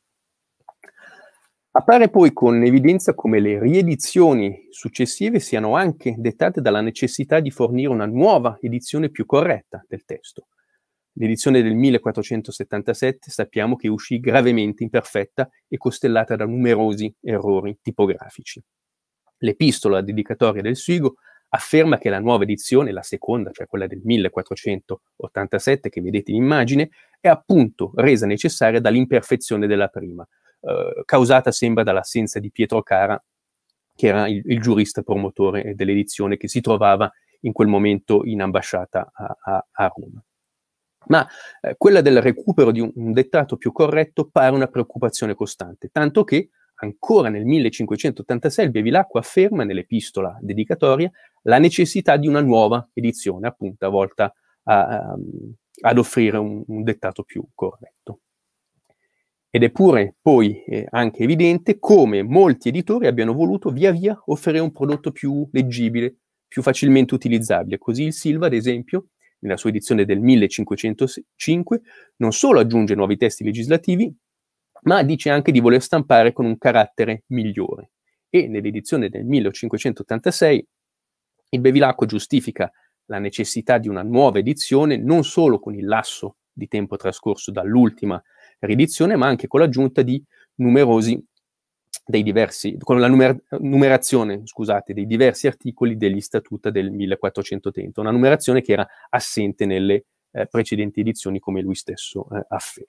Appare poi con evidenza come le riedizioni successive siano anche dettate dalla necessità di fornire una nuova edizione più corretta del testo. L'edizione del 1477 sappiamo che uscì gravemente imperfetta e costellata da numerosi errori tipografici. L'epistola dedicatoria del Suigo afferma che la nuova edizione, la seconda, cioè quella del 1487 che vedete in immagine, è appunto resa necessaria dall'imperfezione della prima, causata sembra dall'assenza di Pietro Cara, che era il giurista promotore dell'edizione che si trovava in quel momento in ambasciata a Roma. Ma quella del recupero di un dettato più corretto pare una preoccupazione costante, tanto che ancora nel 1586 il Bevilacqua afferma nell'epistola dedicatoria la necessità di una nuova edizione, appunto volta ad offrire un dettato più corretto. Ed è pure poi anche evidente come molti editori abbiano voluto via via offrire un prodotto più leggibile, più facilmente utilizzabile. Così il Silva, ad esempio, nella sua edizione del 1505, non solo aggiunge nuovi testi legislativi, ma dice anche di voler stampare con un carattere migliore. E nell'edizione del 1586 il Bevilacqua giustifica la necessità di una nuova edizione non solo con il lasso di tempo trascorso dall'ultima riedizione, ma anche con l'aggiunta di numerosi con la numerazione, scusate, dei diversi articoli degli Statuta del 1430, una numerazione che era assente nelle precedenti edizioni, come lui stesso afferma.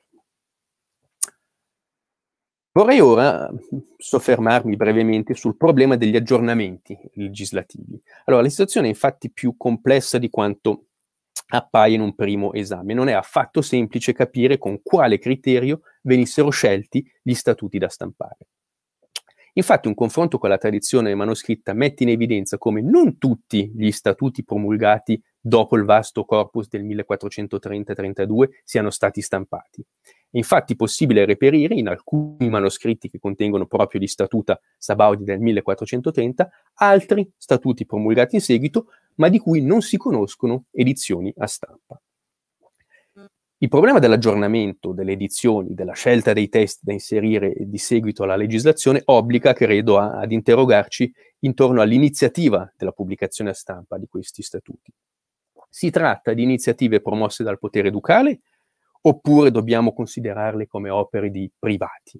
Vorrei ora soffermarmi brevemente sul problema degli aggiornamenti legislativi. Allora, la situazione è infatti più complessa di quanto appaia in un primo esame. Non è affatto semplice capire con quale criterio venissero scelti gli statuti da stampare. Infatti un confronto con la tradizione manoscritta mette in evidenza come non tutti gli statuti promulgati dopo il vasto corpus del 1430-32 siano stati stampati. È infatti possibile reperire in alcuni manoscritti che contengono proprio gli Statuta Sabaudi del 1430 altri statuti promulgati in seguito, ma di cui non si conoscono edizioni a stampa. Il problema dell'aggiornamento delle edizioni, della scelta dei testi da inserire di seguito alla legislazione, obbliga, credo, ad interrogarci intorno all'iniziativa della pubblicazione a stampa di questi statuti. Si tratta di iniziative promosse dal potere ducale oppure dobbiamo considerarle come opere di privati?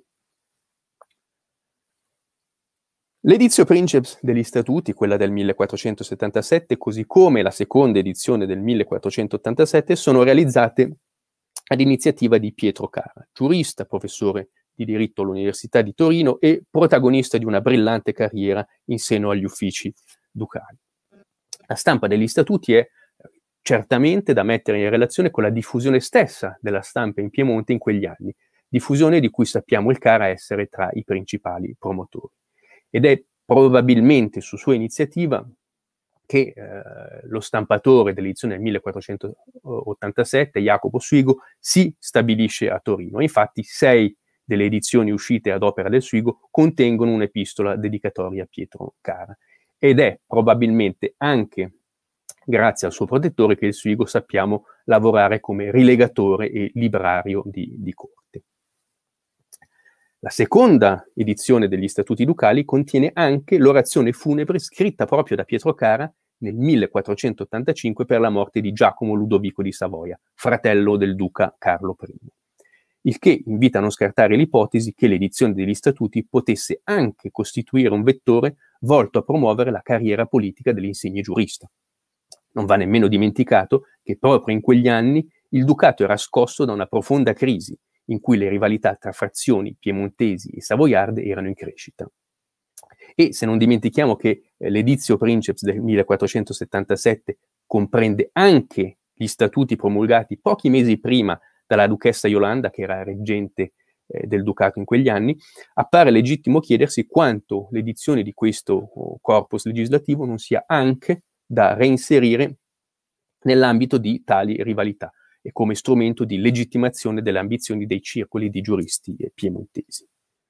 L'edizio princeps degli statuti, quella del 1477, così come la seconda edizione del 1487, sono realizzate ad iniziativa di Pietro Cara, giurista, professore di diritto all'Università di Torino e protagonista di una brillante carriera in seno agli uffici ducali. La stampa degli statuti è certamente da mettere in relazione con la diffusione stessa della stampa in Piemonte in quegli anni, diffusione di cui sappiamo il Cara essere tra i principali promotori. Ed è probabilmente su sua iniziativa che lo stampatore dell'edizione del 1487, Jacopo Swigo, si stabilisce a Torino. Infatti 6 delle edizioni uscite ad opera del Swigo contengono un'epistola dedicatoria a Pietro Cara. Ed è probabilmente anche grazie al suo protettore che il Swigo sappiamo lavorare come rilegatore e librario di corte. La seconda edizione degli Statuti Ducali contiene anche l'orazione funebre scritta proprio da Pietro Cara nel 1485 per la morte di Giacomo Ludovico di Savoia, fratello del duca Carlo I. Il che invita a non scartare l'ipotesi che l'edizione degli Statuti potesse anche costituire un vettore volto a promuovere la carriera politica dell'insigne giurista. Non va nemmeno dimenticato che proprio in quegli anni il ducato era scosso da una profonda crisi, in cui le rivalità tra frazioni piemontesi e savoiarde erano in crescita. E se non dimentichiamo che l'edizio princeps del 1477 comprende anche gli statuti promulgati pochi mesi prima dalla duchessa Yolanda, che era reggente del ducato in quegli anni, appare legittimo chiedersi quanto l'edizione di questo corpus legislativo non sia anche da reinserire nell'ambito di tali rivalità e come strumento di legittimazione delle ambizioni dei circoli di giuristi piemontesi.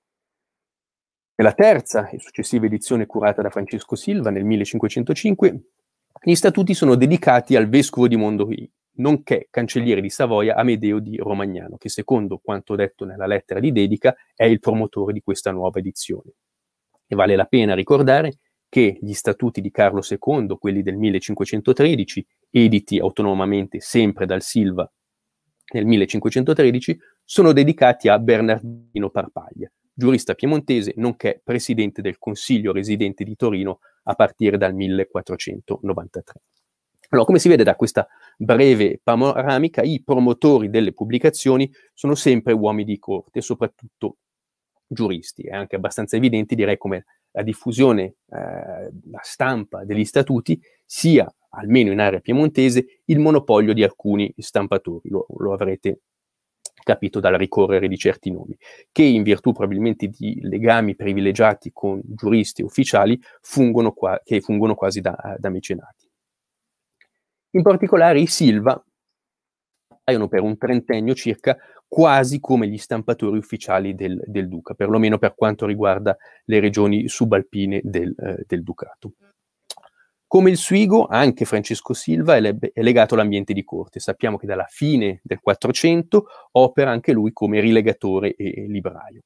Nella terza e successiva edizione curata da Francesco Silva nel 1505, gli statuti sono dedicati al vescovo di Mondovì, nonché cancelliere di Savoia Amedeo di Romagnano, che secondo quanto detto nella lettera di dedica è il promotore di questa nuova edizione. E vale la pena ricordare che gli statuti di Carlo II, quelli del 1513, editi autonomamente sempre dal Silva nel 1513, sono dedicati a Bernardino Parpaglia, giurista piemontese, nonché presidente del Consiglio residente di Torino a partire dal 1493. Allora, come si vede da questa breve panoramica, i promotori delle pubblicazioni sono sempre uomini di corte, soprattutto giuristi. È anche abbastanza evidente, direi, come la diffusione, la stampa degli statuti sia, almeno in area piemontese, il monopolio di alcuni stampatori, lo avrete capito dal ricorrere di certi nomi, che in virtù probabilmente di legami privilegiati con giuristi ufficiali fungono quasi da mecenati. In particolare i Silva compaiono per un trentennio circa quasi come gli stampatori ufficiali del duca, perlomeno per quanto riguarda le regioni subalpine del ducato. Come il Suigo, anche Francesco Silva è legato all'ambiente di corte. Sappiamo che dalla fine del 400 opera anche lui come rilegatore e libraio.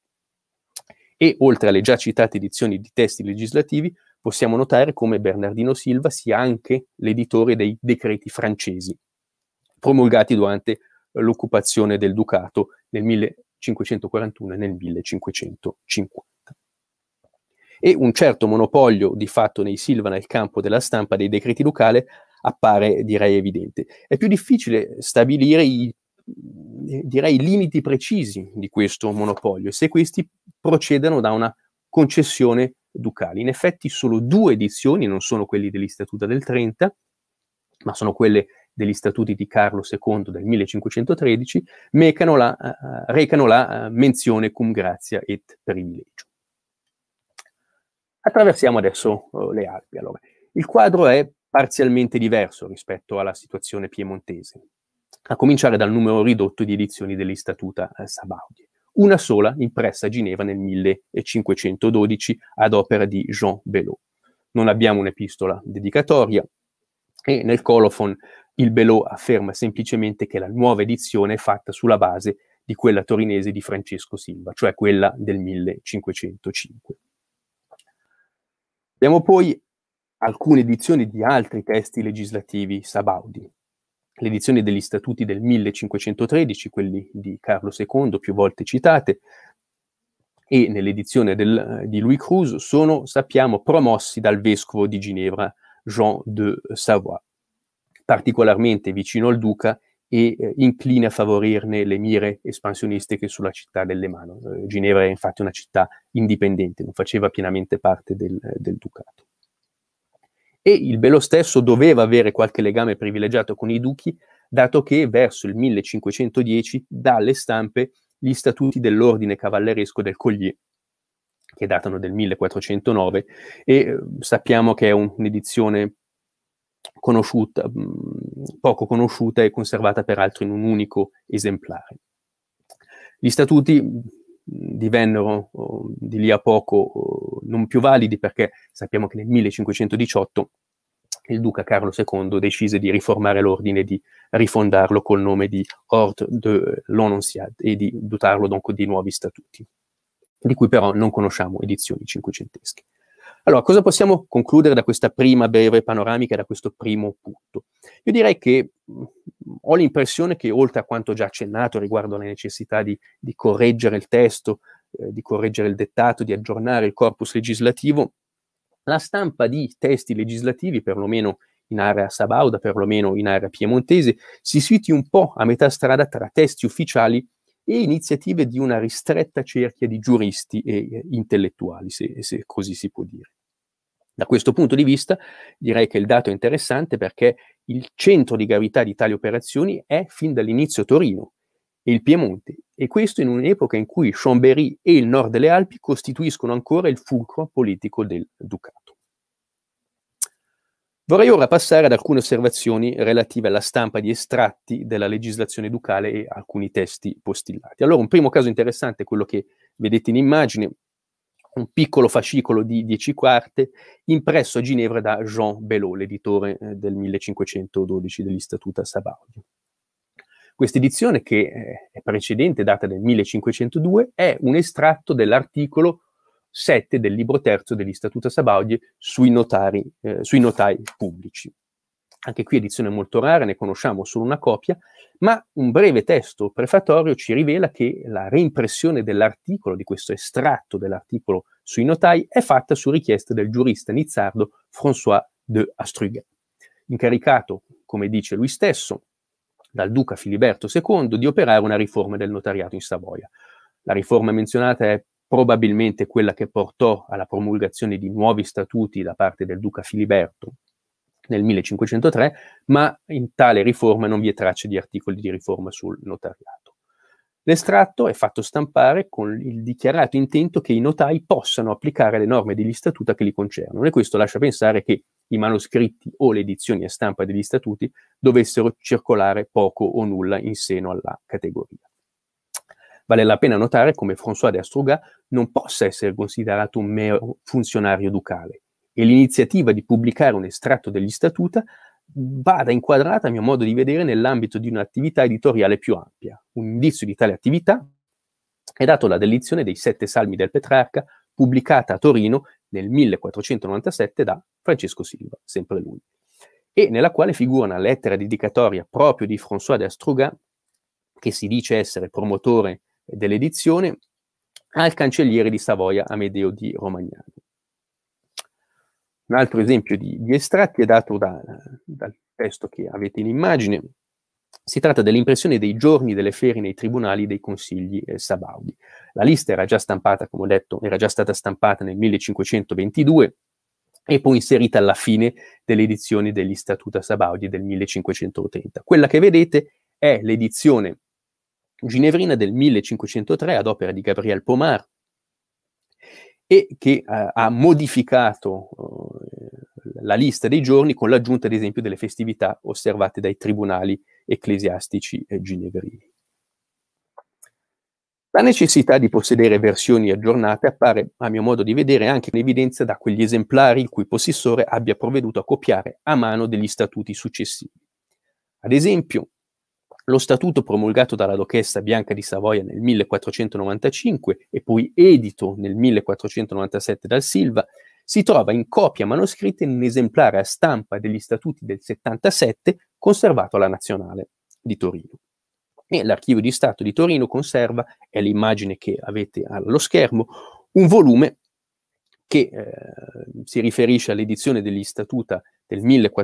E oltre alle già citate edizioni di testi legislativi, possiamo notare come Bernardino Silva sia anche l'editore dei decreti francesi, promulgati durante l'occupazione del ducato nel 1541 e nel 1550. E un certo monopolio di fatto nei Silva nel campo della stampa dei decreti ducali appare, direi, evidente. È più difficile stabilire i limiti precisi di questo monopolio, se questi procedono da una concessione ducale. In effetti solo 2 edizioni, non sono quelli degli Statuti del 30, ma sono quelle degli Statuti di Carlo II del 1513, recano la menzione cum gratia et privilegio. Attraversiamo adesso le Alpi. Allora, il quadro è parzialmente diverso rispetto alla situazione piemontese, a cominciare dal numero ridotto di edizioni degli Statuta Sabaudi. Una sola impressa a Ginevra nel 1512 ad opera di Jean Belot. Non abbiamo un'epistola dedicatoria e nel colofon il Belot afferma semplicemente che la nuova edizione è fatta sulla base di quella torinese di Francesco Silva, cioè quella del 1505. Abbiamo poi alcune edizioni di altri testi legislativi sabaudi. Le edizioni degli Statuti del 1513, quelli di Carlo II, più volte citate, e nell'edizione di Louis Cruz sono, sappiamo, promossi dal vescovo di Ginevra, Jean de Savoie, particolarmente vicino al duca e incline a favorirne le mire espansionistiche sulla città del Lemano. Ginevra è infatti una città indipendente, non faceva pienamente parte del ducato. E il Belot stesso doveva avere qualche legame privilegiato con i duchi, dato che verso il 1510 dà alle stampe gli statuti dell'ordine cavalleresco del Collier, che datano del 1409, e sappiamo che è un'edizione conosciuta, poco conosciuta e conservata peraltro in un unico esemplare. Gli statuti divennero di lì a poco non più validi perché sappiamo che nel 1518 il duca Carlo II decise di riformare l'ordine e di rifondarlo col nome di Ordre de l'Annonciade e di dotarlo dunque di nuovi statuti, di cui però non conosciamo edizioni cinquecentesche. Allora, cosa possiamo concludere da questa prima breve panoramica, da questo primo punto? Io direi che ho l'impressione che, oltre a quanto già accennato riguardo alla necessità di correggere il testo, di correggere il dettato, di aggiornare il corpus legislativo, la stampa di testi legislativi, perlomeno in area sabauda, perlomeno in area piemontese, si situi un po' a metà strada tra testi ufficiali e iniziative di una ristretta cerchia di giuristi e intellettuali, se così si può dire. Da questo punto di vista direi che il dato è interessante perché il centro di gravità di tali operazioni è fin dall'inizio Torino e il Piemonte, e questo in un'epoca in cui Chambéry e il nord delle Alpi costituiscono ancora il fulcro politico del ducato. Vorrei ora passare ad alcune osservazioni relative alla stampa di estratti della legislazione ducale e alcuni testi postillati. Allora, un primo caso interessante è quello che vedete in immagine, un piccolo fascicolo di 10 quarte impresso a Ginevra da Jean Belot, l'editore del 1512 degli Statuta Sabaudi. Questa edizione, che è precedente, data del 1502, è un estratto dell'articolo 7 del libro terzo degli Statuta Sabaudi sui notai pubblici. Anche qui edizione molto rara, ne conosciamo solo una copia, ma un breve testo prefatorio ci rivela che la reimpressione dell'articolo, di questo estratto dell'articolo sui notai, è fatta su richiesta del giurista nizzardo François de Astruga, incaricato, come dice lui stesso, dal duca Filiberto II di operare una riforma del notariato in Savoia. La riforma menzionata è probabilmente quella che portò alla promulgazione di nuovi statuti da parte del duca Filiberto nel 1503, ma in tale riforma non vi è traccia di articoli di riforma sul notariato. L'estratto è fatto stampare con il dichiarato intento che i notai possano applicare le norme degli statuta che li concernono, e questo lascia pensare che i manoscritti o le edizioni a stampa degli statuti dovessero circolare poco o nulla in seno alla categoria. Vale la pena notare come François d'Astruga non possa essere considerato un mero funzionario ducale e l'iniziativa di pubblicare un estratto degli statuta vada inquadrata, a mio modo di vedere, nell'ambito di un'attività editoriale più ampia. Un indizio di tale attività è dato dall'edizione dei 7 Salmi del Petrarca, pubblicata a Torino nel 1497 da Francesco Silva, sempre lui, e nella quale figura una lettera dedicatoria proprio di François d'Astruga, che si dice essere promotore dell'edizione, al cancelliere di Savoia Amedeo di Romagnano. Un altro esempio di estratti è dato dal testo che avete in immagine. Si tratta dell'impressione dei giorni delle ferie nei tribunali dei consigli sabaudi. La lista era già stampata, come ho detto, era già stata stampata nel 1522 e poi inserita alla fine delle edizioni degli Statuta Sabaudi del 1530. Quella che vedete è l'edizione ginevrina del 1503 ad opera di Gabriel Pomar, e che ha modificato la lista dei giorni con l'aggiunta, ad esempio, delle festività osservate dai tribunali ecclesiastici ginevrini. La necessità di possedere versioni aggiornate appare, a mio modo di vedere, anche in evidenza da quegli esemplari il cui possessore abbia provveduto a copiare a mano degli statuti successivi. Ad esempio, lo statuto promulgato dalla Duchessa Bianca di Savoia nel 1495 e poi edito nel 1497 dal Silva si trova in copia manoscritta in un esemplare a stampa degli statuti del 77 conservato alla Nazionale di Torino. E l'Archivio di Stato di Torino conserva, è l'immagine che avete allo schermo, un volume che si riferisce all'edizione degli statuta del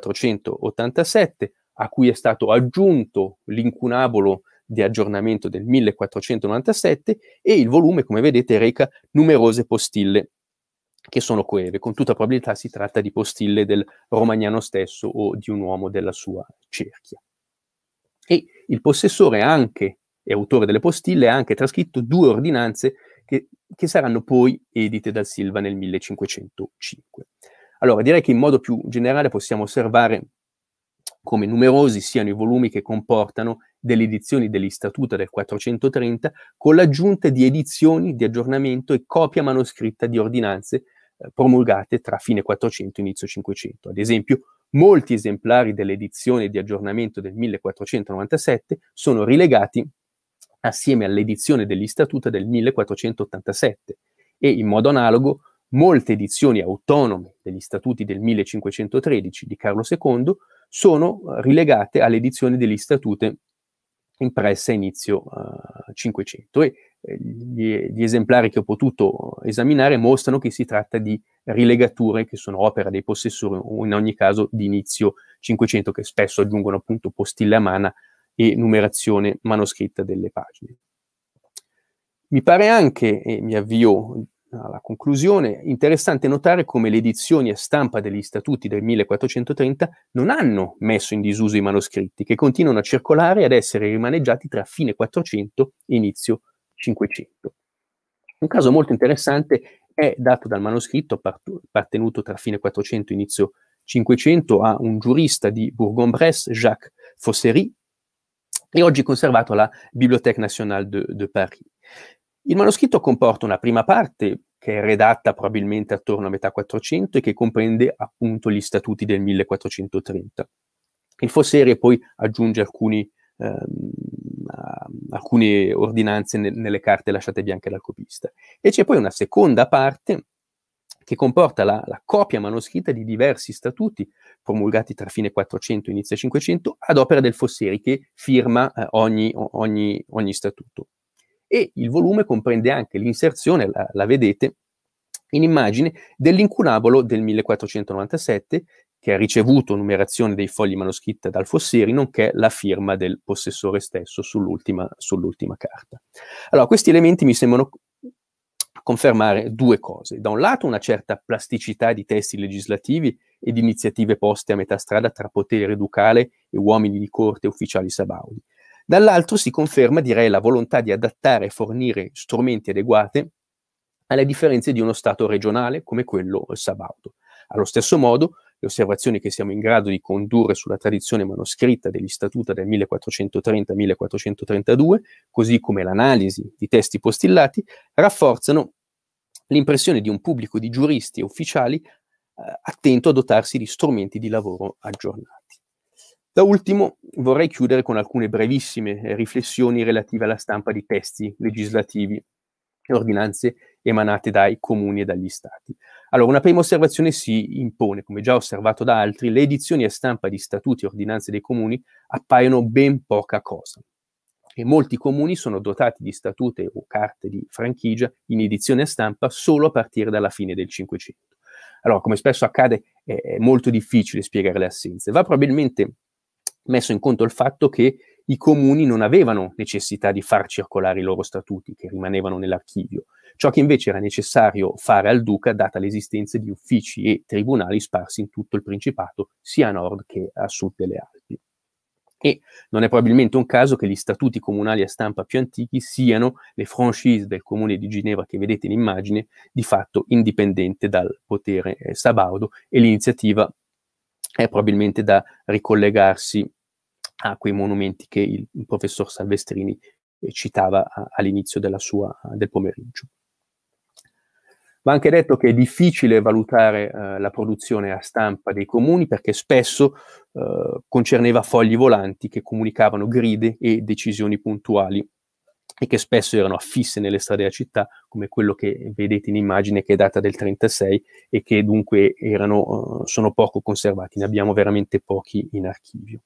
1487, a cui è stato aggiunto l'incunabolo di aggiornamento del 1497, e il volume, come vedete, reca numerose postille che sono coeve. Con tutta probabilità si tratta di postille del Romagnano stesso o di un uomo della sua cerchia. E il possessore e autore delle postille ha anche trascritto 2 ordinanze che saranno poi edite dal Silva nel 1505. Allora, direi che in modo più generale possiamo osservare come numerosi siano i volumi che comportano delle edizioni degli Statuta del 430 con l'aggiunta di edizioni di aggiornamento e copia manoscritta di ordinanze promulgate tra fine 400 e inizio 500. Ad esempio, molti esemplari dell'edizione di aggiornamento del 1497 sono rilegati assieme all'edizione degli Statuta del 1487 e, in modo analogo, molte edizioni autonome degli Statuti del 1513 di Carlo II sono rilegate alle edizioni degli Statute impresse a inizio 500 e gli esemplari che ho potuto esaminare mostrano che si tratta di rilegature che sono opera dei possessori o in ogni caso di inizio 500, che spesso aggiungono appunto postille a mano e numerazione manoscritta delle pagine. Mi pare anche, e mi avvio alla conclusione, interessante notare come le edizioni a stampa degli Statuti del 1430 non hanno messo in disuso i manoscritti, che continuano a circolare e ad essere rimaneggiati tra fine 400 e inizio 500. Un caso molto interessante è dato dal manoscritto appartenuto tra fine 400 e inizio 500 a un giurista di Bourg-en-Bresse, Jacques Fossery, e oggi conservato alla Bibliothèque nationale de Paris. Il manoscritto comporta una prima parte che è redatta probabilmente attorno a metà 400 e che comprende appunto gli statuti del 1430. Il Fossery poi aggiunge alcune ordinanze nelle carte lasciate bianche dal copista. E c'è poi una seconda parte che comporta la copia manoscritta di diversi statuti promulgati tra fine 400 e inizio 500 ad opera del Fossery, che firma ogni statuto. E il volume comprende anche l'inserzione, la vedete in immagine, dell'incunabolo del 1497, che ha ricevuto numerazione dei fogli manoscritta dal Fossery, nonché la firma del possessore stesso sull'ultima carta. Allora, questi elementi mi sembrano confermare 2 cose. Da un lato una certa plasticità di testi legislativi e di iniziative poste a metà strada tra potere ducale e uomini di corte e ufficiali sabaudi. Dall'altro si conferma, direi, la volontà di adattare e fornire strumenti adeguati alle differenze di uno Stato regionale come quello sabaudo. Allo stesso modo, le osservazioni che siamo in grado di condurre sulla tradizione manoscritta degli Statuta del 1430-1432, così come l'analisi di testi postillati, rafforzano l'impressione di un pubblico di giuristi e ufficiali attento a dotarsi di strumenti di lavoro aggiornati. Da ultimo vorrei chiudere con alcune brevissime riflessioni relative alla stampa di testi legislativi e ordinanze emanate dai comuni e dagli stati. Allora, una prima osservazione si impone, come già osservato da altri: le edizioni a stampa di statuti e ordinanze dei comuni appaiono ben poca cosa. E molti comuni sono dotati di statute o carte di franchigia in edizione a stampa solo a partire dalla fine del Cinquecento. Allora, come spesso accade, è molto difficile spiegare le assenze. Va probabilmente messo in conto il fatto che i comuni non avevano necessità di far circolare i loro statuti, che rimanevano nell'archivio, ciò che invece era necessario fare al duca, data l'esistenza di uffici e tribunali sparsi in tutto il Principato, sia a nord che a sud delle Alpi. E non è probabilmente un caso che gli statuti comunali a stampa più antichi siano le franchise del comune di Ginevra che vedete in immagine, di fatto indipendente dal potere sabaudo, e l'iniziativa è probabilmente da ricollegarsi a quei monumenti che il professor Salvestrini citava all'inizio del pomeriggio. Va anche detto che è difficile valutare la produzione a stampa dei comuni, perché spesso concerneva fogli volanti che comunicavano gride e decisioni puntuali e che spesso erano affisse nelle strade della città, come quello che vedete in immagine, che è data del 36 e che dunque sono poco conservati, ne abbiamo veramente pochi in archivio.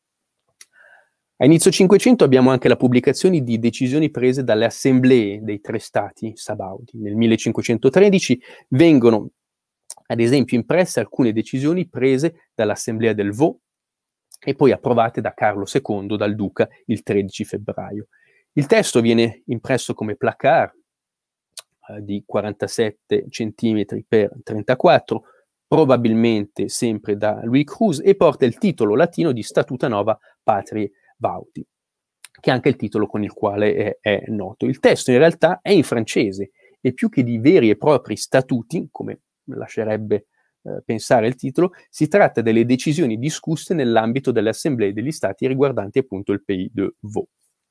A inizio Cinquecento abbiamo anche la pubblicazione di decisioni prese dalle assemblee dei tre stati sabaudi. Nel 1513 vengono, ad esempio, impresse alcune decisioni prese dall'assemblea del Vaud e poi approvate da Carlo II, dal duca, il 13 febbraio. Il testo viene impresso come placard di 47 cm per 34, probabilmente sempre da Louis Cruz, e porta il titolo latino di Statuta Nova Patriae Vaudi, che è anche il titolo con il quale è noto. Il testo in realtà è in francese e più che di veri e propri statuti, come lascerebbe pensare il titolo, si tratta delle decisioni discusse nell'ambito delle assemblee degli stati riguardanti appunto il Pays de Vaud.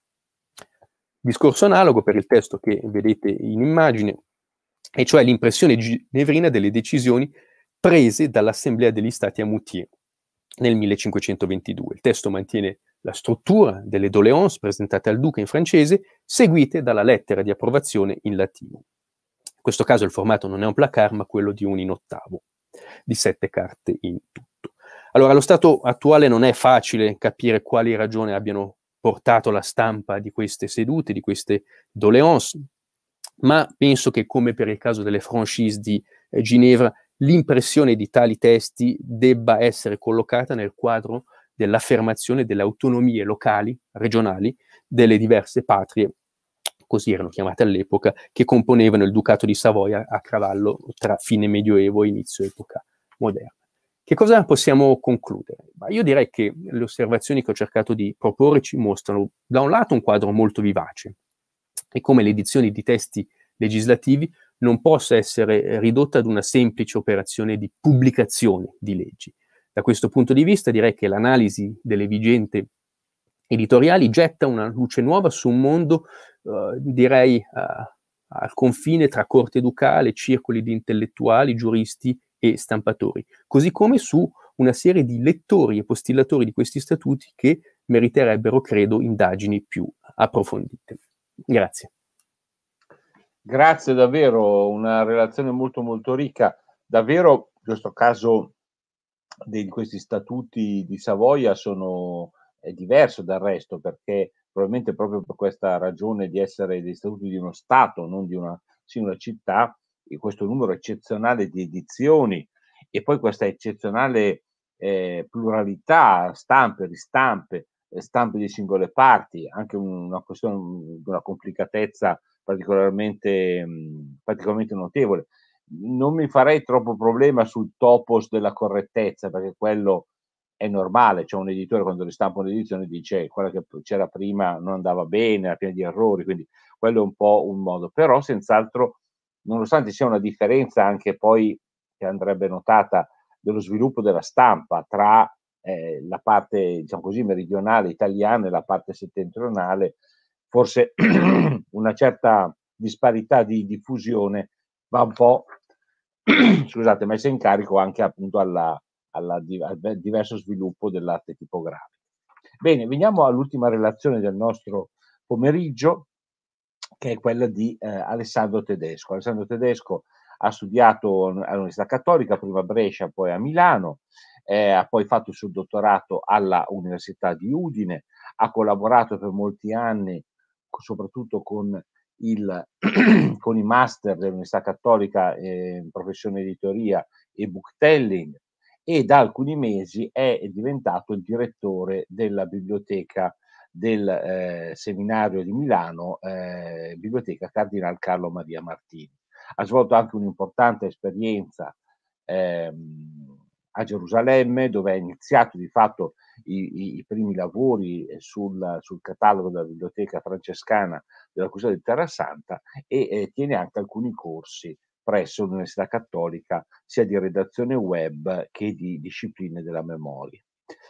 Discorso analogo per il testo che vedete in immagine, e cioè l'impressione ginevrina delle decisioni prese dall'Assemblea degli Stati a Moutier nel 1522. Il testo mantiene la struttura delle doléances presentate al duca in francese, seguite dalla lettera di approvazione in latino. In questo caso il formato non è un placard, ma quello di un in ottavo, di 7 carte in tutto. Allora, allo stato attuale non è facile capire quali ragioni abbiano portato la stampa di queste sedute, di queste doléances, ma penso che, come per il caso delle franchise di Ginevra, l'impressione di tali testi debba essere collocata nel quadro dell'affermazione delle autonomie locali, regionali, delle diverse patrie, così erano chiamate all'epoca, che componevano il Ducato di Savoia a cavallo tra fine Medioevo e inizio epoca moderna. Che cosa possiamo concludere? Io direi che le osservazioni che ho cercato di proporre ci mostrano, da un lato, un quadro molto vivace, e come l'edizione di testi legislativi non possa essere ridotta ad una semplice operazione di pubblicazione di leggi. Da questo punto di vista direi che l'analisi delle vigenti editoriali getta una luce nuova su un mondo, direi, al confine tra corte ducale, circoli di intellettuali, giuristi e stampatori, così come su una serie di lettori e postillatori di questi statuti che meriterebbero, credo, indagini più approfondite. Grazie. Grazie, davvero, una relazione molto molto ricca. Davvero, in questo caso di questi statuti di Savoia è diverso dal resto, perché probabilmente proprio per questa ragione di essere dei statuti di uno Stato, non di una singola città, e questo numero eccezionale di edizioni e poi questa eccezionale pluralità, stampe, ristampe, stampe di singole parti, anche una questione, una complicatezza particolarmente notevole. Non mi farei troppo problema sul topos della correttezza, perché quello è normale, c'è un editore quando ristampa un'edizione dice quella che c'era prima non andava bene, era piena di errori, quindi quello è un po' un modo, però senz'altro, nonostante sia una differenza anche poi che andrebbe notata dello sviluppo della stampa tra la parte, diciamo così, meridionale italiana e la parte settentrionale, forse una certa disparità di diffusione va un po' scusate, messa in carico anche appunto al diverso sviluppo dell'arte tipografica. Bene, veniamo all'ultima relazione del nostro pomeriggio, che è quella di Alessandro Tedesco. Alessandro Tedesco ha studiato all'Università Cattolica, prima a Brescia, poi a Milano, ha poi fatto il suo dottorato alla Università di Udine, ha collaborato per molti anni soprattutto con con i master dell'Università Cattolica in professione editoria e booktelling, e da alcuni mesi è diventato il direttore della biblioteca del seminario di Milano, biblioteca Cardinal Carlo Maria Martini. Ha svolto anche un'importante esperienza a Gerusalemme, dove ha iniziato di fatto i primi lavori sul catalogo della biblioteca francescana della Custodia di Terra Santa, e tiene anche alcuni corsi presso l'Università Cattolica, sia di redazione web che di discipline della memoria.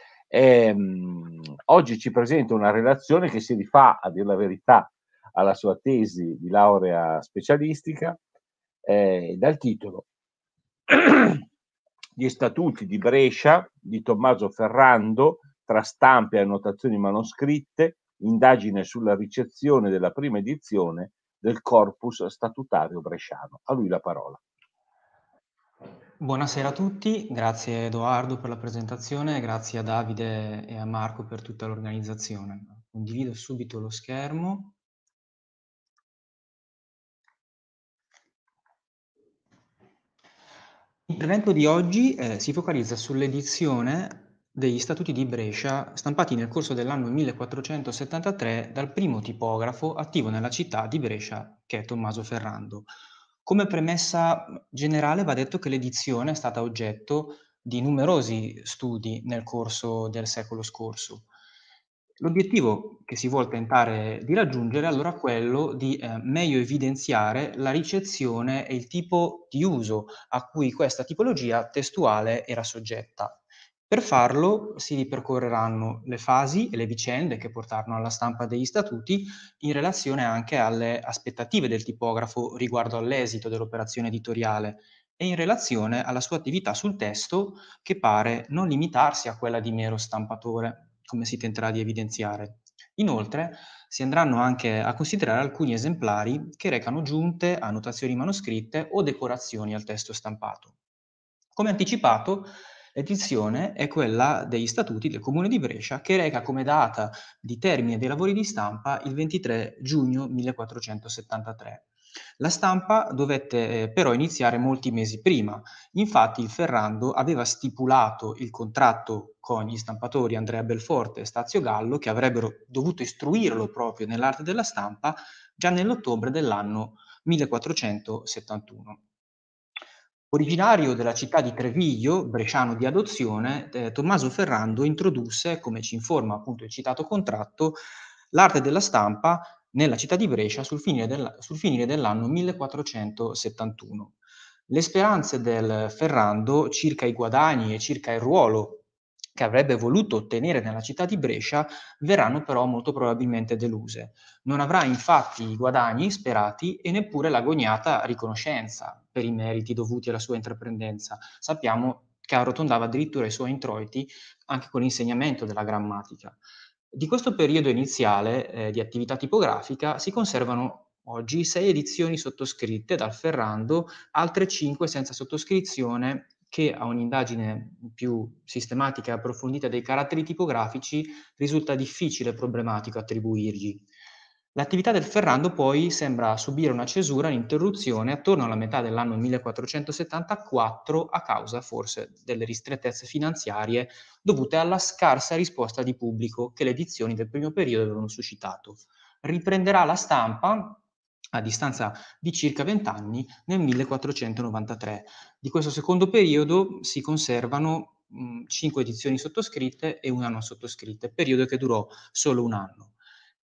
Oggi ci presenta una relazione che si rifà, a dire la verità, alla sua tesi di laurea specialistica, dal titolo Gli statuti di Brescia di Tommaso Ferrando, tra stampe e annotazioni manoscritte, indagine sulla ricezione della prima edizione del corpus statutario bresciano. A lui la parola. Buonasera a tutti, grazie Edoardo per la presentazione, grazie a Davide e a Marco per tutta l'organizzazione. Condivido subito lo schermo. L'intervento di oggi si focalizza sull'edizione degli Statuti di Brescia stampati nel corso dell'anno 1473 dal primo tipografo attivo nella città di Brescia, che è Tommaso Ferrando. Come premessa generale va detto che l'edizione è stata oggetto di numerosi studi nel corso del secolo scorso. L'obiettivo che si vuol tentare di raggiungere è allora quello di meglio evidenziare la ricezione e il tipo di uso a cui questa tipologia testuale era soggetta. Per farlo si ripercorreranno le fasi e le vicende che portarono alla stampa degli statuti in relazione anche alle aspettative del tipografo riguardo all'esito dell'operazione editoriale e in relazione alla sua attività sul testo, che pare non limitarsi a quella di mero stampatore, come si tenterà di evidenziare. Inoltre si andranno anche a considerare alcuni esemplari che recano giunte, annotazioni manoscritte o decorazioni al testo stampato. Come anticipato, l'edizione è quella degli statuti del Comune di Brescia, che reca come data di termine dei lavori di stampa il 23 giugno 1473. La stampa dovette però iniziare molti mesi prima. Infatti il Ferrando aveva stipulato il contratto con gli stampatori Andrea Belforte e Stazio Gallo, che avrebbero dovuto istruirlo proprio nell'arte della stampa già nell'ottobre dell'anno 1471. Originario della città di Treviglio, bresciano di adozione, Tommaso Ferrando introdusse, come ci informa appunto il citato contratto, l'arte della stampa nella città di Brescia sul finire dell'anno 1471. Le speranze del Ferrando circa i guadagni e circa il ruolo che avrebbe voluto ottenere nella città di Brescia verranno però molto probabilmente deluse. Non avrà infatti i guadagni sperati e neppure l'agognata riconoscenza per i meriti dovuti alla sua intraprendenza. Sappiamo che arrotondava addirittura i suoi introiti anche con l'insegnamento della grammatica. Di questo periodo iniziale di attività tipografica si conservano oggi 6 edizioni sottoscritte dal Ferrando, altre 5 senza sottoscrizione, che a un'indagine più sistematica e approfondita dei caratteri tipografici risulta difficile e problematico attribuirgli. L'attività del Ferrando poi sembra subire una cesura, un'interruzione attorno alla metà dell'anno 1474 a causa forse delle ristrettezze finanziarie dovute alla scarsa risposta di pubblico che le edizioni del primo periodo avevano suscitato. Riprenderà la stampa a distanza di circa 20 anni nel 1493. Di questo secondo periodo si conservano 5 edizioni sottoscritte e una non sottoscritta, periodo che durò solo un anno.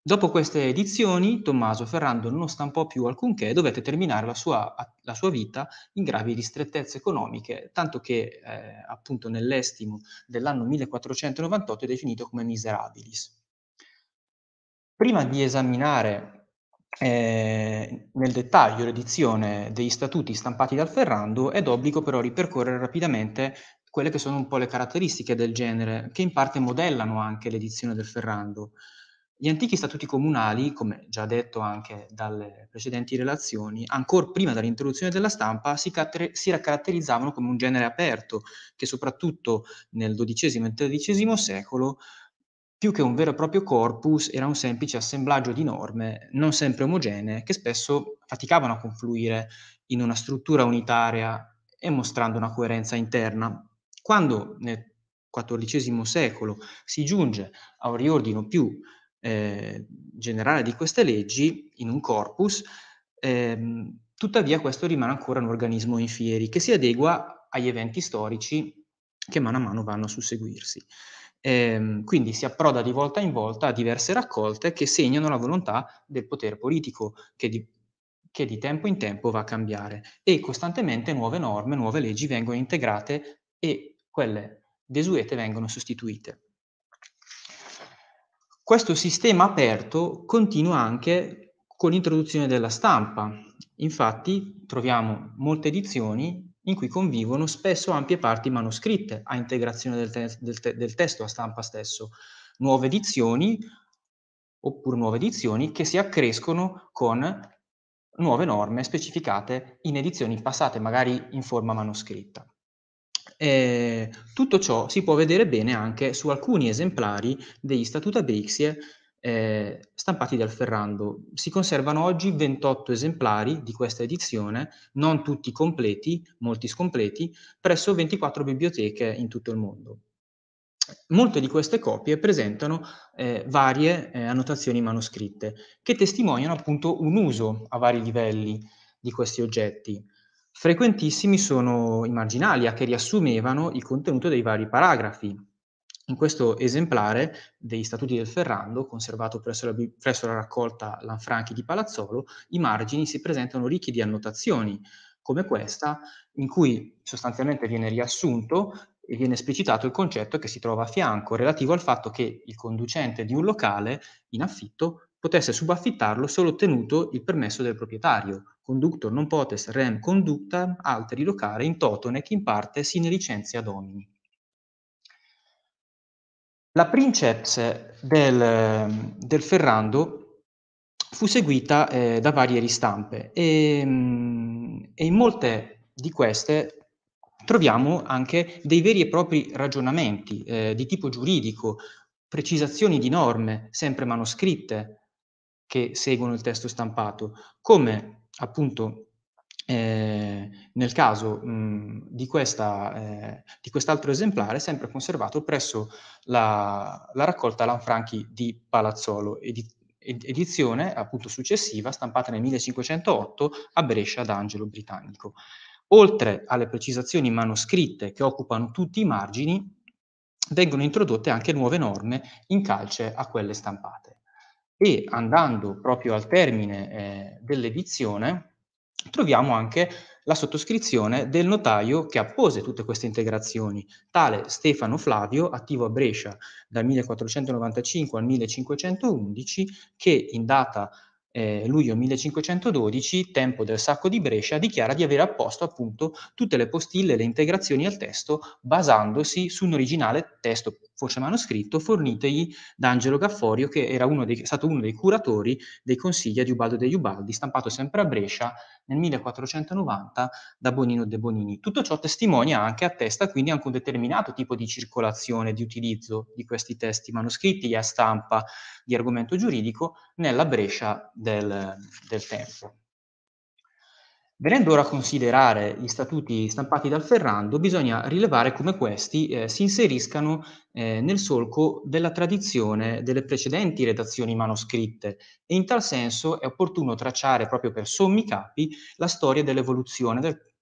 Dopo queste edizioni, Tommaso Ferrando non stampò più alcunché e dovette terminare la sua vita in gravi ristrettezze economiche, tanto che appunto nell'estimo dell'anno 1498 è definito come miserabilis. Prima di esaminare nel dettaglio l'edizione degli statuti stampati dal Ferrando, è d'obbligo però ripercorrere rapidamente quelle che sono un po' le caratteristiche del genere, che in parte modellano anche l'edizione del Ferrando. Gli antichi statuti comunali, come già detto anche dalle precedenti relazioni, ancora prima dell'introduzione della stampa si caratterizzavano come un genere aperto, che soprattutto nel XII e XIII secolo, più che un vero e proprio corpus, era un semplice assemblaggio di norme, non sempre omogenee, che spesso faticavano a confluire in una struttura unitaria e mostrando una coerenza interna. Quando nel XIV secolo si giunge a un riordino più generale di queste leggi in un corpus, tuttavia questo rimane ancora un organismo in fieri che si adegua agli eventi storici che mano a mano vanno a susseguirsi. Quindi si approda di volta in volta a diverse raccolte che segnano la volontà del potere politico che di tempo in tempo va a cambiare, e costantemente nuove norme, nuove leggi vengono integrate e quelle desuete vengono sostituite. Questo sistema aperto continua anche con l'introduzione della stampa. Infatti troviamo molte edizioni in cui convivono spesso ampie parti manoscritte a integrazione del testo a stampa stesso, nuove edizioni oppure nuove edizioni che si accrescono con nuove norme specificate in edizioni passate magari in forma manoscritta. Tutto ciò si può vedere bene anche su alcuni esemplari degli Statuta Brixie stampati dal Ferrando. Si conservano oggi 28 esemplari di questa edizione, non tutti completi, molti scompleti, presso 24 biblioteche in tutto il mondo. Molte di queste copie presentano varie annotazioni manoscritte che testimoniano appunto un uso a vari livelli di questi oggetti. Frequentissimi sono i marginalia che riassumevano il contenuto dei vari paragrafi. In questo esemplare degli Statuti del Ferrando, conservato presso la raccolta Lanfranchi di Palazzolo, i margini si presentano ricchi di annotazioni, come questa, in cui sostanzialmente viene riassunto e viene esplicitato il concetto che si trova a fianco, relativo al fatto che il conducente di un locale in affitto potesse subaffittarlo solo ottenuto il permesso del proprietario. Conductor non potes rem conductam alteri locare in toto nec in parte sine licentia domini. La princeps del Ferrando fu seguita da varie ristampe e in molte di queste troviamo anche dei veri e propri ragionamenti di tipo giuridico, precisazioni di norme sempre manoscritte che seguono il testo stampato, come appunto nel caso di quest'altro esemplare, sempre conservato presso la raccolta Lanfranchi di Palazzolo, edizione appunto successiva, stampata nel 1508 a Brescia da Angelo Britannico. Oltre alle precisazioni manoscritte che occupano tutti i margini, vengono introdotte anche nuove norme in calce a quelle stampate. E andando proprio al termine dell'edizione, troviamo anche la sottoscrizione del notaio che appose tutte queste integrazioni, tale Stefano Flavio, attivo a Brescia dal 1495 al 1511, che in data luglio 1512, tempo del sacco di Brescia, dichiara di aver apposto appunto tutte le postille e le integrazioni al testo basandosi su un originale testo voce manoscritto fornitegli da Angelo Gafforio, che era stato uno dei curatori dei consigli di Ubaldo degli Ubaldi, stampato sempre a Brescia nel 1490 da Bonino de Bonini. Tutto ciò testimonia anche, attesta quindi anche un determinato tipo di circolazione, di utilizzo di questi testi manoscritti e a stampa di argomento giuridico nella Brescia del tempo. Venendo ora a considerare gli statuti stampati dal Ferrando, bisogna rilevare come questi si inseriscano nel solco della tradizione delle precedenti redazioni manoscritte, e in tal senso è opportuno tracciare proprio per sommi capi la storia dell'evoluzione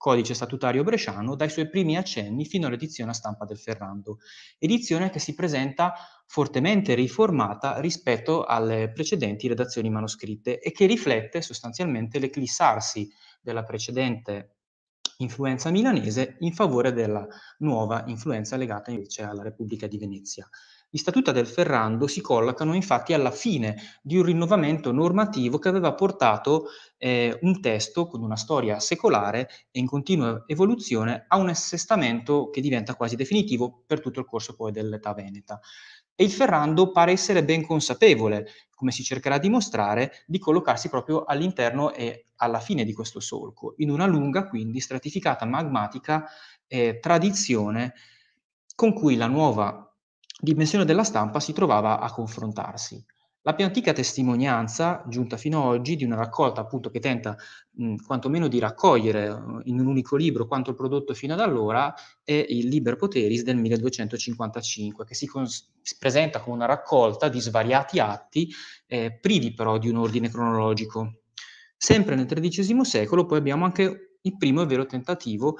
codice statutario bresciano dai suoi primi accenni fino all'edizione a stampa del Ferrando, edizione che si presenta fortemente riformata rispetto alle precedenti redazioni manoscritte e che riflette sostanzialmente l'eclissarsi della precedente influenza milanese in favore della nuova influenza legata invece alla Repubblica di Venezia. Gli Statuta del Ferrando si collocano infatti alla fine di un rinnovamento normativo che aveva portato un testo con una storia secolare e in continua evoluzione a un assestamento che diventa quasi definitivo per tutto il corso poi dell'età veneta. E il Ferrando pare essere ben consapevole, come si cercherà di mostrare, di collocarsi proprio all'interno e alla fine di questo solco, in una lunga, quindi stratificata magmatica tradizione con cui la nuova dimensione della stampa si trovava a confrontarsi. La più antica testimonianza, giunta fino ad oggi, di una raccolta appunto che tenta quantomeno di raccogliere in un unico libro quanto il prodotto fino ad allora, è il Liber Poteris del 1255, che si presenta come una raccolta di svariati atti, privi però di un ordine cronologico. Sempre nel XIII secolo poi abbiamo anche il primo e vero tentativo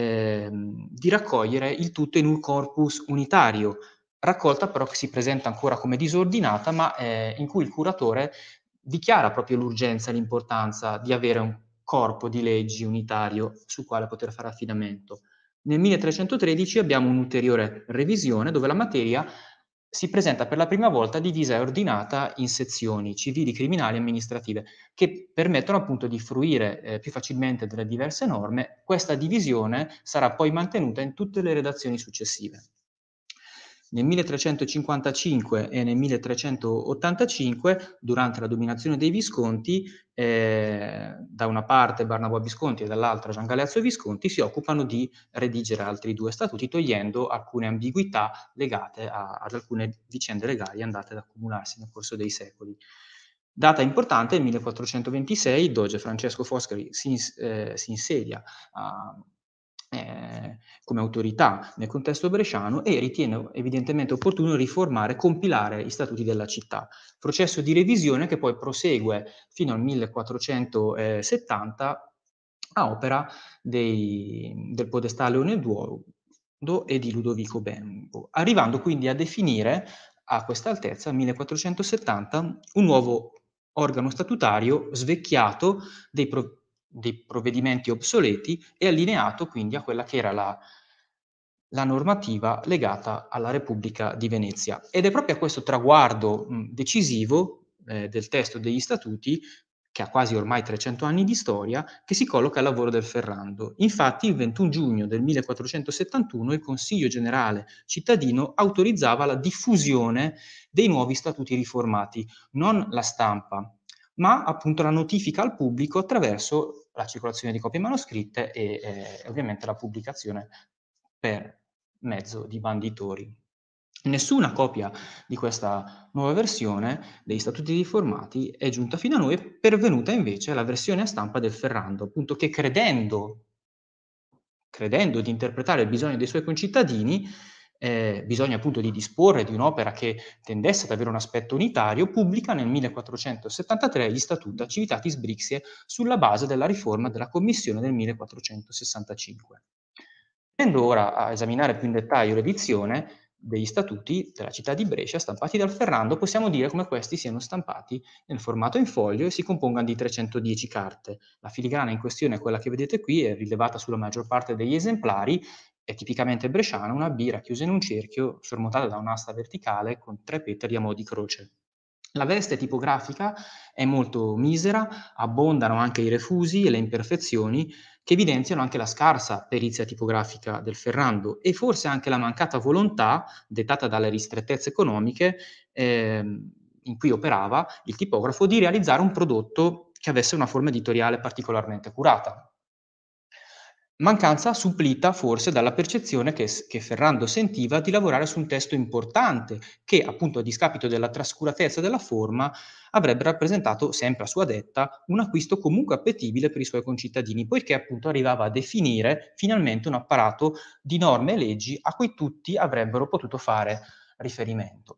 di raccogliere il tutto in un corpus unitario, raccolta però che si presenta ancora come disordinata, ma in cui il curatore dichiara proprio l'urgenza e l'importanza di avere un corpo di leggi unitario sul quale poter fare affidamento. Nel 1313 abbiamo un'ulteriore revisione dove la materia si presenta per la prima volta divisa e ordinata in sezioni civili, criminali e amministrative, che permettono appunto di fruire più facilmente delle diverse norme. Questa divisione sarà poi mantenuta in tutte le redazioni successive. Nel 1355 e nel 1385, durante la dominazione dei Visconti, da una parte Barnabo Visconti e dall'altra Gian Galeazzo Visconti si occupano di redigere altri due statuti, togliendo alcune ambiguità legate ad alcune vicende legali andate ad accumularsi nel corso dei secoli. Data importante, nel 1426, Doge Francesco Foscari si insedia come autorità nel contesto bresciano e ritiene evidentemente opportuno riformare e compilare gli statuti della città. Processo di revisione che poi prosegue fino al 1470 a opera del podestà Leone Duodo e di Ludovico Bembo, arrivando quindi a definire a questa altezza, 1470, un nuovo organo statutario svecchiato dei provvedimenti obsoleti e allineato quindi a quella che era la normativa legata alla Repubblica di Venezia. Ed è proprio a questo traguardo decisivo del testo degli statuti, che ha quasi ormai 300 anni di storia, che si colloca il lavoro del Ferrando. Infatti il 21 giugno del 1471 il Consiglio Generale cittadino autorizzava la diffusione dei nuovi statuti riformati, non la stampa, ma appunto la notifica al pubblico attraverso la circolazione di copie manoscritte e ovviamente la pubblicazione per mezzo di banditori. Nessuna copia di questa nuova versione degli statuti riformati è giunta fino a noi, è pervenuta invece la versione a stampa del Ferrando, appunto che credendo di interpretare il bisogno dei suoi concittadini, bisogno appunto di disporre di un'opera che tendesse ad avere un aspetto unitario, pubblica nel 1473 gli Statuta Civitatis Brixie sulla base della riforma della Commissione del 1465. Venendo ora a esaminare più in dettaglio l'edizione degli statuti della città di Brescia stampati dal Ferrando, possiamo dire come questi siano stampati nel formato in foglio e si compongano di 310 carte. La filigrana in questione è quella che vedete qui, è rilevata sulla maggior parte degli esemplari, è tipicamente bresciana, una B racchiusa in un cerchio sormontata da un'asta verticale con 3 petali a mo' di croce. La veste tipografica è molto misera, abbondano anche i refusi e le imperfezioni che evidenziano anche la scarsa perizia tipografica del Ferrando e forse anche la mancata volontà, dettata dalle ristrettezze economiche in cui operava il tipografo, di realizzare un prodotto che avesse una forma editoriale particolarmente curata. Mancanza supplita forse dalla percezione che Ferrando sentiva di lavorare su un testo importante che, appunto a discapito della trascuratezza della forma, avrebbe rappresentato, sempre a sua detta, un acquisto comunque appetibile per i suoi concittadini, poiché appunto arrivava a definire finalmente un apparato di norme e leggi a cui tutti avrebbero potuto fare riferimento.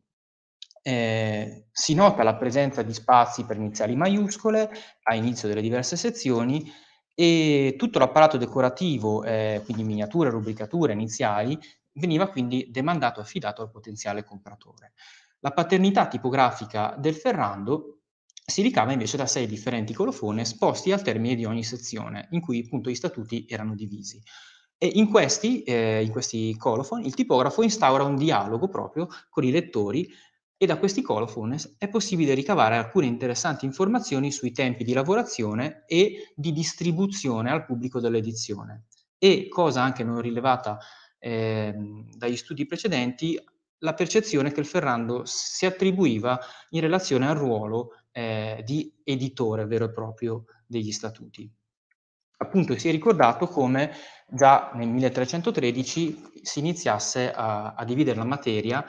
Si nota la presenza di spazi per iniziali maiuscole a inizio delle diverse sezioni, e tutto l'apparato decorativo, quindi miniature, rubricature iniziali, veniva quindi demandato e affidato al potenziale compratore. La paternità tipografica del Ferrando si ricava invece da 6 differenti colofones posti al termine di ogni sezione, in cui appunto i statuti erano divisi. E in questi colofon il tipografo instaura un dialogo proprio con i lettori, e da questi colofones è possibile ricavare alcune interessanti informazioni sui tempi di lavorazione e di distribuzione al pubblico dell'edizione. E, cosa anche non rilevata dagli studi precedenti, la percezione che il Ferrando si attribuiva in relazione al ruolo di editore vero e proprio degli statuti. Appunto si è ricordato come già nel 1313 si iniziasse a dividere la materia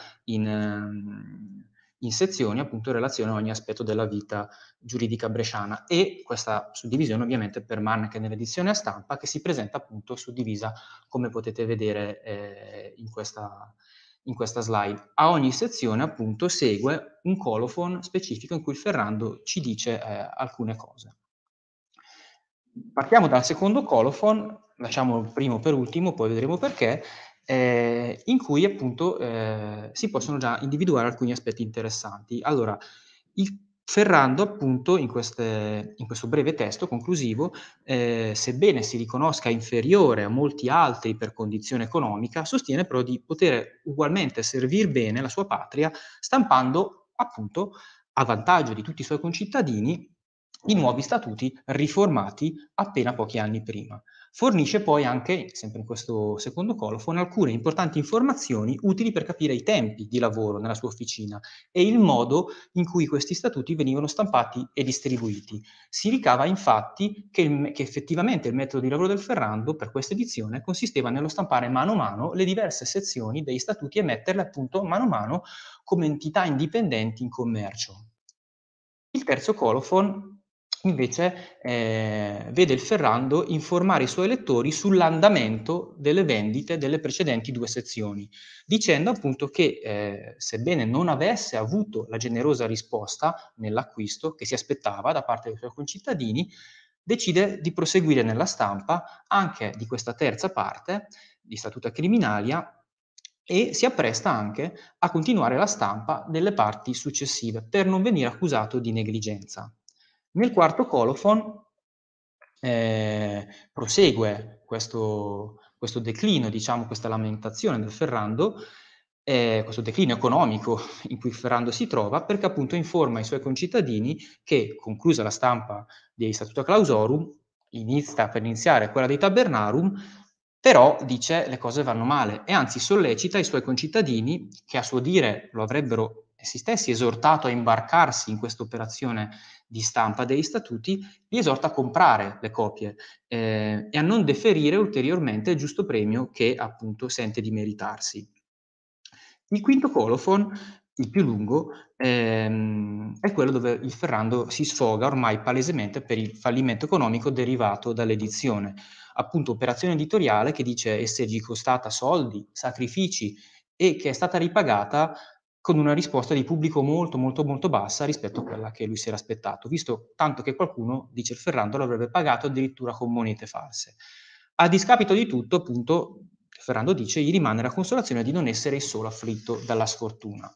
in sezioni, appunto in relazione a ogni aspetto della vita giuridica bresciana, e questa suddivisione ovviamente permane anche nell'edizione a stampa, che si presenta appunto suddivisa come potete vedere in questa slide. A ogni sezione appunto segue un colofon specifico in cui il Ferrando ci dice alcune cose. Partiamo dal secondo colofon, lasciamo il primo per ultimo, poi vedremo perché, in cui appunto si possono già individuare alcuni aspetti interessanti. Allora, il Ferrando appunto in questo breve testo conclusivo, sebbene si riconosca inferiore a molti altri per condizione economica, sostiene però di poter ugualmente servir bene la sua patria, stampando appunto a vantaggio di tutti i suoi concittadini i nuovi statuti riformati appena pochi anni prima. Fornisce poi anche, sempre in questo secondo colofon, alcune importanti informazioni utili per capire i tempi di lavoro nella sua officina e il modo in cui questi statuti venivano stampati e distribuiti. Si ricava infatti che effettivamente il metodo di lavoro del Ferrando per questa edizione consisteva nello stampare mano a mano le diverse sezioni dei statuti e metterle appunto mano a mano come entità indipendenti in commercio. Il terzo colofon invece vede il Ferrando informare i suoi lettori sull'andamento delle vendite delle precedenti 2 sezioni, dicendo appunto che sebbene non avesse avuto la generosa risposta nell'acquisto che si aspettava da parte dei suoi concittadini, decide di proseguire nella stampa anche di questa terza parte di Statuta Criminalia e si appresta anche a continuare la stampa delle parti successive per non venire accusato di negligenza. Nel quarto colofon prosegue questo declino, diciamo, questa lamentazione del Ferrando, questo declino economico in cui Ferrando si trova, perché appunto informa i suoi concittadini che, conclusa la stampa di Statuta Clausorum, inizia per iniziare quella dei Tabernarum, però dice le cose vanno male e anzi sollecita i suoi concittadini, che a suo dire lo avrebbero essi stessi esortato a imbarcarsi in questa operazione di stampa degli statuti, li esorta a comprare le copie e a non deferire ulteriormente il giusto premio che appunto sente di meritarsi. Il quinto colofon, il più lungo, è quello dove il Ferrando si sfoga ormai palesemente per il fallimento economico derivato dall'edizione. Appunto operazione editoriale che dice essergli costata soldi, sacrifici e che è stata ripagata con una risposta di pubblico molto molto molto bassa rispetto a quella che lui si era aspettato, visto tanto che qualcuno, dice il Ferrando, l'avrebbe pagato addirittura con monete false. A discapito di tutto, appunto, Ferrando dice, gli rimane la consolazione di non essere solo afflitto dalla sfortuna.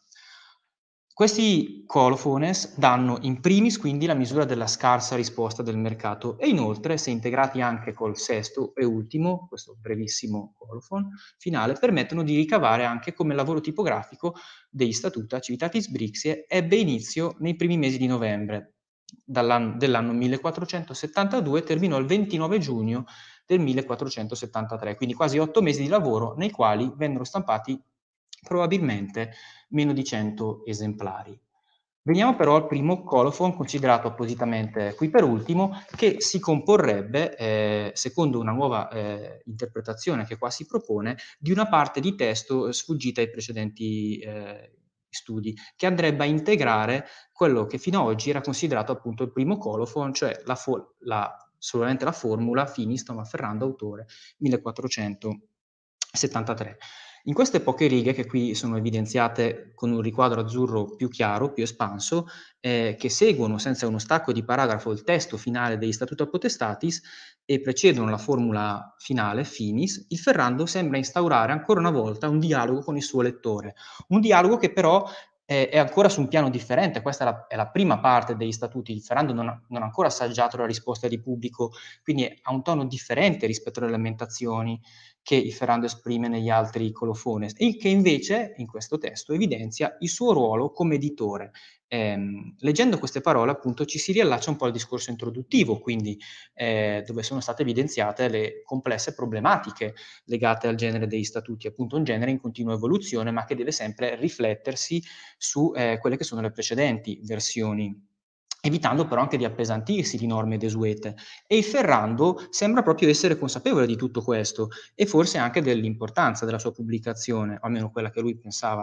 Questi colofones danno in primis quindi la misura della scarsa risposta del mercato e inoltre, se integrati anche col sesto e ultimo, questo brevissimo colofon finale, permettono di ricavare anche come il lavoro tipografico degli Statuta Civitatis Brixie ebbe inizio nei primi mesi di novembre dell'anno 1472 e terminò il 29 giugno del 1473, quindi quasi 8 mesi di lavoro nei quali vennero stampati probabilmente meno di 100 esemplari. Veniamo però al primo colofon, considerato appositamente qui per ultimo, che si comporrebbe, secondo una nuova interpretazione che qua si propone, di una parte di testo sfuggita ai precedenti studi, che andrebbe a integrare quello che fino ad oggi era considerato appunto il primo colofon, cioè solamente la formula Finis Thomas Ferrando, autore, 1473. In queste poche righe, che qui sono evidenziate con un riquadro azzurro più chiaro, più espanso, che seguono senza uno stacco di paragrafo il testo finale degli Statuta Potestatis e precedono la formula finale, finis, il Ferrando sembra instaurare ancora una volta un dialogo con il suo lettore. Un dialogo che però è ancora su un piano differente. Questa è la prima parte degli Statuti. Il Ferrando non ha ancora assaggiato la risposta di pubblico, quindi ha un tono differente rispetto alle lamentazioni che il Ferrando esprime negli altri colofones, e che invece in questo testo evidenzia il suo ruolo come editore. Leggendo queste parole, appunto, ci si riallaccia un po' al discorso introduttivo, quindi dove sono state evidenziate le complesse problematiche legate al genere degli statuti, appunto un genere in continua evoluzione, ma che deve sempre riflettersi su quelle che sono le precedenti versioni, evitando però anche di appesantirsi di norme desuete. E il Ferrando sembra proprio essere consapevole di tutto questo e forse anche dell'importanza della sua pubblicazione, o almeno quella che lui pensava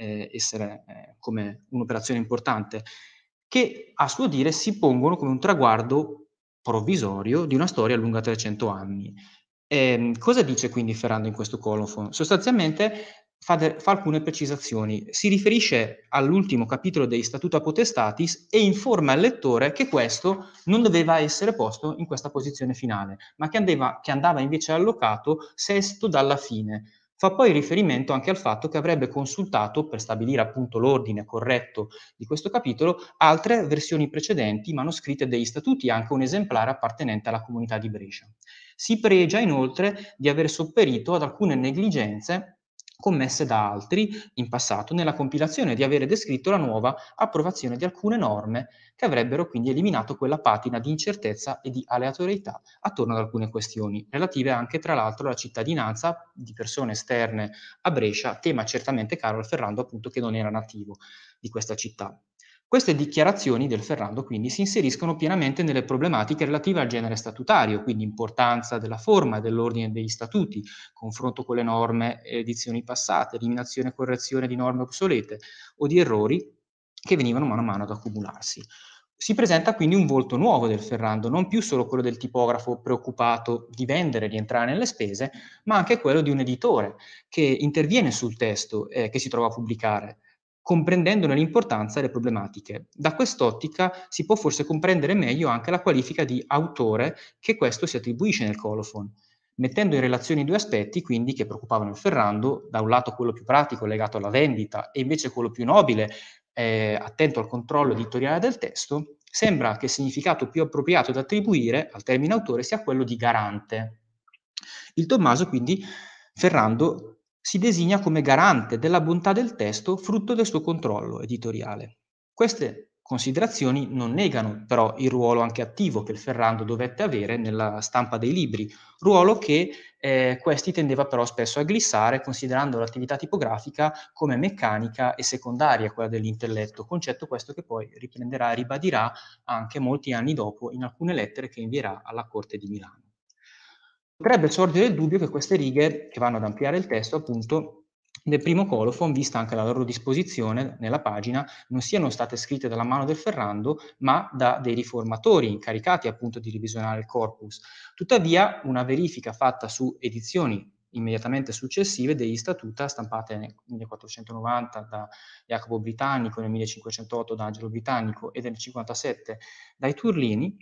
essere come un'operazione importante, che a suo dire si pongono come un traguardo provvisorio di una storia lunga 300 anni. Cosa dice quindi Ferrando in questo colofon? Sostanzialmente fa alcune precisazioni. Si riferisce all'ultimo capitolo dei Statuta Potestatis e informa il lettore che questo non doveva essere posto in questa posizione finale, ma che andava invece allocato sesto dalla fine. Fa poi riferimento anche al fatto che avrebbe consultato, per stabilire appunto l'ordine corretto di questo capitolo, altre versioni precedenti, manoscritte degli Statuti, anche un esemplare appartenente alla comunità di Brescia. Si pregia inoltre di aver sopperito ad alcune negligenze commesse da altri in passato nella compilazione, di avere descritto la nuova approvazione di alcune norme che avrebbero quindi eliminato quella patina di incertezza e di aleatorietà attorno ad alcune questioni, relative anche tra l'altro alla cittadinanza di persone esterne a Brescia, tema certamente caro al Ferrando, appunto, che non era nativo di questa città. Queste dichiarazioni del Ferrando quindi si inseriscono pienamente nelle problematiche relative al genere statutario, quindi importanza della forma e dell'ordine degli statuti, confronto con le norme e edizioni passate, eliminazione e correzione di norme obsolete o di errori che venivano mano a mano ad accumularsi. Si presenta quindi un volto nuovo del Ferrando, non più solo quello del tipografo preoccupato di vendere e di entrare nelle spese, ma anche quello di un editore che interviene sul testo che si trova a pubblicare, comprendendone l'importanza e le problematiche. Da quest'ottica si può forse comprendere meglio anche la qualifica di autore che questo si attribuisce nel colofon, mettendo in relazione i due aspetti quindi che preoccupavano il Ferrando, da un lato quello più pratico legato alla vendita e invece quello più nobile attento al controllo editoriale del testo. Sembra che il significato più appropriato da attribuire al termine autore sia quello di garante. Il Tommaso quindi, Ferrando, si designa come garante della bontà del testo frutto del suo controllo editoriale. Queste considerazioni non negano però il ruolo anche attivo che il Ferrando dovette avere nella stampa dei libri, ruolo che questi tendeva però spesso a glissare, considerando l'attività tipografica come meccanica e secondaria a quella dell'intelletto, concetto questo che poi riprenderà e ribadirà anche molti anni dopo in alcune lettere che invierà alla Corte di Milano. Potrebbe sorgere il dubbio che queste righe, che vanno ad ampliare il testo, appunto, del primo colofon, vista anche la loro disposizione nella pagina, non siano state scritte dalla mano del Ferrando, ma da dei riformatori incaricati appunto di revisionare il corpus. Tuttavia, una verifica fatta su edizioni immediatamente successive degli Statuta, stampate nel 1490 da Jacopo Britannico, nel 1508 da Angelo Britannico e nel 1957 dai Turlini,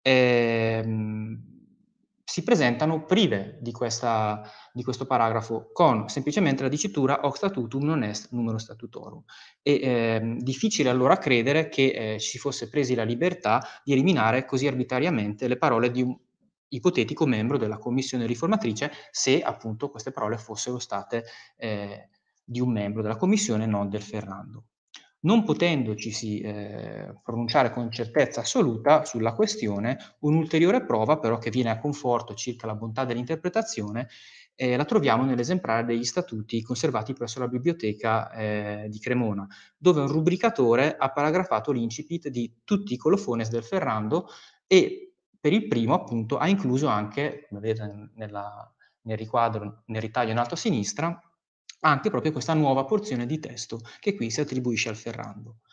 si presentano prive di questo paragrafo, con semplicemente la dicitura hoc statutum non est numero statutorum. E difficile allora credere che si fosse presi la libertà di eliminare così arbitrariamente le parole di un ipotetico membro della commissione riformatrice, se appunto queste parole fossero state di un membro della commissione, non del Ferrando. Non potendocisi pronunciare con certezza assoluta sulla questione, un'ulteriore prova però che viene a conforto circa la bontà dell'interpretazione la troviamo nell'esemplare degli statuti conservati presso la biblioteca di Cremona, dove un rubricatore ha paragrafato l'incipit di tutti i colofones del Ferrando e per il primo appunto ha incluso anche, come vedete nel riquadro, nel ritaglio in alto a sinistra, anche proprio questa nuova porzione di testo che qui si attribuisce al Ferrando.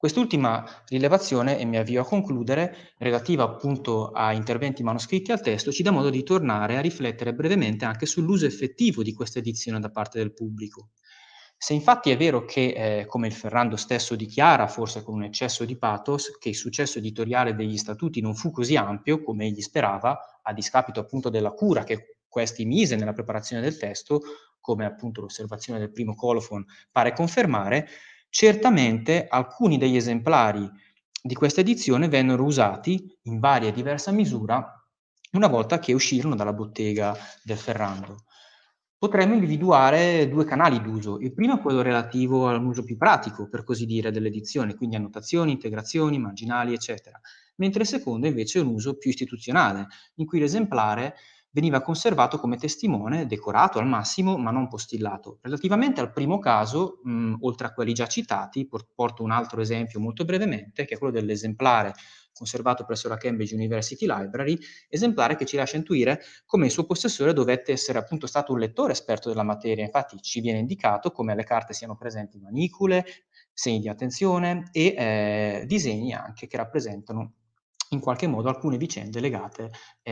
Quest'ultima rilevazione, e mi avvio a concludere, relativa appunto a interventi manoscritti al testo, ci dà modo di tornare a riflettere brevemente anche sull'uso effettivo di questa edizione da parte del pubblico. Se infatti è vero che, come il Ferrando stesso dichiara, forse con un eccesso di pathos, che il successo editoriale degli statuti non fu così ampio come egli sperava, a discapito appunto della cura che questi mise nella preparazione del testo, come appunto l'osservazione del primo colofon pare confermare, certamente alcuni degli esemplari di questa edizione vennero usati in varia e diversa misura una volta che uscirono dalla bottega del Ferrando. Potremmo individuare due canali d'uso. Il primo è quello relativo all'uso più pratico, per così dire, dell'edizione, quindi annotazioni, integrazioni, marginali, eccetera. Mentre il secondo invece è un uso più istituzionale, in cui l'esemplare veniva conservato come testimone, decorato al massimo, ma non postillato. Relativamente al primo caso, oltre a quelli già citati, porto un altro esempio molto brevemente, che è quello dell'esemplare conservato presso la Cambridge University Library, esemplare che ci lascia intuire come il suo possessore dovette essere appunto stato un lettore esperto della materia. Infatti ci viene indicato come alle carte siano presenti manicule, segni di attenzione e disegni anche che rappresentano in qualche modo alcune vicende legate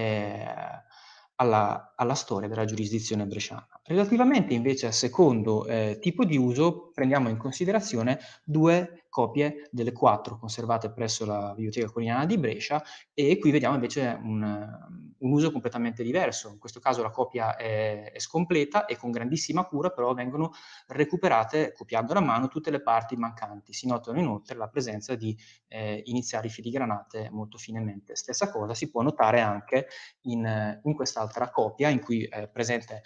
alla storia della giurisdizione bresciana. Relativamente invece al secondo tipo di uso, prendiamo in considerazione due copie delle 4 conservate presso la Biblioteca Coriniana di Brescia, e qui vediamo invece un uso completamente diverso. In questo caso la copia è scompleta e con grandissima cura però vengono recuperate, copiando a mano, tutte le parti mancanti. Si notano inoltre la presenza di iniziali filigranate molto finemente. Stessa cosa si può notare anche in quest'altra copia, in cui è presente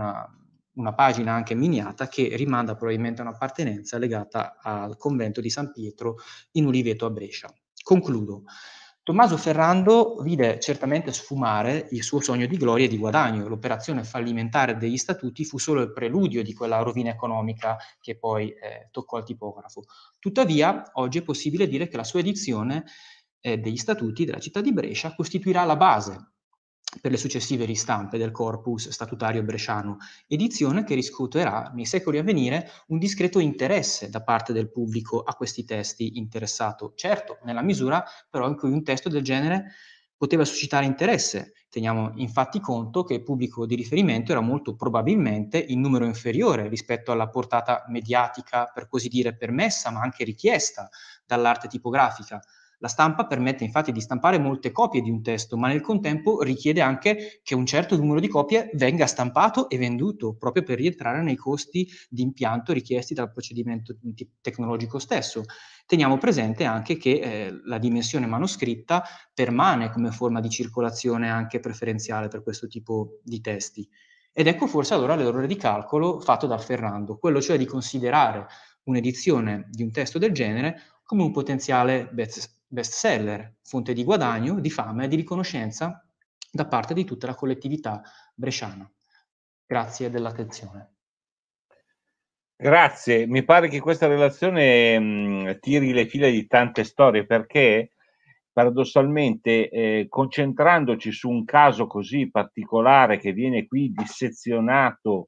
una pagina anche miniata che rimanda probabilmente a un'appartenenza legata al convento di San Pietro in Uliveto a Brescia. Concludo. Tommaso Ferrando vide certamente sfumare il suo sogno di gloria e di guadagno. L'operazione fallimentare degli statuti fu solo il preludio di quella rovina economica che poi toccò al tipografo. Tuttavia, oggi è possibile dire che la sua edizione degli statuti della città di Brescia costituirà la base per le successive ristampe del corpus statutario bresciano, edizione che riscuoterà nei secoli a venire un discreto interesse da parte del pubblico a questi testi interessato, certo nella misura però in cui un testo del genere poteva suscitare interesse. Teniamo infatti conto che il pubblico di riferimento era molto probabilmente in numero inferiore rispetto alla portata mediatica, per così dire, permessa, ma anche richiesta dall'arte tipografica. La stampa permette infatti di stampare molte copie di un testo, ma nel contempo richiede anche che un certo numero di copie venga stampato e venduto, proprio per rientrare nei costi di impianto richiesti dal procedimento tecnologico stesso. Teniamo presente anche che la dimensione manoscritta permane come forma di circolazione anche preferenziale per questo tipo di testi. Ed ecco forse allora l'errore di calcolo fatto da Ferrando, quello cioè di considerare un'edizione di un testo del genere come un potenziale bestseller, fonte di guadagno, di fama e di riconoscenza da parte di tutta la collettività bresciana. Grazie dell'attenzione. Grazie, mi pare che questa relazione tiri le fila di tante storie, perché paradossalmente concentrandoci su un caso così particolare che viene qui dissezionato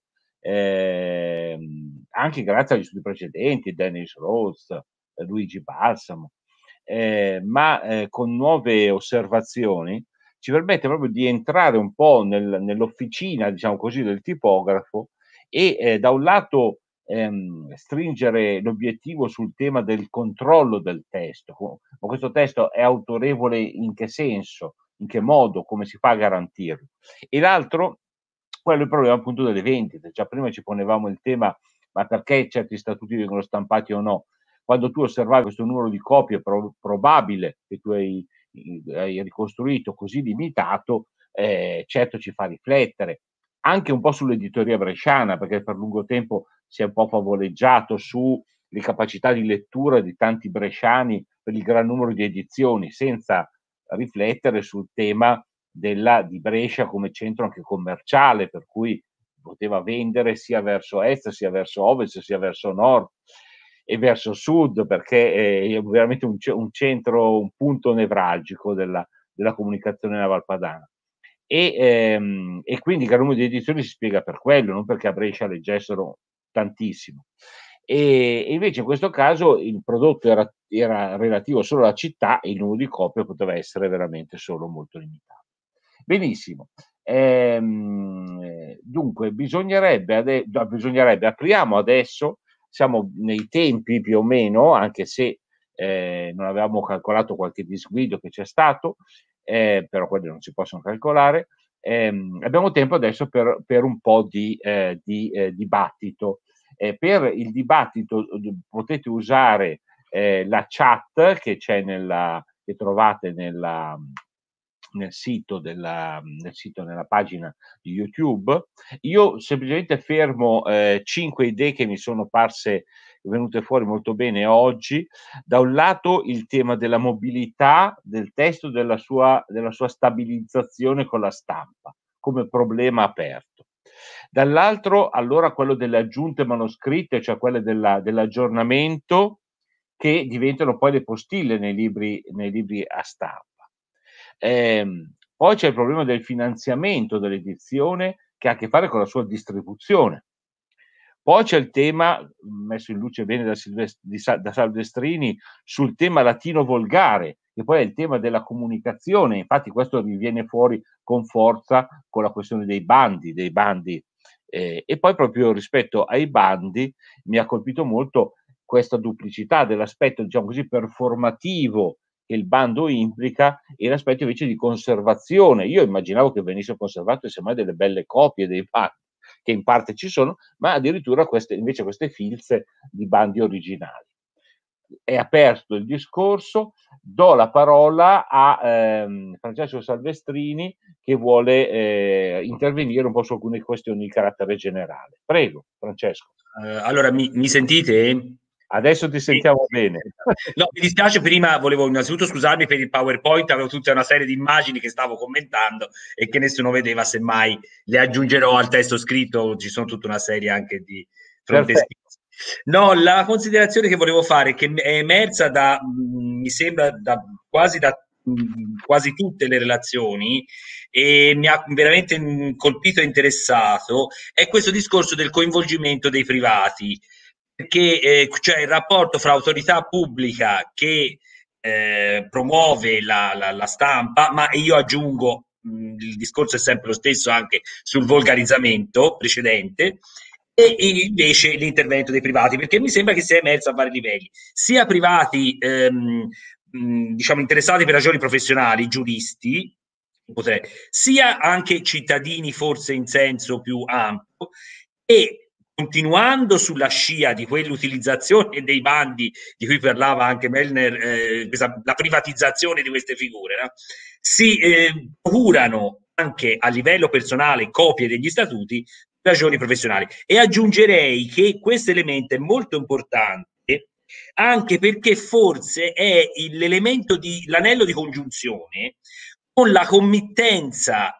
anche grazie agli studi precedenti, Dennis Rhodes, Luigi Balsamo, ma con nuove osservazioni ci permette proprio di entrare un po' nell'officina, diciamo così, del tipografo e da un lato stringere l'obiettivo sul tema del controllo del testo. Ma questo testo è autorevole in che senso, in che modo, come si fa a garantirlo? E l'altro, quello è il problema appunto delle vendite. Già prima ci ponevamo il tema, ma perché certi statuti vengono stampati o no? Quando tu osservavi questo numero di copie probabile che tu hai ricostruito così limitato, certo ci fa riflettere anche un po' sull'editoria bresciana, perché per lungo tempo si è un po' favoleggiato sulle capacità di lettura di tanti bresciani per il gran numero di edizioni, senza riflettere sul tema di Brescia come centro anche commerciale, per cui poteva vendere sia verso est, sia verso ovest, sia verso nord e verso sud, perché è veramente un centro, un punto nevralgico della comunicazione nella Val Padana. E quindi il gran numero di edizioni si spiega per quello, non perché a Brescia leggessero tantissimo. e invece in questo caso il prodotto era relativo solo alla città e il numero di copie poteva essere veramente solo molto limitato. Benissimo. Dunque bisognerebbe, apriamo adesso, siamo nei tempi più o meno, anche se non avevamo calcolato qualche disguido che c'è stato, però quelli non si possono calcolare. Abbiamo tempo adesso per un po' di dibattito. Per il dibattito potete usare la chat che c'è che trovate nel sito, nella pagina di YouTube. Io semplicemente fermo 5 idee che mi sono parse venute fuori molto bene oggi. Da un lato il tema della mobilità del testo, della sua stabilizzazione con la stampa come problema aperto. Dall'altro allora quello delle aggiunte manoscritte, cioè quelle dell'aggiornamento, che diventano poi le postille nei libri a stampa. Poi c'è il problema del finanziamento dell'edizione, che ha a che fare con la sua distribuzione. Poi c'è il tema, messo in luce bene da Salvestrini, sul tema latino volgare, che poi è il tema della comunicazione. Infatti questo riviene fuori con forza con la questione dei bandi. E poi proprio rispetto ai bandi mi ha colpito molto questa duplicità dell'aspetto, diciamo così, performativo che il bando implica e l'aspetto invece di conservazione. Io immaginavo che venissero conservate semmai delle belle copie dei bandi, che in parte ci sono, ma addirittura queste filze di bandi originali. È aperto il discorso, do la parola a Francesco Salvestrini che vuole intervenire un po' su alcune questioni di carattere generale. Prego, Francesco. Allora, mi sentite? Adesso ti sentiamo bene. No, mi dispiace, prima volevo innanzitutto scusarmi per il PowerPoint, avevo tutta una serie di immagini che stavo commentando e che nessuno vedeva, semmai le aggiungerò al testo scritto, ci sono tutta una serie anche di frontespizio. No, la considerazione che volevo fare, che è emersa mi sembra quasi tutte le relazioni e mi ha veramente colpito e interessato, è questo discorso del coinvolgimento dei privati, perché cioè il rapporto fra autorità pubblica che promuove la stampa, ma io aggiungo, il discorso è sempre lo stesso anche sul volgarizzamento precedente, e invece l'intervento dei privati, perché mi sembra che sia emerso a vari livelli, sia privati diciamo interessati per ragioni professionali, giuristi, sia anche cittadini forse in senso più ampio, e continuando sulla scia di quell'utilizzazione dei bandi di cui parlava anche Mellner, la privatizzazione di queste figure, no? Si procurano anche a livello personale copie degli statuti per ragioni professionali. E aggiungerei che questo elemento è molto importante anche perché forse è l'elemento l'anello di congiunzione con la committenza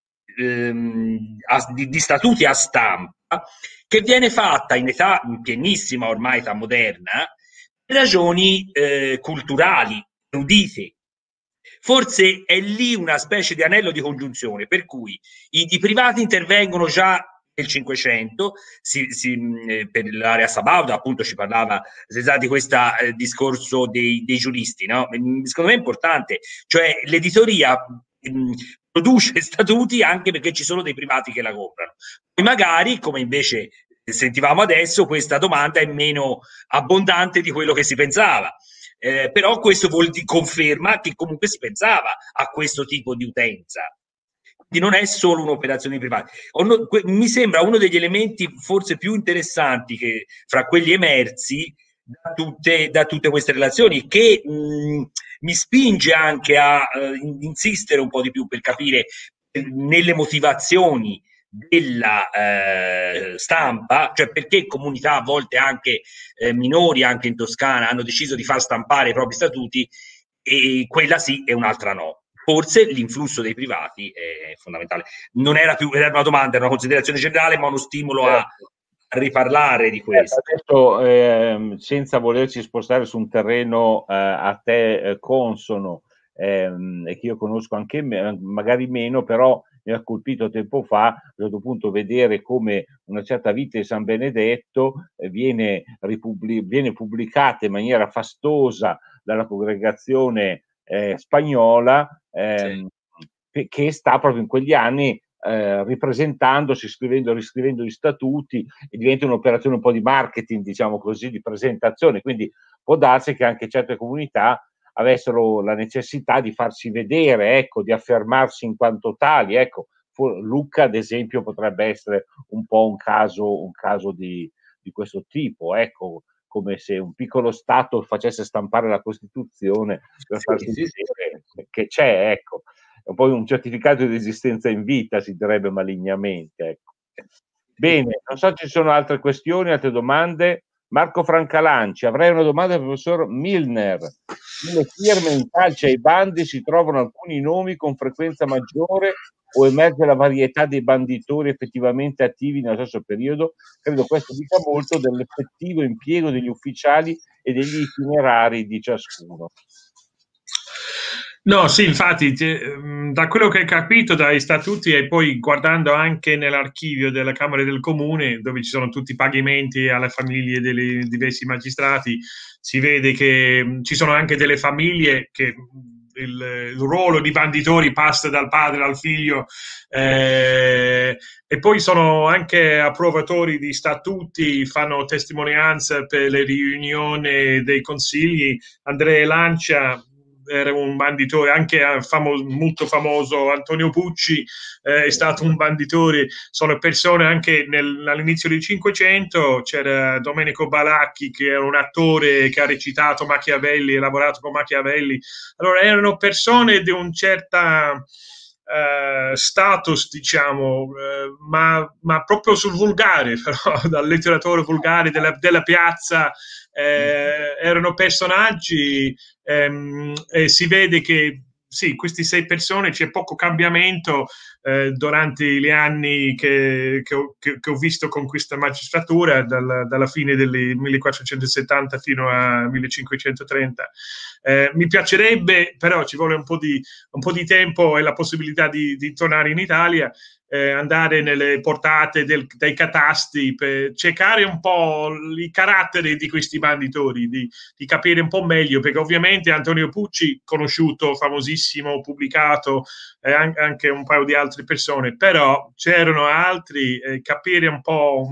di statuti a stampa che viene fatta in pienissima ormai età moderna per ragioni culturali, erudite. Forse è lì una specie di anello di congiunzione per cui i privati intervengono già nel 500, per l'area sabauda appunto ci parlava di questo discorso dei giuristi, no? Secondo me è importante, cioè l'editoria produce statuti anche perché ci sono dei privati che la comprano. Poi magari, come invece sentivamo adesso, questa domanda è meno abbondante di quello che si pensava. Però questo conferma che comunque si pensava a questo tipo di utenza. Quindi non è solo un'operazione privata. Mi sembra uno degli elementi forse più interessanti che fra quelli emersi da tutte queste relazioni, che mi spinge anche a insistere un po' di più per capire nelle motivazioni della stampa, cioè perché comunità a volte anche minori, anche in Toscana, hanno deciso di far stampare i propri statuti e quella sì e un'altra no. Forse l'influsso dei privati è fondamentale. Non era una domanda, era una considerazione generale, ma uno stimolo a riparlare di questo. Adesso, senza volerci spostare su un terreno a te consono e che io conosco anche magari meno, però mi ha colpito tempo fa, a un certo punto vedere come una certa vita di San Benedetto viene pubblicata in maniera fastosa dalla congregazione spagnola, che sta proprio in quegli anni ripresentandosi, riscrivendo gli statuti, e diventa un'operazione un po' di marketing, diciamo così, di presentazione. Quindi può darsi che anche certe comunità avessero la necessità di farsi vedere, ecco, di affermarsi in quanto tali. Ecco, Lucca, ad esempio, potrebbe essere un po' un caso di questo tipo, ecco, come se un piccolo Stato facesse stampare la Costituzione per farsi vedere che c'è, ecco. È un po' un certificato di esistenza in vita, si direbbe malignamente, ecco. Bene, non so se ci sono altre questioni, altre domande. Marco Francalanci, avrei una domanda al professor Milner. Nelle firme in calce ai bandi si trovano alcuni nomi con frequenza maggiore o emerge la varietà dei banditori effettivamente attivi nello stesso periodo? Credo questo dica molto dell'effettivo impiego degli ufficiali e degli itinerari di ciascuno. No, sì, infatti, da quello che hai capito dai statuti e poi guardando anche nell'archivio della Camera del Comune, dove ci sono tutti i pagamenti alle famiglie dei diversi magistrati, si vede che ci sono anche delle famiglie che il ruolo di banditori passa dal padre al figlio, e poi sono anche approvatori di statuti, fanno testimonianza per le riunioni dei consigli. Andrea Lancia era un banditore, anche molto famoso Antonio Pucci è stato un banditore. Sono persone anche all'inizio del Cinquecento, c'era Domenico Balacchi che era un attore che ha recitato Machiavelli e lavorato con Machiavelli. Allora erano persone di un certo status, diciamo, ma proprio sul volgare, però dal letteratore volgare della piazza. Erano personaggi, e si vede che sì, queste 6 persone c'è poco cambiamento durante gli anni che ho visto con questa magistratura, dalla fine del 1470 fino a 1530. Mi piacerebbe, però ci vuole un po' di tempo e la possibilità di tornare in Italia, andare nelle portate dei catasti per cercare un po' i caratteri di questi banditori, di capire un po' meglio, perché ovviamente Antonio Pucci, conosciuto, famosissimo, pubblicato, anche un paio di altre persone, però c'erano altri, capire un po'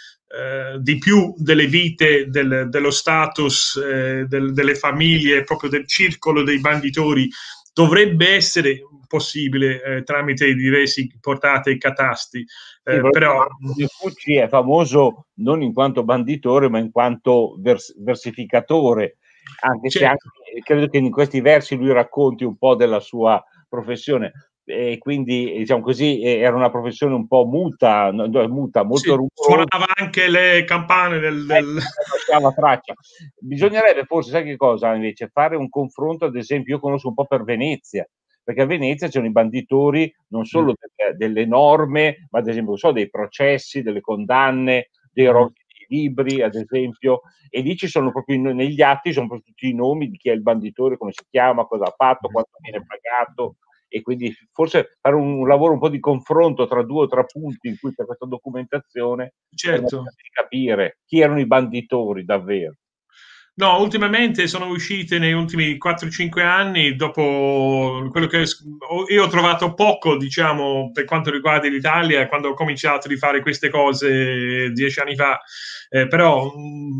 di più delle vite, dello status, delle famiglie, proprio del circolo dei banditori, dovrebbe essere possibile tramite i diversi portate e catasti. Però Pucci è famoso non in quanto banditore, ma in quanto versificatore, anche se credo che in questi versi lui racconti un po' della sua professione. E quindi, diciamo così, era una professione un po' muta, molto rumorosa. Suonava anche le campane lasciava traccia. Bisognerebbe forse, sai che cosa, invece, fare un confronto, ad esempio, io conosco un po' per Venezia, perché a Venezia c'erano i banditori non solo delle norme, ma ad esempio dei processi, delle condanne, dei roghi di libri, ad esempio, e lì ci sono proprio negli atti sono proprio tutti i nomi di chi è il banditore, come si chiama, cosa ha fatto, quanto viene pagato. E quindi forse fare un lavoro un po' di confronto tra 2 o 3 punti in cui c'è questa documentazione, per capire chi erano i banditori davvero. No, ultimamente sono uscite nei ultimi 4-5 anni, dopo quello che io ho trovato poco, diciamo, per quanto riguarda l'Italia, quando ho cominciato di fare queste cose 10 anni fa, però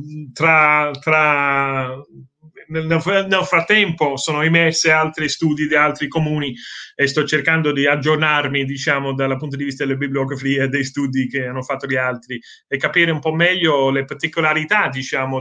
nel frattempo sono emerse altri studi di altri comuni e sto cercando di aggiornarmi, diciamo, dal punto di vista delle bibliografie e dei studi che hanno fatto gli altri e capire un po' meglio le particolarità, diciamo,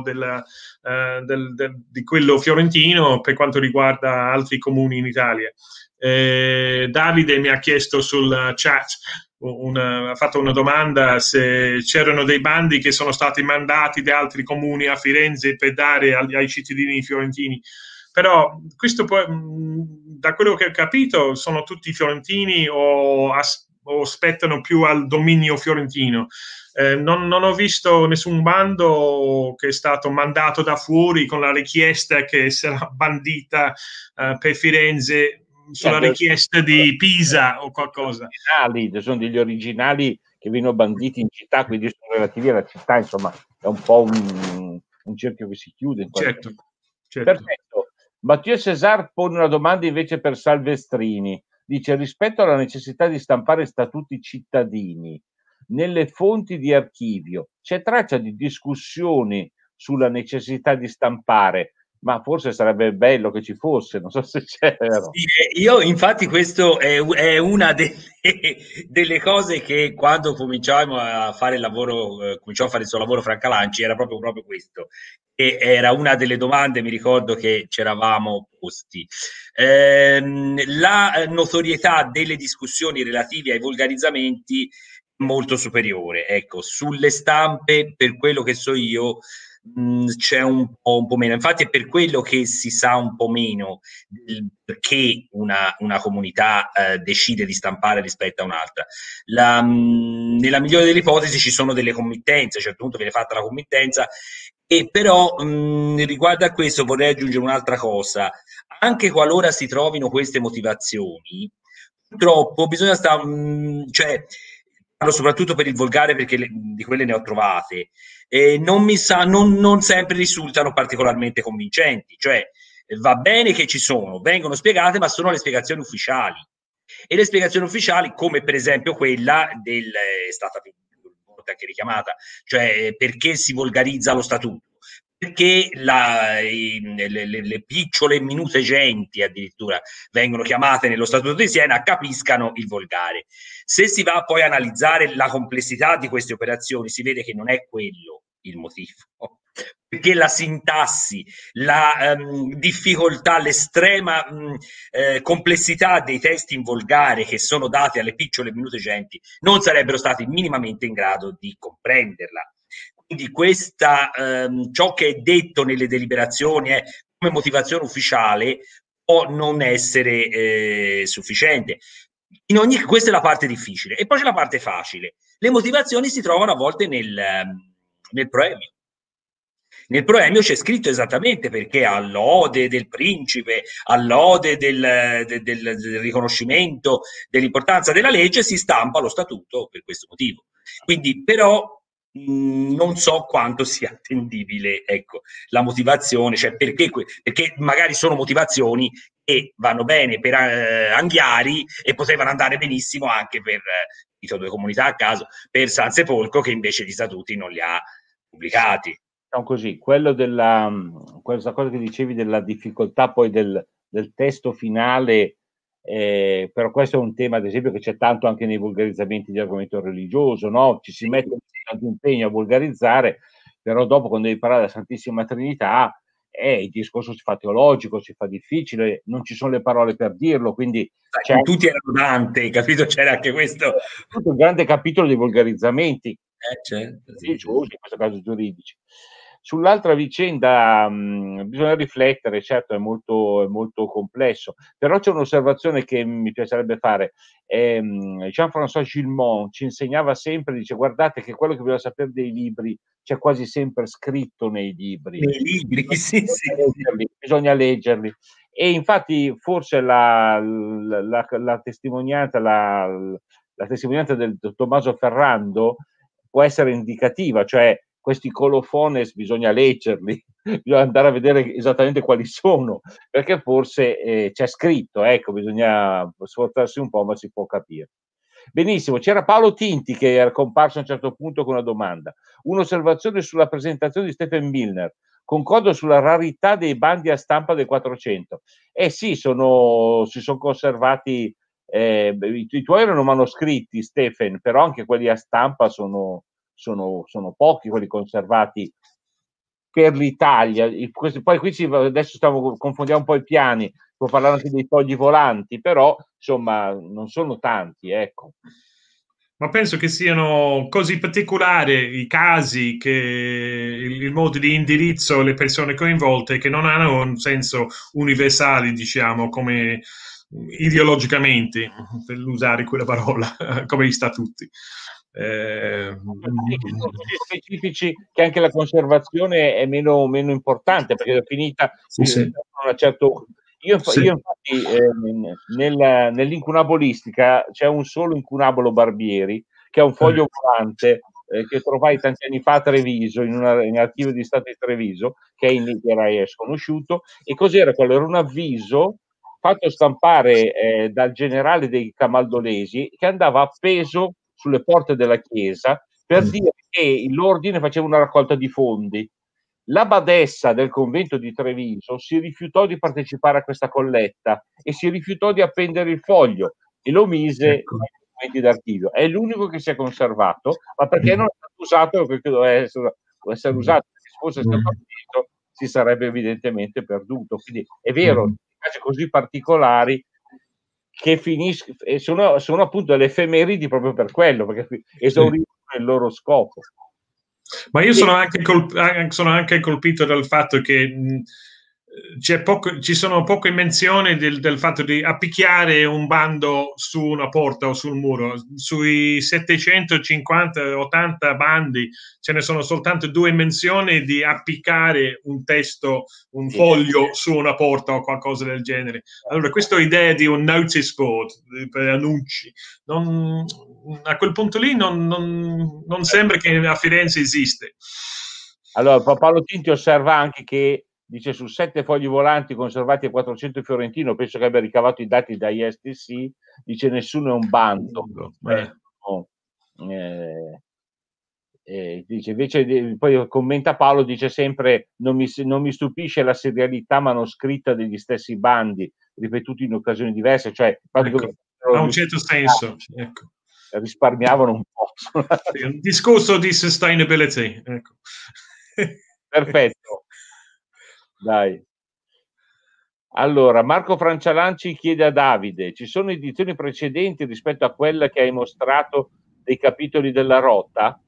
di quello fiorentino per quanto riguarda altri comuni in Italia. Davide mi ha chiesto sul chat, ha fatto una domanda se c'erano dei bandi che sono stati mandati da altri comuni a Firenze per dare ai cittadini fiorentini, però questo poi, da quello che ho capito, sono tutti fiorentini o aspettano più al dominio fiorentino. Non ho visto nessun bando che è stato mandato da fuori con la richiesta che sarà bandita per Firenze. sulla richiesta di Pisa o qualcosa. Sono degli originali che vengono banditi in città, quindi sono relativi alla città, insomma, è un po' un cerchio che si chiude. Certo. Perfetto. Mathieu César pone una domanda invece per Salvestrini. Dice: rispetto alla necessità di stampare statuti cittadini, nelle fonti di archivio c'è traccia di discussioni sulla necessità di stampare? Ma forse sarebbe bello che ci fosse, non so se c'è. Sì, io infatti questo è una delle cose che quando cominciamo a fare il lavoro, cominciò a fare il suo lavoro Francalanci, era proprio questo. E era una delle domande, mi ricordo, che ci eravamo posti. La notorietà delle discussioni relative ai volgarizzamenti è molto superiore. Ecco, sulle stampe, per quello che so io, c'è un po' meno. Infatti è per quello che si sa un po' meno perché una comunità decide di stampare rispetto a un'altra. Nella migliore delle ipotesi ci sono delle committenze, a un certo punto viene fatta la committenza, e però riguardo a questo vorrei aggiungere un'altra cosa. Anche qualora si trovino queste motivazioni, purtroppo bisogna stare, cioè, parlo soprattutto per il volgare perché di quelle ne ho trovate, non sempre risultano particolarmente convincenti, cioè va bene che ci sono, vengono spiegate, ma sono le spiegazioni ufficiali, e le spiegazioni ufficiali, come per esempio quella è stata più volte anche richiamata, cioè perché si volgarizza lo statuto, perché le picciole e minute genti addirittura vengono chiamate nello Statuto di Siena, capiscano il volgare. Se si va poi a analizzare la complessità di queste operazioni, si vede che non è quello il motivo, perché la sintassi, la difficoltà, l'estrema complessità dei testi in volgare che sono dati alle picciole e minute genti non sarebbero stati minimamente in grado di comprenderla. Quindi ciò che è detto nelle deliberazioni come motivazione ufficiale può non essere sufficiente. Questa è la parte difficile. E poi c'è la parte facile. Le motivazioni si trovano a volte nel proemio. Nel proemio c'è scritto esattamente perché all'ode del principe, all'ode del riconoscimento dell'importanza della legge si stampa lo statuto per questo motivo. Quindi però non so quanto sia attendibile, ecco, la motivazione, cioè perché magari sono motivazioni che vanno bene per Anghiari e potevano andare benissimo anche per due comunità a caso, per San Sepolcro, che invece gli statuti non li ha pubblicati. Così, questa cosa che dicevi della difficoltà poi del testo finale, però questo è un tema, ad esempio, che c'è tanto anche nei volgarizzamenti di argomento religioso, no? Ci si mette tanto impegno a volgarizzare, però dopo quando devi parlare della Santissima Trinità, il discorso si fa teologico, si fa difficile, non ci sono le parole per dirlo, quindi tutti erano Dante, capito? C'era anche questo. Tutto un grande capitolo dei volgarizzamenti, certo, religiosi, in questo caso giuridici. Sull'altra vicenda bisogna riflettere, certo è molto complesso, però c'è un'osservazione che mi piacerebbe fare. Jean-François Gilmont ci insegnava sempre, dice: guardate che quello che bisogna sapere dei libri c'è quasi sempre scritto nei libri. Nei libri, sì. Bisogna leggerli. E infatti forse la testimonianza, la testimonianza del Tommaso Ferrando può essere indicativa, cioè questi colofones bisogna leggerli, bisogna andare a vedere esattamente quali sono, perché forse c'è scritto, ecco, bisogna sforzarsi un po', ma si può capire. Benissimo, c'era Paolo Tinti che era comparso a un certo punto con una domanda. Un'osservazione sulla presentazione di Stephen Milner. Concordo sulla rarità dei bandi a stampa del 400. Sì, si sono conservati, i tuoi erano manoscritti, Stephen, però anche quelli a stampa sono pochi quelli conservati per l'Italia. Poi qui adesso confondiamo un po' i piani, può parlare anche dei fogli volanti, però insomma non sono tanti, ecco. Ma penso che siano così particolari i casi, che il modo di indirizzo, le persone coinvolte, che non hanno un senso universale, diciamo, come ideologicamente, per usare quella parola, come gli statuti. Specifici che anche la conservazione è meno importante, perché è finita una certa Io infatti nell'incunabolistica c'è un solo incunabolo Barbieri, che è un foglio volante che trovai tanti anni fa a Treviso, in archivio di Stato di Treviso, che è sconosciuto. E cos'era quello? Era un avviso fatto stampare dal generale dei Camaldolesi, che andava appeso sulle porte della chiesa per dire che l'ordine faceva una raccolta di fondi. La badessa del convento di Treviso si rifiutò di partecipare a questa colletta e si rifiutò di appendere il foglio e lo mise nei documenti d'archivio. È l'unico che si è conservato, ma perché non è stato usato perché doveva essere usato, perché se fosse stato appeso si sarebbe evidentemente perduto. Quindi è vero, casi così particolari che sono appunto le effemeridi proprio per quello, perché esauriscono il loro scopo. Ma io sono anche colpito dal fatto che ci sono poche menzioni del fatto di appicchiare un bando su una porta o sul muro. Sui 750-80 bandi ce ne sono soltanto 2 menzioni di appiccare un testo, un foglio su una porta o qualcosa del genere. Allora, questa idea di un notice board per annunci, a quel punto lì non sembra che a Firenze esiste. Allora, Paolo Tinti osserva anche che, dice, su 7 fogli volanti conservati a 400 Fiorentino, penso che abbia ricavato i dati da ISTC, dice nessuno è un bando. Dice, invece, poi commenta Paolo, dice sempre non mi stupisce la serialità manoscritta degli stessi bandi, ripetuti in occasioni diverse, cioè ha un certo senso, ecco. Risparmiavano un po'. Un discorso di sustainability, ecco. Perfetto, dai. Allora, Marco Francialanci chiede a Davide: ci sono edizioni precedenti rispetto a quella che hai mostrato dei capitoli della Rota?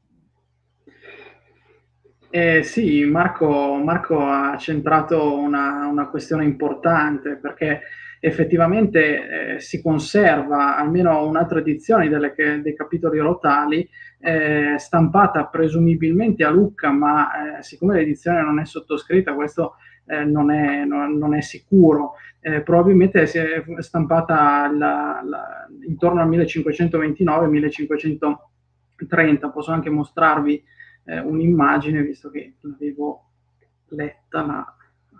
Sì, Marco ha centrato una questione importante, perché effettivamente si conserva almeno un'altra edizione dei capitoli rotali, stampata presumibilmente a Lucca, ma siccome l'edizione non è sottoscritta, questo non è sicuro. Probabilmente si è stampata intorno al 1529-1530. Posso anche mostrarvi un'immagine, visto che l'avevo letta, ma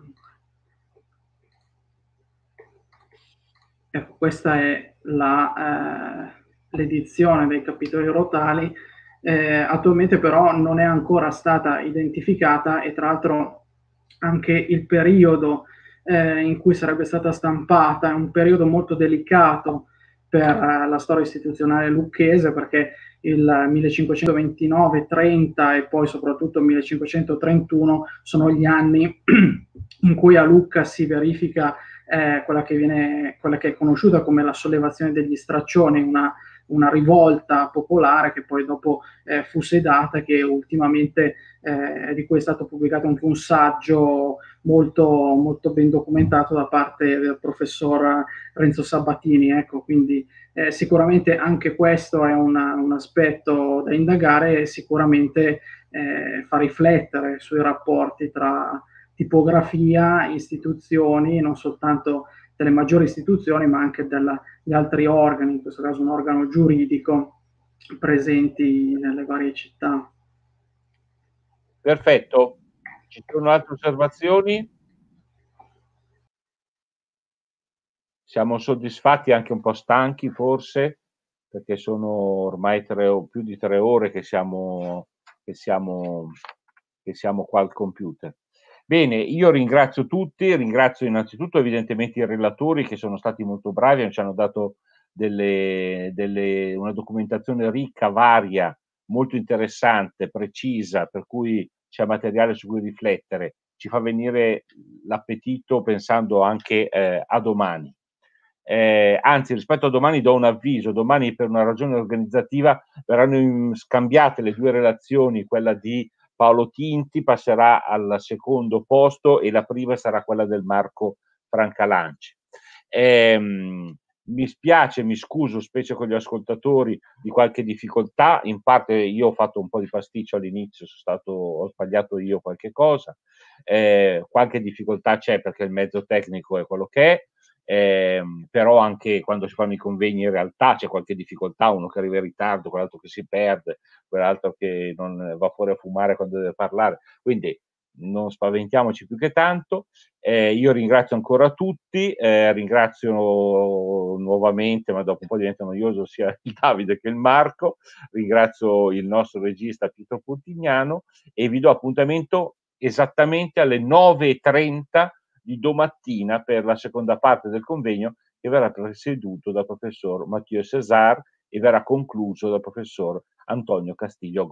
ecco, questa è l'edizione dei capitoli rotali. Attualmente però non è ancora stata identificata, e tra l'altro anche il periodo in cui sarebbe stata stampata è un periodo molto delicato per la storia istituzionale lucchese, perché il 1529-30 e poi soprattutto il 1531 sono gli anni in cui a Lucca si verifica quella che è conosciuta come la sollevazione degli straccioni, una rivolta popolare che poi dopo fu sedata, che ultimamente di cui è stato pubblicato anche un saggio molto, molto ben documentato da parte del professor Renzo Sabatini. Ecco, quindi sicuramente anche questo è un aspetto da indagare, e sisicuramente fa riflettere sui rapporti tra tipografia, istituzioni, non soltanto delle maggiori istituzioni, ma anche degli altri organi, in questo caso un organo giuridico, presenti nelle varie città. Perfetto. Ci sono altre osservazioni? Siamo soddisfatti, anche un po' stanchi forse, perché sono ormai più di 3 ore che siamo qua al computer. Bene, io ringrazio tutti, ringrazio innanzitutto evidentemente i relatori, che sono stati molto bravi e ci hanno dato una documentazione ricca, varia, molto interessante, precisa, per cui c'è materiale su cui riflettere, ci fa venire l'appetito pensando anche a domani. Anzi, rispetto a domani do un avviso: domani, per una ragione organizzativa, verranno scambiate le 2 relazioni, quella di Paolo Tinti passerà al secondo posto e la prima sarà quella del Marco Francalanci. Mi spiace, mi scuso, specie con gli ascoltatori, di qualche difficoltà. In parte io ho fatto un po' di pasticcio all'inizio, ho sbagliato io qualche cosa. Qualche difficoltà c'è perché il mezzo tecnico è quello che è, però anche quando si fanno i convegni in realtà c'è qualche difficoltà, uno che arriva in ritardo, quell'altro che si perde, quell'altro che non va fuori a fumare quando deve parlare. Quindi non spaventiamoci più che tanto. Io ringrazio ancora tutti, ringrazio nuovamente, ma dopo un po' diventa noioso, sia il Davide che il Marco, ringrazio il nostro regista Pietro Pontignano e vi do appuntamento esattamente alle 9:30 di domattina per la seconda parte del convegno, che verrà presieduto dal professor Mathieu César e verrà concluso dal professor Antonio Castiglio